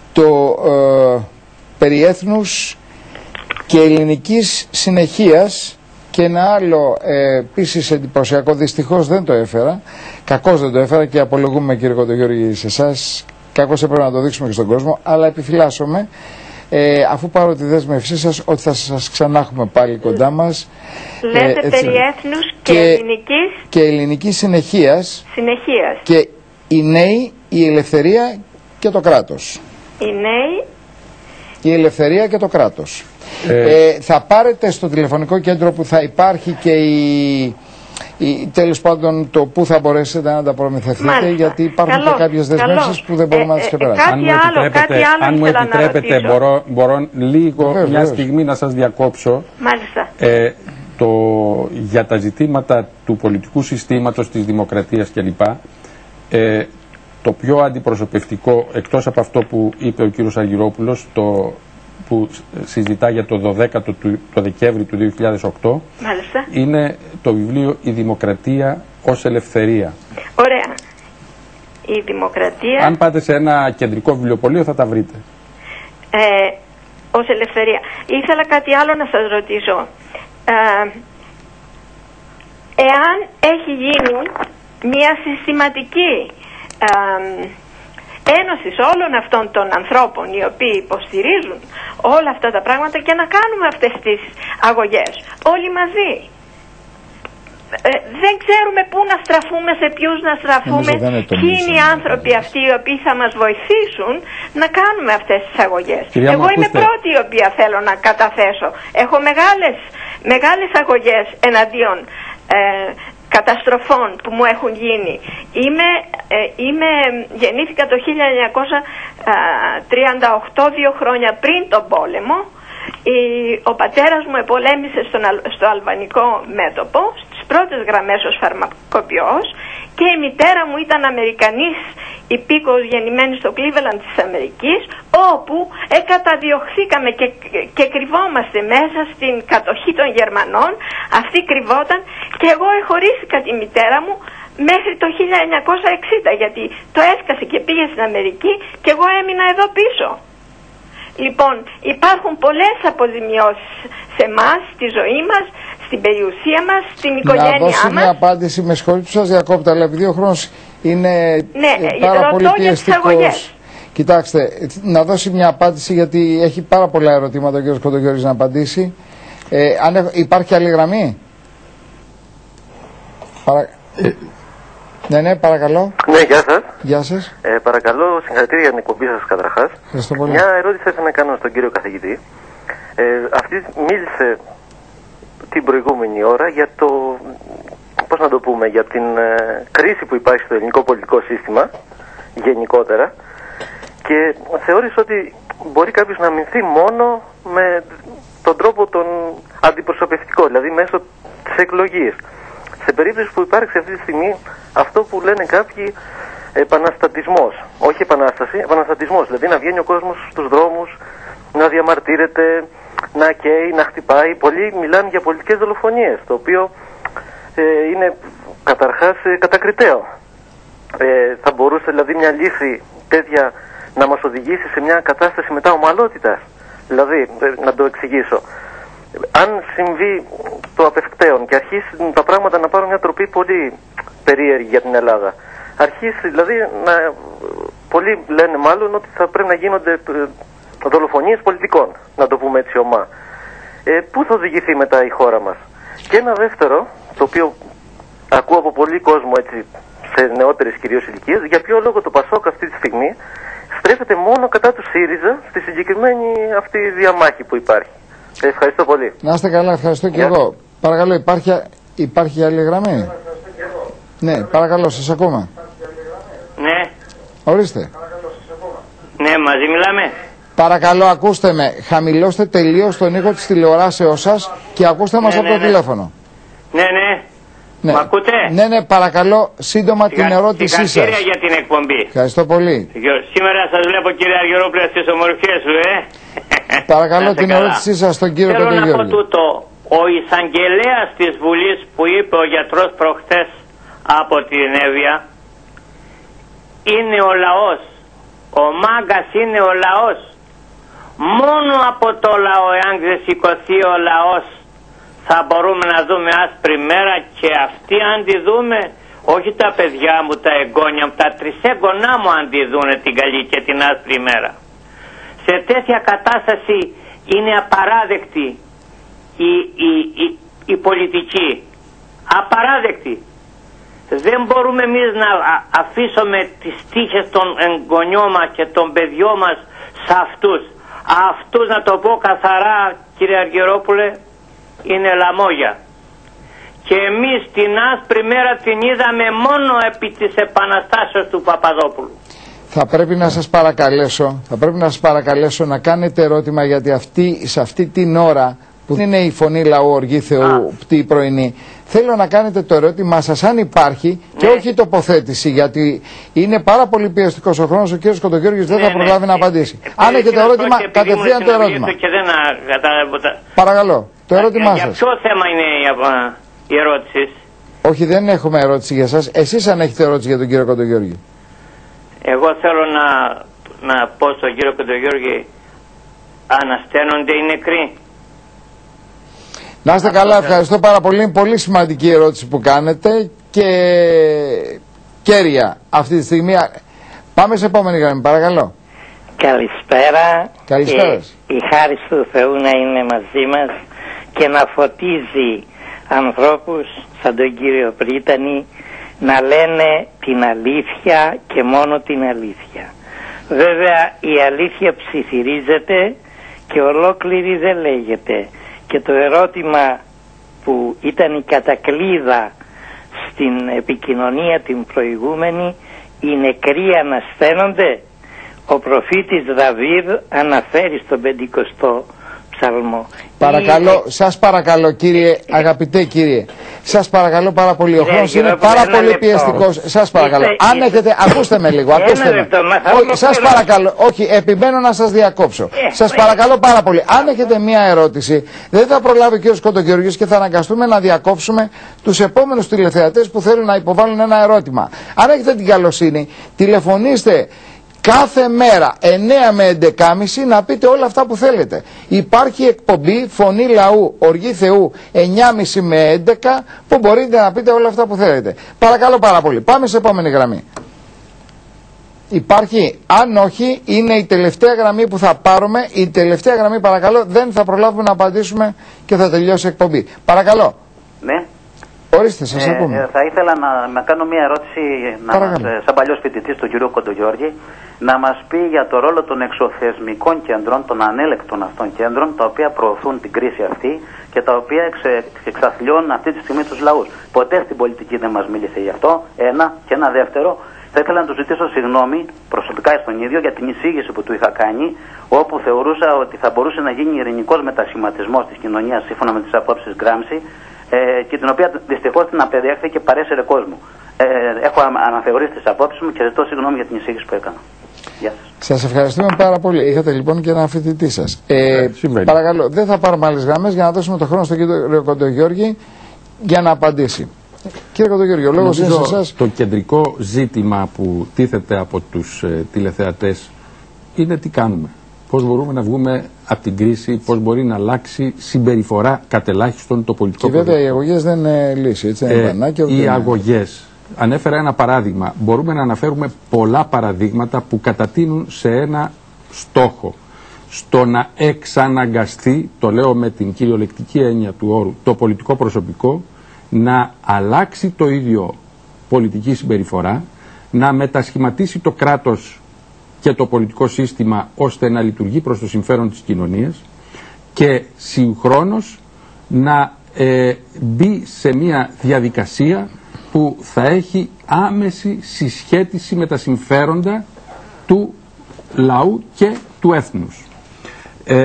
το ε, περί έθνους και ελληνικής συνεχείας και ένα άλλο ε, επίσης εντυπωσιακό, δυστυχώς δεν το έφερα, κακώς δεν το έφερα και απολογούμε κύριε Κοντογιώργη σε εσάς, κακώς έπρεπε να το δείξουμε και στον κόσμο, αλλά επιφυλάσσομαι ε, αφού πάρω τη δέσμευσή σας ότι θα σας ξανά έχουμε πάλι κοντά μας. Λέτε ε, περί έθνους και, και ελληνικής και ελληνικής συνεχείας, συνεχείας και οι νέοι, η ελευθερία και το κράτος. Οι νέοι, η ελευθερία και το κράτος. Ε, ε, θα πάρετε στο τηλεφωνικό κέντρο που θα υπάρχει και η, η, τέλος πάντων το που θα μπορέσετε να τα προμηθευτείτε. Μάλιστα. Γιατί υπάρχουν καλώς, και κάποιες δεσμεύσεις που δεν μπορούμε ε, να τις ξεπεράσουμε. Ε, κάτι αν άλλο, κάτι άλλο αν μου επιτρέπετε μπορώ, μπορώ λίγο βεβαίως, μια βεβαίως. στιγμή να σας διακόψω. Μάλιστα. Ε, το, για τα ζητήματα του πολιτικού συστήματος, της δημοκρατίας κλπ. Ε, το πιο αντιπροσωπευτικό, εκτός από αυτό που είπε ο κύριος Αργυρόπουλος, το που συζητά για το δωδέκατο του, το Δεκέμβρη του δύο χιλιάδες οκτώ, μάλιστα, είναι το βιβλίο «Η Δημοκρατία ως Ελευθερία». Ωραία. Η Δημοκρατία... Αν πάτε σε ένα κεντρικό βιβλιοπωλείο θα τα βρείτε. Ε, ως ελευθερία. Ήθελα κάτι άλλο να σας ρωτήσω. Ε, εάν έχει γίνει μια συστηματική ε, ένωση όλων αυτών των ανθρώπων οι οποίοι υποστηρίζουν όλα αυτά τα πράγματα και να κάνουμε αυτές τις αγωγές όλοι μαζί. Ε, δεν ξέρουμε πού να στραφούμε, σε ποιους να στραφούμε, ποιοι είναι οι άνθρωποι αυτοί οι οποίοι θα μας βοηθήσουν να κάνουμε αυτές τις αγωγές. Κυρία Εγώ είμαι πρώτη η οποία θέλω να καταθέσω. Έχω μεγάλες, μεγάλες αγωγές εναντίον ε, καταστροφών που μου έχουν γίνει. Είμαι, ε, είμαι, γεννήθηκα το χίλια εννιακόσια τριάντα οκτώ, δύο χρόνια πριν τον πόλεμο. Η, ο πατέρας μου επολέμησε στον, στο αλβανικό μέτωπο, στις πρώτες γραμμές ως φαρμακοποιός, και η μητέρα μου ήταν Αμερικανής υπήκοος γεννημένη στο Cleveland της Αμερικής, όπου εκαταδιωχθήκαμε και, και κρυβόμαστε μέσα στην κατοχή των Γερμανών. Αυτή κρυβόταν και εγώ εχωρίστηκα τη μητέρα μου μέχρι το χίλια εννιακόσια εξήντα, γιατί το έσκασε και πήγε στην Αμερική και εγώ έμεινα εδώ πίσω. Λοιπόν, υπάρχουν πολλές αποζημιώσεις σε εμάς, στη ζωή μας, στην περιουσία μας, στην οικογένειά μας. Να δώσει μια απάντηση, με συγχωρείτε που σας διακόπτω, αλλά επειδή ο χρόνος είναι ναι, πάρα πολύ πιεστικός. Κοιτάξτε, να δώσει μια απάντηση γιατί έχει πάρα πολλά ερωτήματα ο κ. Κοντογιώργης να απαντήσει. Ε, αν έχ, υπάρχει άλλη γραμμή? Παρα... Ε. Ναι, ναι, παρακαλώ. Ναι, γεια σας. Γεια σας. Ε, παρακαλώ, συγχαρητήρια για την εκπομπή σας καταρχάς. Ευχαριστώ πολύ. Μια ερώτηση θέλω να κάνω στον κύριο καθηγητή. Ε, αυτή μίλησε την προηγούμενη ώρα για το, πώς να το πούμε, για την ε, κρίση που υπάρχει στο ελληνικό πολιτικό σύστημα γενικότερα, και θεώρησα ότι μπορεί κάποιος να αμυνθεί μόνο με τον τρόπο τον αντιπροσωπευτικό, δηλαδή μέσω της εκλογής. Σε περίπτωση που υπάρξει αυτή τη στιγμή αυτό που λένε κάποιοι επαναστατισμός, όχι επανάσταση, επαναστατισμός, δηλαδή να βγαίνει ο κόσμος στους δρόμους, να διαμαρτύρεται, να καίει, να χτυπάει. Πολλοί μιλάνε για πολιτικές δολοφονίες, το οποίο ε, είναι καταρχάς ε, κατακριτέο. Ε, θα μπορούσε δηλαδή μια λύση τέτοια να μας οδηγήσει σε μια κατάσταση μετά ομαλότητας. Δηλαδή, ε, να το εξηγήσω. Αν συμβεί το απευκταίον και αρχίσει τα πράγματα να πάρουν μια τροπή πολύ περίεργη για την Ελλάδα, αρχίσει δηλαδή να... Πολλοί λένε μάλλον ότι θα πρέπει να γίνονται δολοφονίες πολιτικών, να το πούμε έτσι ομά. Ε, πού θα οδηγηθεί μετά η χώρα μας? Και ένα δεύτερο, το οποίο ακούω από πολύ κόσμο έτσι, σε νεότερες κυρίως ηλικίες, για ποιο λόγο το ΠΑΣΟΚ αυτή τη στιγμή στρέφεται μόνο κατά του ΣΥΡΙΖΑ στη συγκεκριμένη αυτή διαμάχη που υπάρχει. Ε, ευχαριστώ πολύ. Να είστε καλά, ευχαριστώ και εγώ. Παρακαλώ, υπάρχει, υπάρχει άλλη γραμμή? Ναι, παρακαλώ, σας ακούμε. Ναι. Ορίστε. Ναι, μαζί μιλάμε. Παρακαλώ, ακούστε με. Χαμηλώστε τελείως τον ήχο της τηλεοράσεως σας και ακούστε μας ναι, από ναι, το ναι. τηλέφωνο. Ναι, ναι. Ναι. Μ' ακούτε? Ναι, ναι, παρακαλώ, σύντομα Συγχα... την ερώτησή σας. Συγχαρητήρια για την εκπομπή. Ευχαριστώ πολύ. Σήμερα σας βλέπω, κύριε Αργυρόπουλε, στις ομορφιές σου, ε. Παρακαλώ την καλά. ερώτησή σας στον κύριο Κοντογιώργη. Θέλω να πω τούτο. Ο εισαγγελέας της Βουλής που είπε ο γιατρός προχθές από την Εύβοια είναι ο λαός. Ο μάγκας είναι ο λαός. Μόνο από το λαό, εάν δεν σηκωθεί ο λαός, θα μπορούμε να δούμε άσπρη μέρα, και αυτοί αν τη δούμε, όχι τα παιδιά μου, τα εγγόνια μου, τα τρισέγγονά μου αν τη δούνε την καλή και την άσπρη μέρα. Σε τέτοια κατάσταση είναι απαράδεκτη η, η, η, η πολιτική. Απαράδεκτη. Δεν μπορούμε εμείς να αφήσουμε τις τύχες των εγγονιών μας και των παιδιών μας σε αυτούς. Αυτούς, να το πω καθαρά, κύριε Αργυρόπουλε, είναι λαμόγια. Και εμείς την άσπρη μέρα την είδαμε μόνο επί της επαναστάσεως του Παπαδόπουλου. Θα πρέπει να σας παρακαλέσω, θα πρέπει να σας παρακαλέσω να κάνετε ερώτημα, γιατί αυτή, σε αυτή την ώρα που δεν είναι η φωνή λαού οργή Θεού η πρωινή, θέλω να κάνετε το ερώτημά σας αν υπάρχει, και ναι. όχι η τοποθέτηση, γιατί είναι πάρα πολύ πιεστικός ο χρόνος, ο κύριος Κοντογιώργης δεν ναι, θα προλάβει ναι. να απαντήσει. Ε, αν έχετε ερώτημα, κατευθείαν το ερώτημα. Και δεν α, Παρακαλώ, το ερώτημά για, σας. Για ποιο θέμα είναι η, η ερώτηση? Όχι, δεν έχουμε ερώτηση για σας. Εσείς αν έχετε ερώτηση για τον κύριο Κοντογιώργη. Εγώ θέλω να, να πω στον κύριο Κοντογιώργη, ανασταίνονται οι νεκροί. Να είστε καλά, ευχαριστώ πάρα πολύ. Είναι πολύ σημαντική η ερώτηση που κάνετε και κέρια αυτή τη στιγμή. Πάμε σε επόμενη γραμμή, παρακαλώ. Καλησπέρα. Καλησπέρα. Και η χάρη του Θεού να είναι μαζί μας και να φωτίζει ανθρώπους σαν τον κύριο Πρίτανη να λένε την αλήθεια και μόνο την αλήθεια. Βέβαια η αλήθεια ψιθυρίζεται και ολόκληρη δεν λέγεται. Και το ερώτημα που ήταν η κατακλείδα στην επικοινωνία την προηγούμενη, οι νεκροί ανασταίνονται? Ο προφήτης Δαβίδ αναφέρει στον πεντηκοστό ψαλμό. Παρακαλώ, είναι... σας παρακαλώ κύριε, αγαπητέ κύριε, σας παρακαλώ πάρα πολύ, ο χρόνος είναι πάρα πολύ πιεστικός, σας παρακαλώ, είστε, αν είστε... έχετε, ακούστε με λίγο, ακούστε με, όχι, σας παρακαλώ, όχι, επιμένω να σας διακόψω, ε, σας παρακαλώ πάρα πολύ, αν έχετε μία ερώτηση, δεν θα προλάβει ο κύριος Κοντογιώργης και θα αναγκαστούμε να διακόψουμε τους επόμενους τηλεθεατές που θέλουν να υποβάλουν ένα ερώτημα. Αν έχετε την καλοσύνη, τηλεφωνήστε κάθε μέρα εννέα με έντεκα και μισή να πείτε όλα αυτά που θέλετε. Υπάρχει εκπομπή Φωνή Λαού, Οργή Θεού εννιά και μισή με έντεκα που μπορείτε να πείτε όλα αυτά που θέλετε. Παρακαλώ πάρα πολύ. Πάμε σε επόμενη γραμμή. Υπάρχει? Αν όχι, είναι η τελευταία γραμμή που θα πάρουμε. Η τελευταία γραμμή, παρακαλώ, δεν θα προλάβουμε να απαντήσουμε και θα τελειώσει η εκπομπή. Παρακαλώ. Ναι. Ορίστε, σας ε, ακούμε. Ε, θα ήθελα να, να κάνω μια ερώτηση, να μας, ε, σαν παλιός φοιτητής του κ. Κοντογιώργη, να μας πει για το ρόλο των εξωθεσμικών κέντρων, των ανέλεκτων αυτών κέντρων, τα οποία προωθούν την κρίση αυτή και τα οποία εξε, εξαθλιώνουν αυτή τη στιγμή τους λαούς. Ποτέ στην πολιτική δεν μας μίλησε γι' αυτό. Ένα. Και ένα δεύτερο, θα ήθελα να του ζητήσω συγγνώμη προσωπικά στον ίδιο για την εισήγηση που του είχα κάνει, όπου θεωρούσα ότι θα μπορούσε να γίνει ειρηνικός μετασχηματισμός της κοινωνίας σύμφωνα με τις απόψεις Γκράμψη, ε, και την οποία δυστυχώς την απεδέχθη και παρέσυρε κόσμο. Ε, έχω αναθεωρήσει τις απόψεις μου και ζητώ συγγνώμη για την εισήγηση που έκανα. Γεια σας. Σας ευχαριστούμε πάρα πολύ. Είχατε λοιπόν και έναν φοιτητή σας. Ε, ε, παρακαλώ, δεν θα πάρουμε άλλες γραμμές για να δώσουμε το χρόνο στον κύριο Κοντογιώργη για να απαντήσει. Κύριε Κοντογιώργη, ο λόγος είναι σε εσάς. Το κεντρικό ζήτημα που τίθεται από τους ε, τηλεθεατές είναι τι κάνουμε. Πώς μπορούμε να βγούμε από την κρίση, πώς μπορεί να αλλάξει συμπεριφορά κατελάχιστον το πολιτικό και βέβαια οι αγωγές δεν είναι λύση, έτσι, ε, είναι και οι αγωγές. Ανέφερα ένα παράδειγμα. Μπορούμε να αναφέρουμε πολλά παραδείγματα που κατατείνουν σε ένα στόχο. Στο να εξαναγκαστεί, το λέω με την κυριολεκτική έννοια του όρου, το πολιτικό προσωπικό να αλλάξει το ίδιο πολιτική συμπεριφορά, να μετασχηματίσει το κράτος και το πολιτικό σύστημα ώστε να λειτουργεί προς το συμφέρον της κοινωνίας και συγχρόνως να ε, μπει σε μια διαδικασία που θα έχει άμεση συσχέτιση με τα συμφέροντα του λαού και του έθνους. Ε,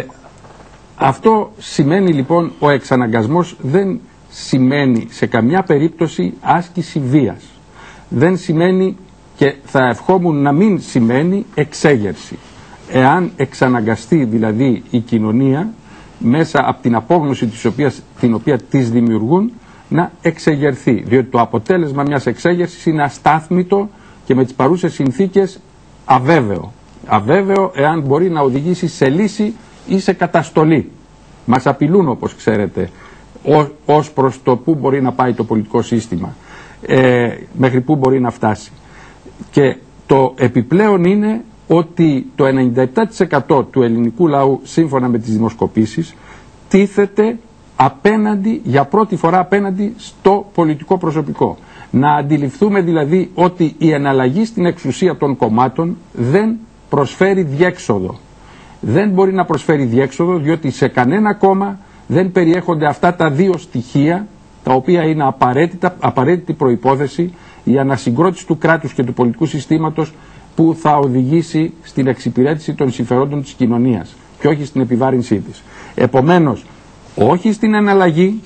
αυτό σημαίνει λοιπόν, ο εξαναγκασμός δεν σημαίνει σε καμιά περίπτωση άσκηση βίας. Δεν σημαίνει, και θα ευχόμουν να μην σημαίνει, εξέγερση. Εάν εξαναγκαστεί δηλαδή η κοινωνία μέσα από την απόγνωση της οποίας, την οποία της δημιουργούν, να εξεγερθεί. Διότι το αποτέλεσμα μιας εξέγερσης είναι αστάθμητο και με τις παρούσες συνθήκες αβέβαιο. Αβέβαιο εάν μπορεί να οδηγήσει σε λύση ή σε καταστολή. Μας απειλούν, όπως ξέρετε, ως προς το πού μπορεί να πάει το πολιτικό σύστημα, ε, μέχρι πού μπορεί να φτάσει. Και το επιπλέον είναι ότι το ενενήντα επτά τοις εκατό του ελληνικού λαού, σύμφωνα με τις δημοσκοπήσεις, τίθεται απέναντι, για πρώτη φορά απέναντι στο πολιτικό προσωπικό. Να αντιληφθούμε δηλαδή ότι η εναλλαγή στην εξουσία των κομμάτων δεν προσφέρει διέξοδο. Δεν μπορεί να προσφέρει διέξοδο, διότι σε κανένα κόμμα δεν περιέχονται αυτά τα δύο στοιχεία, τα οποία είναι απαραίτητα, απαραίτητη προϋπόθεση η ανασυγκρότηση του κράτους και του πολιτικού συστήματος που θα οδηγήσει στην εξυπηρέτηση των συμφερόντων της κοινωνίας και όχι στην επιβάρυνσή της. Επομένως, όχι στην εναλλαγή,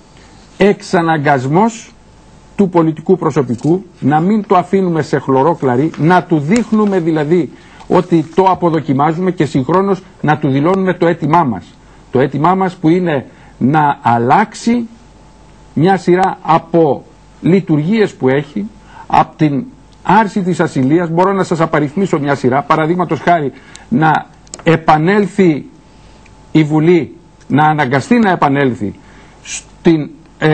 εξαναγκασμός του πολιτικού προσωπικού, να μην το αφήνουμε σε χλωρό κλαρί, να του δείχνουμε δηλαδή ότι το αποδοκιμάζουμε και συγχρόνως να του δηλώνουμε το αίτημά μας. Το αίτημά μας που είναι να αλλάξει μια σειρά από λειτουργίες που έχει, από την άρση της ασυλίας, μπορώ να σας απαριθμίσω μια σειρά, παραδείγματος χάρη να επανέλθει η Βουλή, να αναγκαστεί να επανέλθει στην,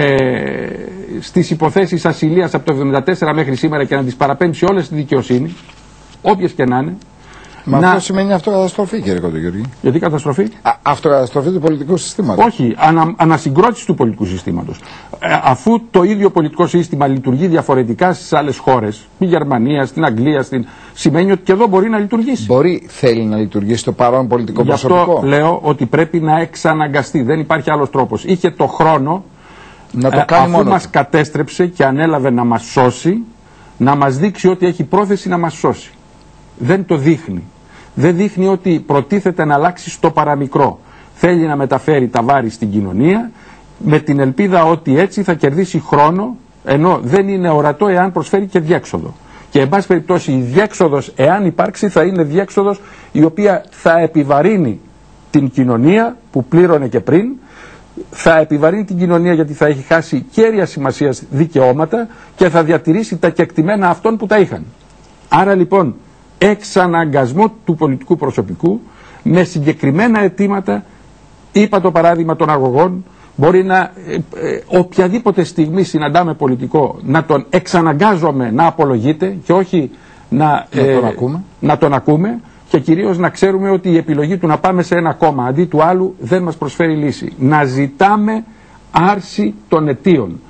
ε, στις υποθέσεις ασυλίας από το εβδομήντα τέσσερα μέχρι σήμερα και να τις παραπέμψει όλες στη δικαιοσύνη, όποιες και να είναι. Μα να... αυτό σημαίνει αυτοκαταστροφή, κύριε Κοντογιώργη. Γιατί καταστροφή? Α, αυτοκαταστροφή του πολιτικού συστήματος. Όχι, ανα, ανασυγκρότηση του πολιτικού συστήματος. Ε, αφού το ίδιο πολιτικό σύστημα λειτουργεί διαφορετικά στις άλλες χώρες, στη Γερμανία, στην Αγγλία, στην... σημαίνει ότι και εδώ μπορεί να λειτουργήσει. Μπορεί, θέλει να λειτουργήσει το παρόν πολιτικό Γι' προσωπικό. αυτό λέω ότι πρέπει να εξαναγκαστεί. Δεν υπάρχει άλλος τρόπος. Είχε το χρόνο, να το κάνει ε, αφού μόνο μας κατέστρεψε και ανέλαβε να μας σώσει, να μας δείξει ότι έχει πρόθεση να μας σώσει. Δεν το δείχνει. Δεν δείχνει ότι προτίθεται να αλλάξει στο παραμικρό. Θέλει να μεταφέρει τα βάρη στην κοινωνία με την ελπίδα ότι έτσι θα κερδίσει χρόνο, ενώ δεν είναι ορατό εάν προσφέρει και διέξοδο. Και εν πάση περιπτώσει η διέξοδος, εάν υπάρξει, θα είναι διέξοδος η οποία θα επιβαρύνει την κοινωνία που πλήρωνε και πριν, θα επιβαρύνει την κοινωνία γιατί θα έχει χάσει κέρια σημασίας δικαιώματα και θα διατηρήσει τα κεκτημένα αυτών που τα είχαν. Άρα λοιπόν, εξαναγκασμό του πολιτικού προσωπικού με συγκεκριμένα αιτήματα, είπα το παράδειγμα των αγωγών, μπορεί να ε, ε, οποιαδήποτε στιγμή συναντάμε πολιτικό να τον εξαναγκάζομαι να απολογείται και όχι να, να, ε, τον ακούμε. να τον ακούμε και κυρίως να ξέρουμε ότι η επιλογή του να πάμε σε ένα κόμμα αντί του άλλου δεν μας προσφέρει λύση. Να ζητάμε άρση των αιτίων.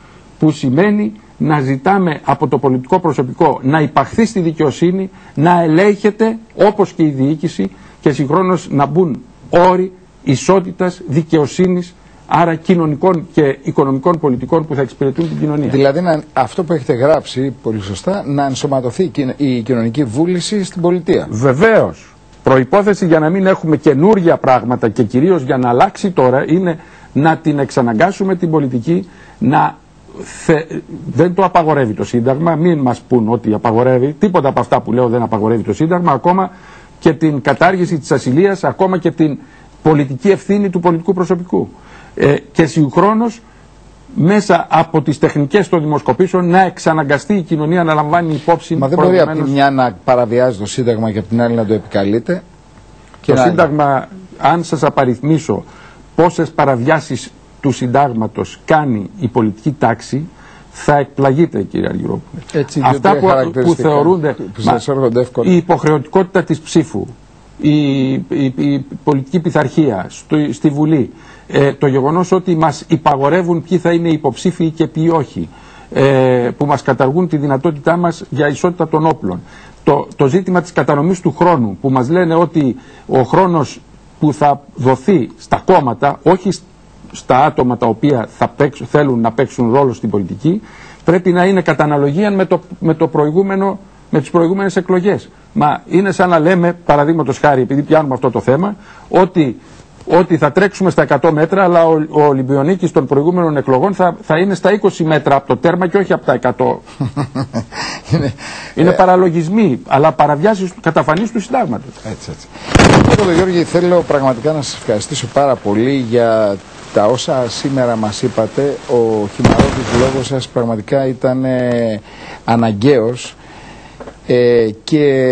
που σημαίνει να ζητάμε από το πολιτικό προσωπικό να υπαχθεί στη δικαιοσύνη, να ελέγχεται όπως και η διοίκηση και συγχρόνως να μπουν όροι ισότητας, δικαιοσύνης, άρα κοινωνικών και οικονομικών πολιτικών που θα εξυπηρετούν την κοινωνία. Δηλαδή να, αυτό που έχετε γράψει πολύ σωστά, να ενσωματωθεί η κοινωνική βούληση στην πολιτεία. Βεβαίως. Προϋπόθεση για να μην έχουμε καινούργια πράγματα και κυρίως για να αλλάξει τώρα είναι να την εξαναγκάσουμε την πολιτική να θε... δεν το απαγορεύει το Σύνταγμα, μην μας πούν ότι απαγορεύει, τίποτα από αυτά που λέω δεν απαγορεύει το Σύνταγμα, ακόμα και την κατάργηση της ασυλίας, ακόμα και την πολιτική ευθύνη του πολιτικού προσωπικού. Ε, και συγχρόνως μέσα από τις τεχνικές των δημοσκοπήσεων να εξαναγκαστεί η κοινωνία να λαμβάνει υπόψη. Μα δεν μπορεί από τη μια να παραβιάζει το Σύνταγμα και από την άλλη να το επικαλείται. Το Σύνταγμα, αν σας απαριθμίσω πόσες παραβιάσεις του Συντάγματος κάνει η πολιτική τάξη, θα εκπλαγείτε, κύριε Αργυρόπουλε. Αυτά που, που θεωρούνται που σας μα, η υποχρεωτικότητα της ψήφου, η, η, η πολιτική πειθαρχία στο, στη Βουλή, ε, το γεγονός ότι μας υπαγορεύουν ποιοι θα είναι υποψήφιοι και ποιοι όχι, ε, που μας καταργούν τη δυνατότητά μας για ισότητα των όπλων, το, το ζήτημα της κατανομής του χρόνου, που μας λένε ότι ο χρόνος που θα δοθεί στα κόμματα, όχι στα άτομα τα οποία θα παίξουν, θέλουν να παίξουν ρόλο στην πολιτική, πρέπει να είναι κατά αναλογία με, το, με, το προηγούμενο, με τις προηγούμενες εκλογές. Μα είναι σαν να λέμε, παραδείγματος χάρη, επειδή πιάνουμε αυτό το θέμα, ότι, ότι θα τρέξουμε στα εκατό μέτρα, αλλά ο, ο Ολυμπιονίκης των προηγούμενων εκλογών θα, θα είναι στα είκοσι μέτρα από το τέρμα και όχι από τα εκατό. είναι είναι ε... παραλογισμοί, αλλά παραβιάσεις καταφανής του Συντάγματος. Έτσι, έτσι. Κύριε Γιώργη, θέλω πραγματικά να σας ευχαριστήσω πάρα πολύ για τα όσα σήμερα μας είπατε. Ο χυμαρόδης λόγος σας πραγματικά ήταν ε, αναγκαίος ε, και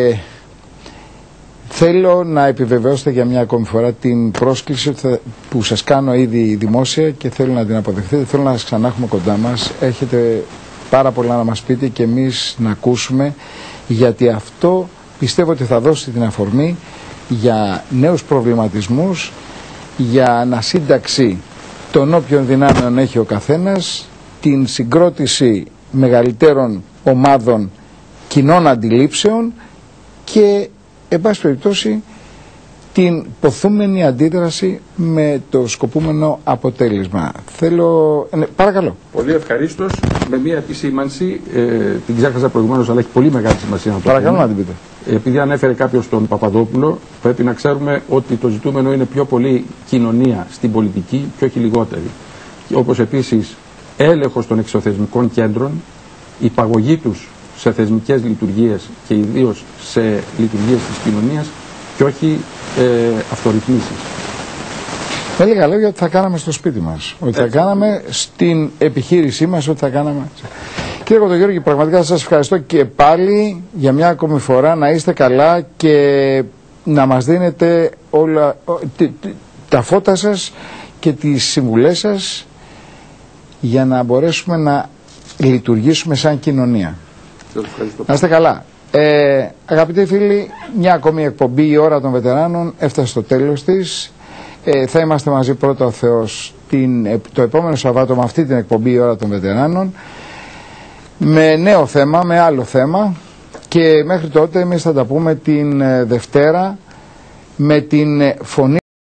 θέλω να επιβεβαιώσετε για μια ακόμη φορά την πρόσκληση που σας κάνω ήδη δημόσια και θέλω να την αποδεχτείτε. Θέλω να σας ξανά έχουμε κοντά μας. Έχετε πάρα πολλά να μας πείτε και εμείς να ακούσουμε, γιατί αυτό πιστεύω ότι θα δώσει την αφορμή για νέους προβληματισμούς, για ανασύνταξη των όποιων δυνάμεων έχει ο καθένας, την συγκρότηση μεγαλύτερων ομάδων κοινών αντιλήψεων και, εν πάση περιπτώσει, την ποθούμενη αντίδραση με το σκοπούμενο αποτέλεσμα. Θέλω... Ε, παρακαλώ. Πολύ ευχαρίστως, με μία επισήμανση, ε, την ξέχασα προηγουμένως, αλλά έχει πολύ μεγάλη σημασία να το Παρακαλώ πούμε. να την πείτε. Επειδή ανέφερε κάποιος τον Παπαδόπουλο, πρέπει να ξέρουμε ότι το ζητούμενο είναι πιο πολύ κοινωνία στην πολιτική και όχι λιγότερη. Όπως επίσης έλεγχος των εξωθεσμικών κέντρων, υπαγωγή τους σε θεσμικές λειτουργίες και ιδίως σε λειτουργίες της κοινωνίας και όχι ε, αυτορυθμίσεις. Με λίγα λόγια, ότι θα κάναμε στο σπίτι μας, ότι Έτσι. θα κάναμε στην επιχείρησή μας, ότι θα κάναμε... Κύριε Κοντογιώργη, πραγματικά σας ευχαριστώ και πάλι για μια ακόμη φορά. Να είστε καλά και να μας δίνετε όλα τα φώτα σας και τις συμβουλές σας για να μπορέσουμε να λειτουργήσουμε σαν κοινωνία. Να είστε καλά. Ε, αγαπητοί φίλοι, μια ακόμη εκπομπή, η ώρα των βετεράνων, έφτασε στο τέλος της. Ε, θα είμαστε μαζί πρώτα ο Θεός την, το επόμενο Σαββάτο με αυτή την εκπομπή, η ώρα των βετεράνων, με νέο θέμα, με άλλο θέμα, και μέχρι τότε εμείς θα τα πούμε την Δευτέρα με την φωνή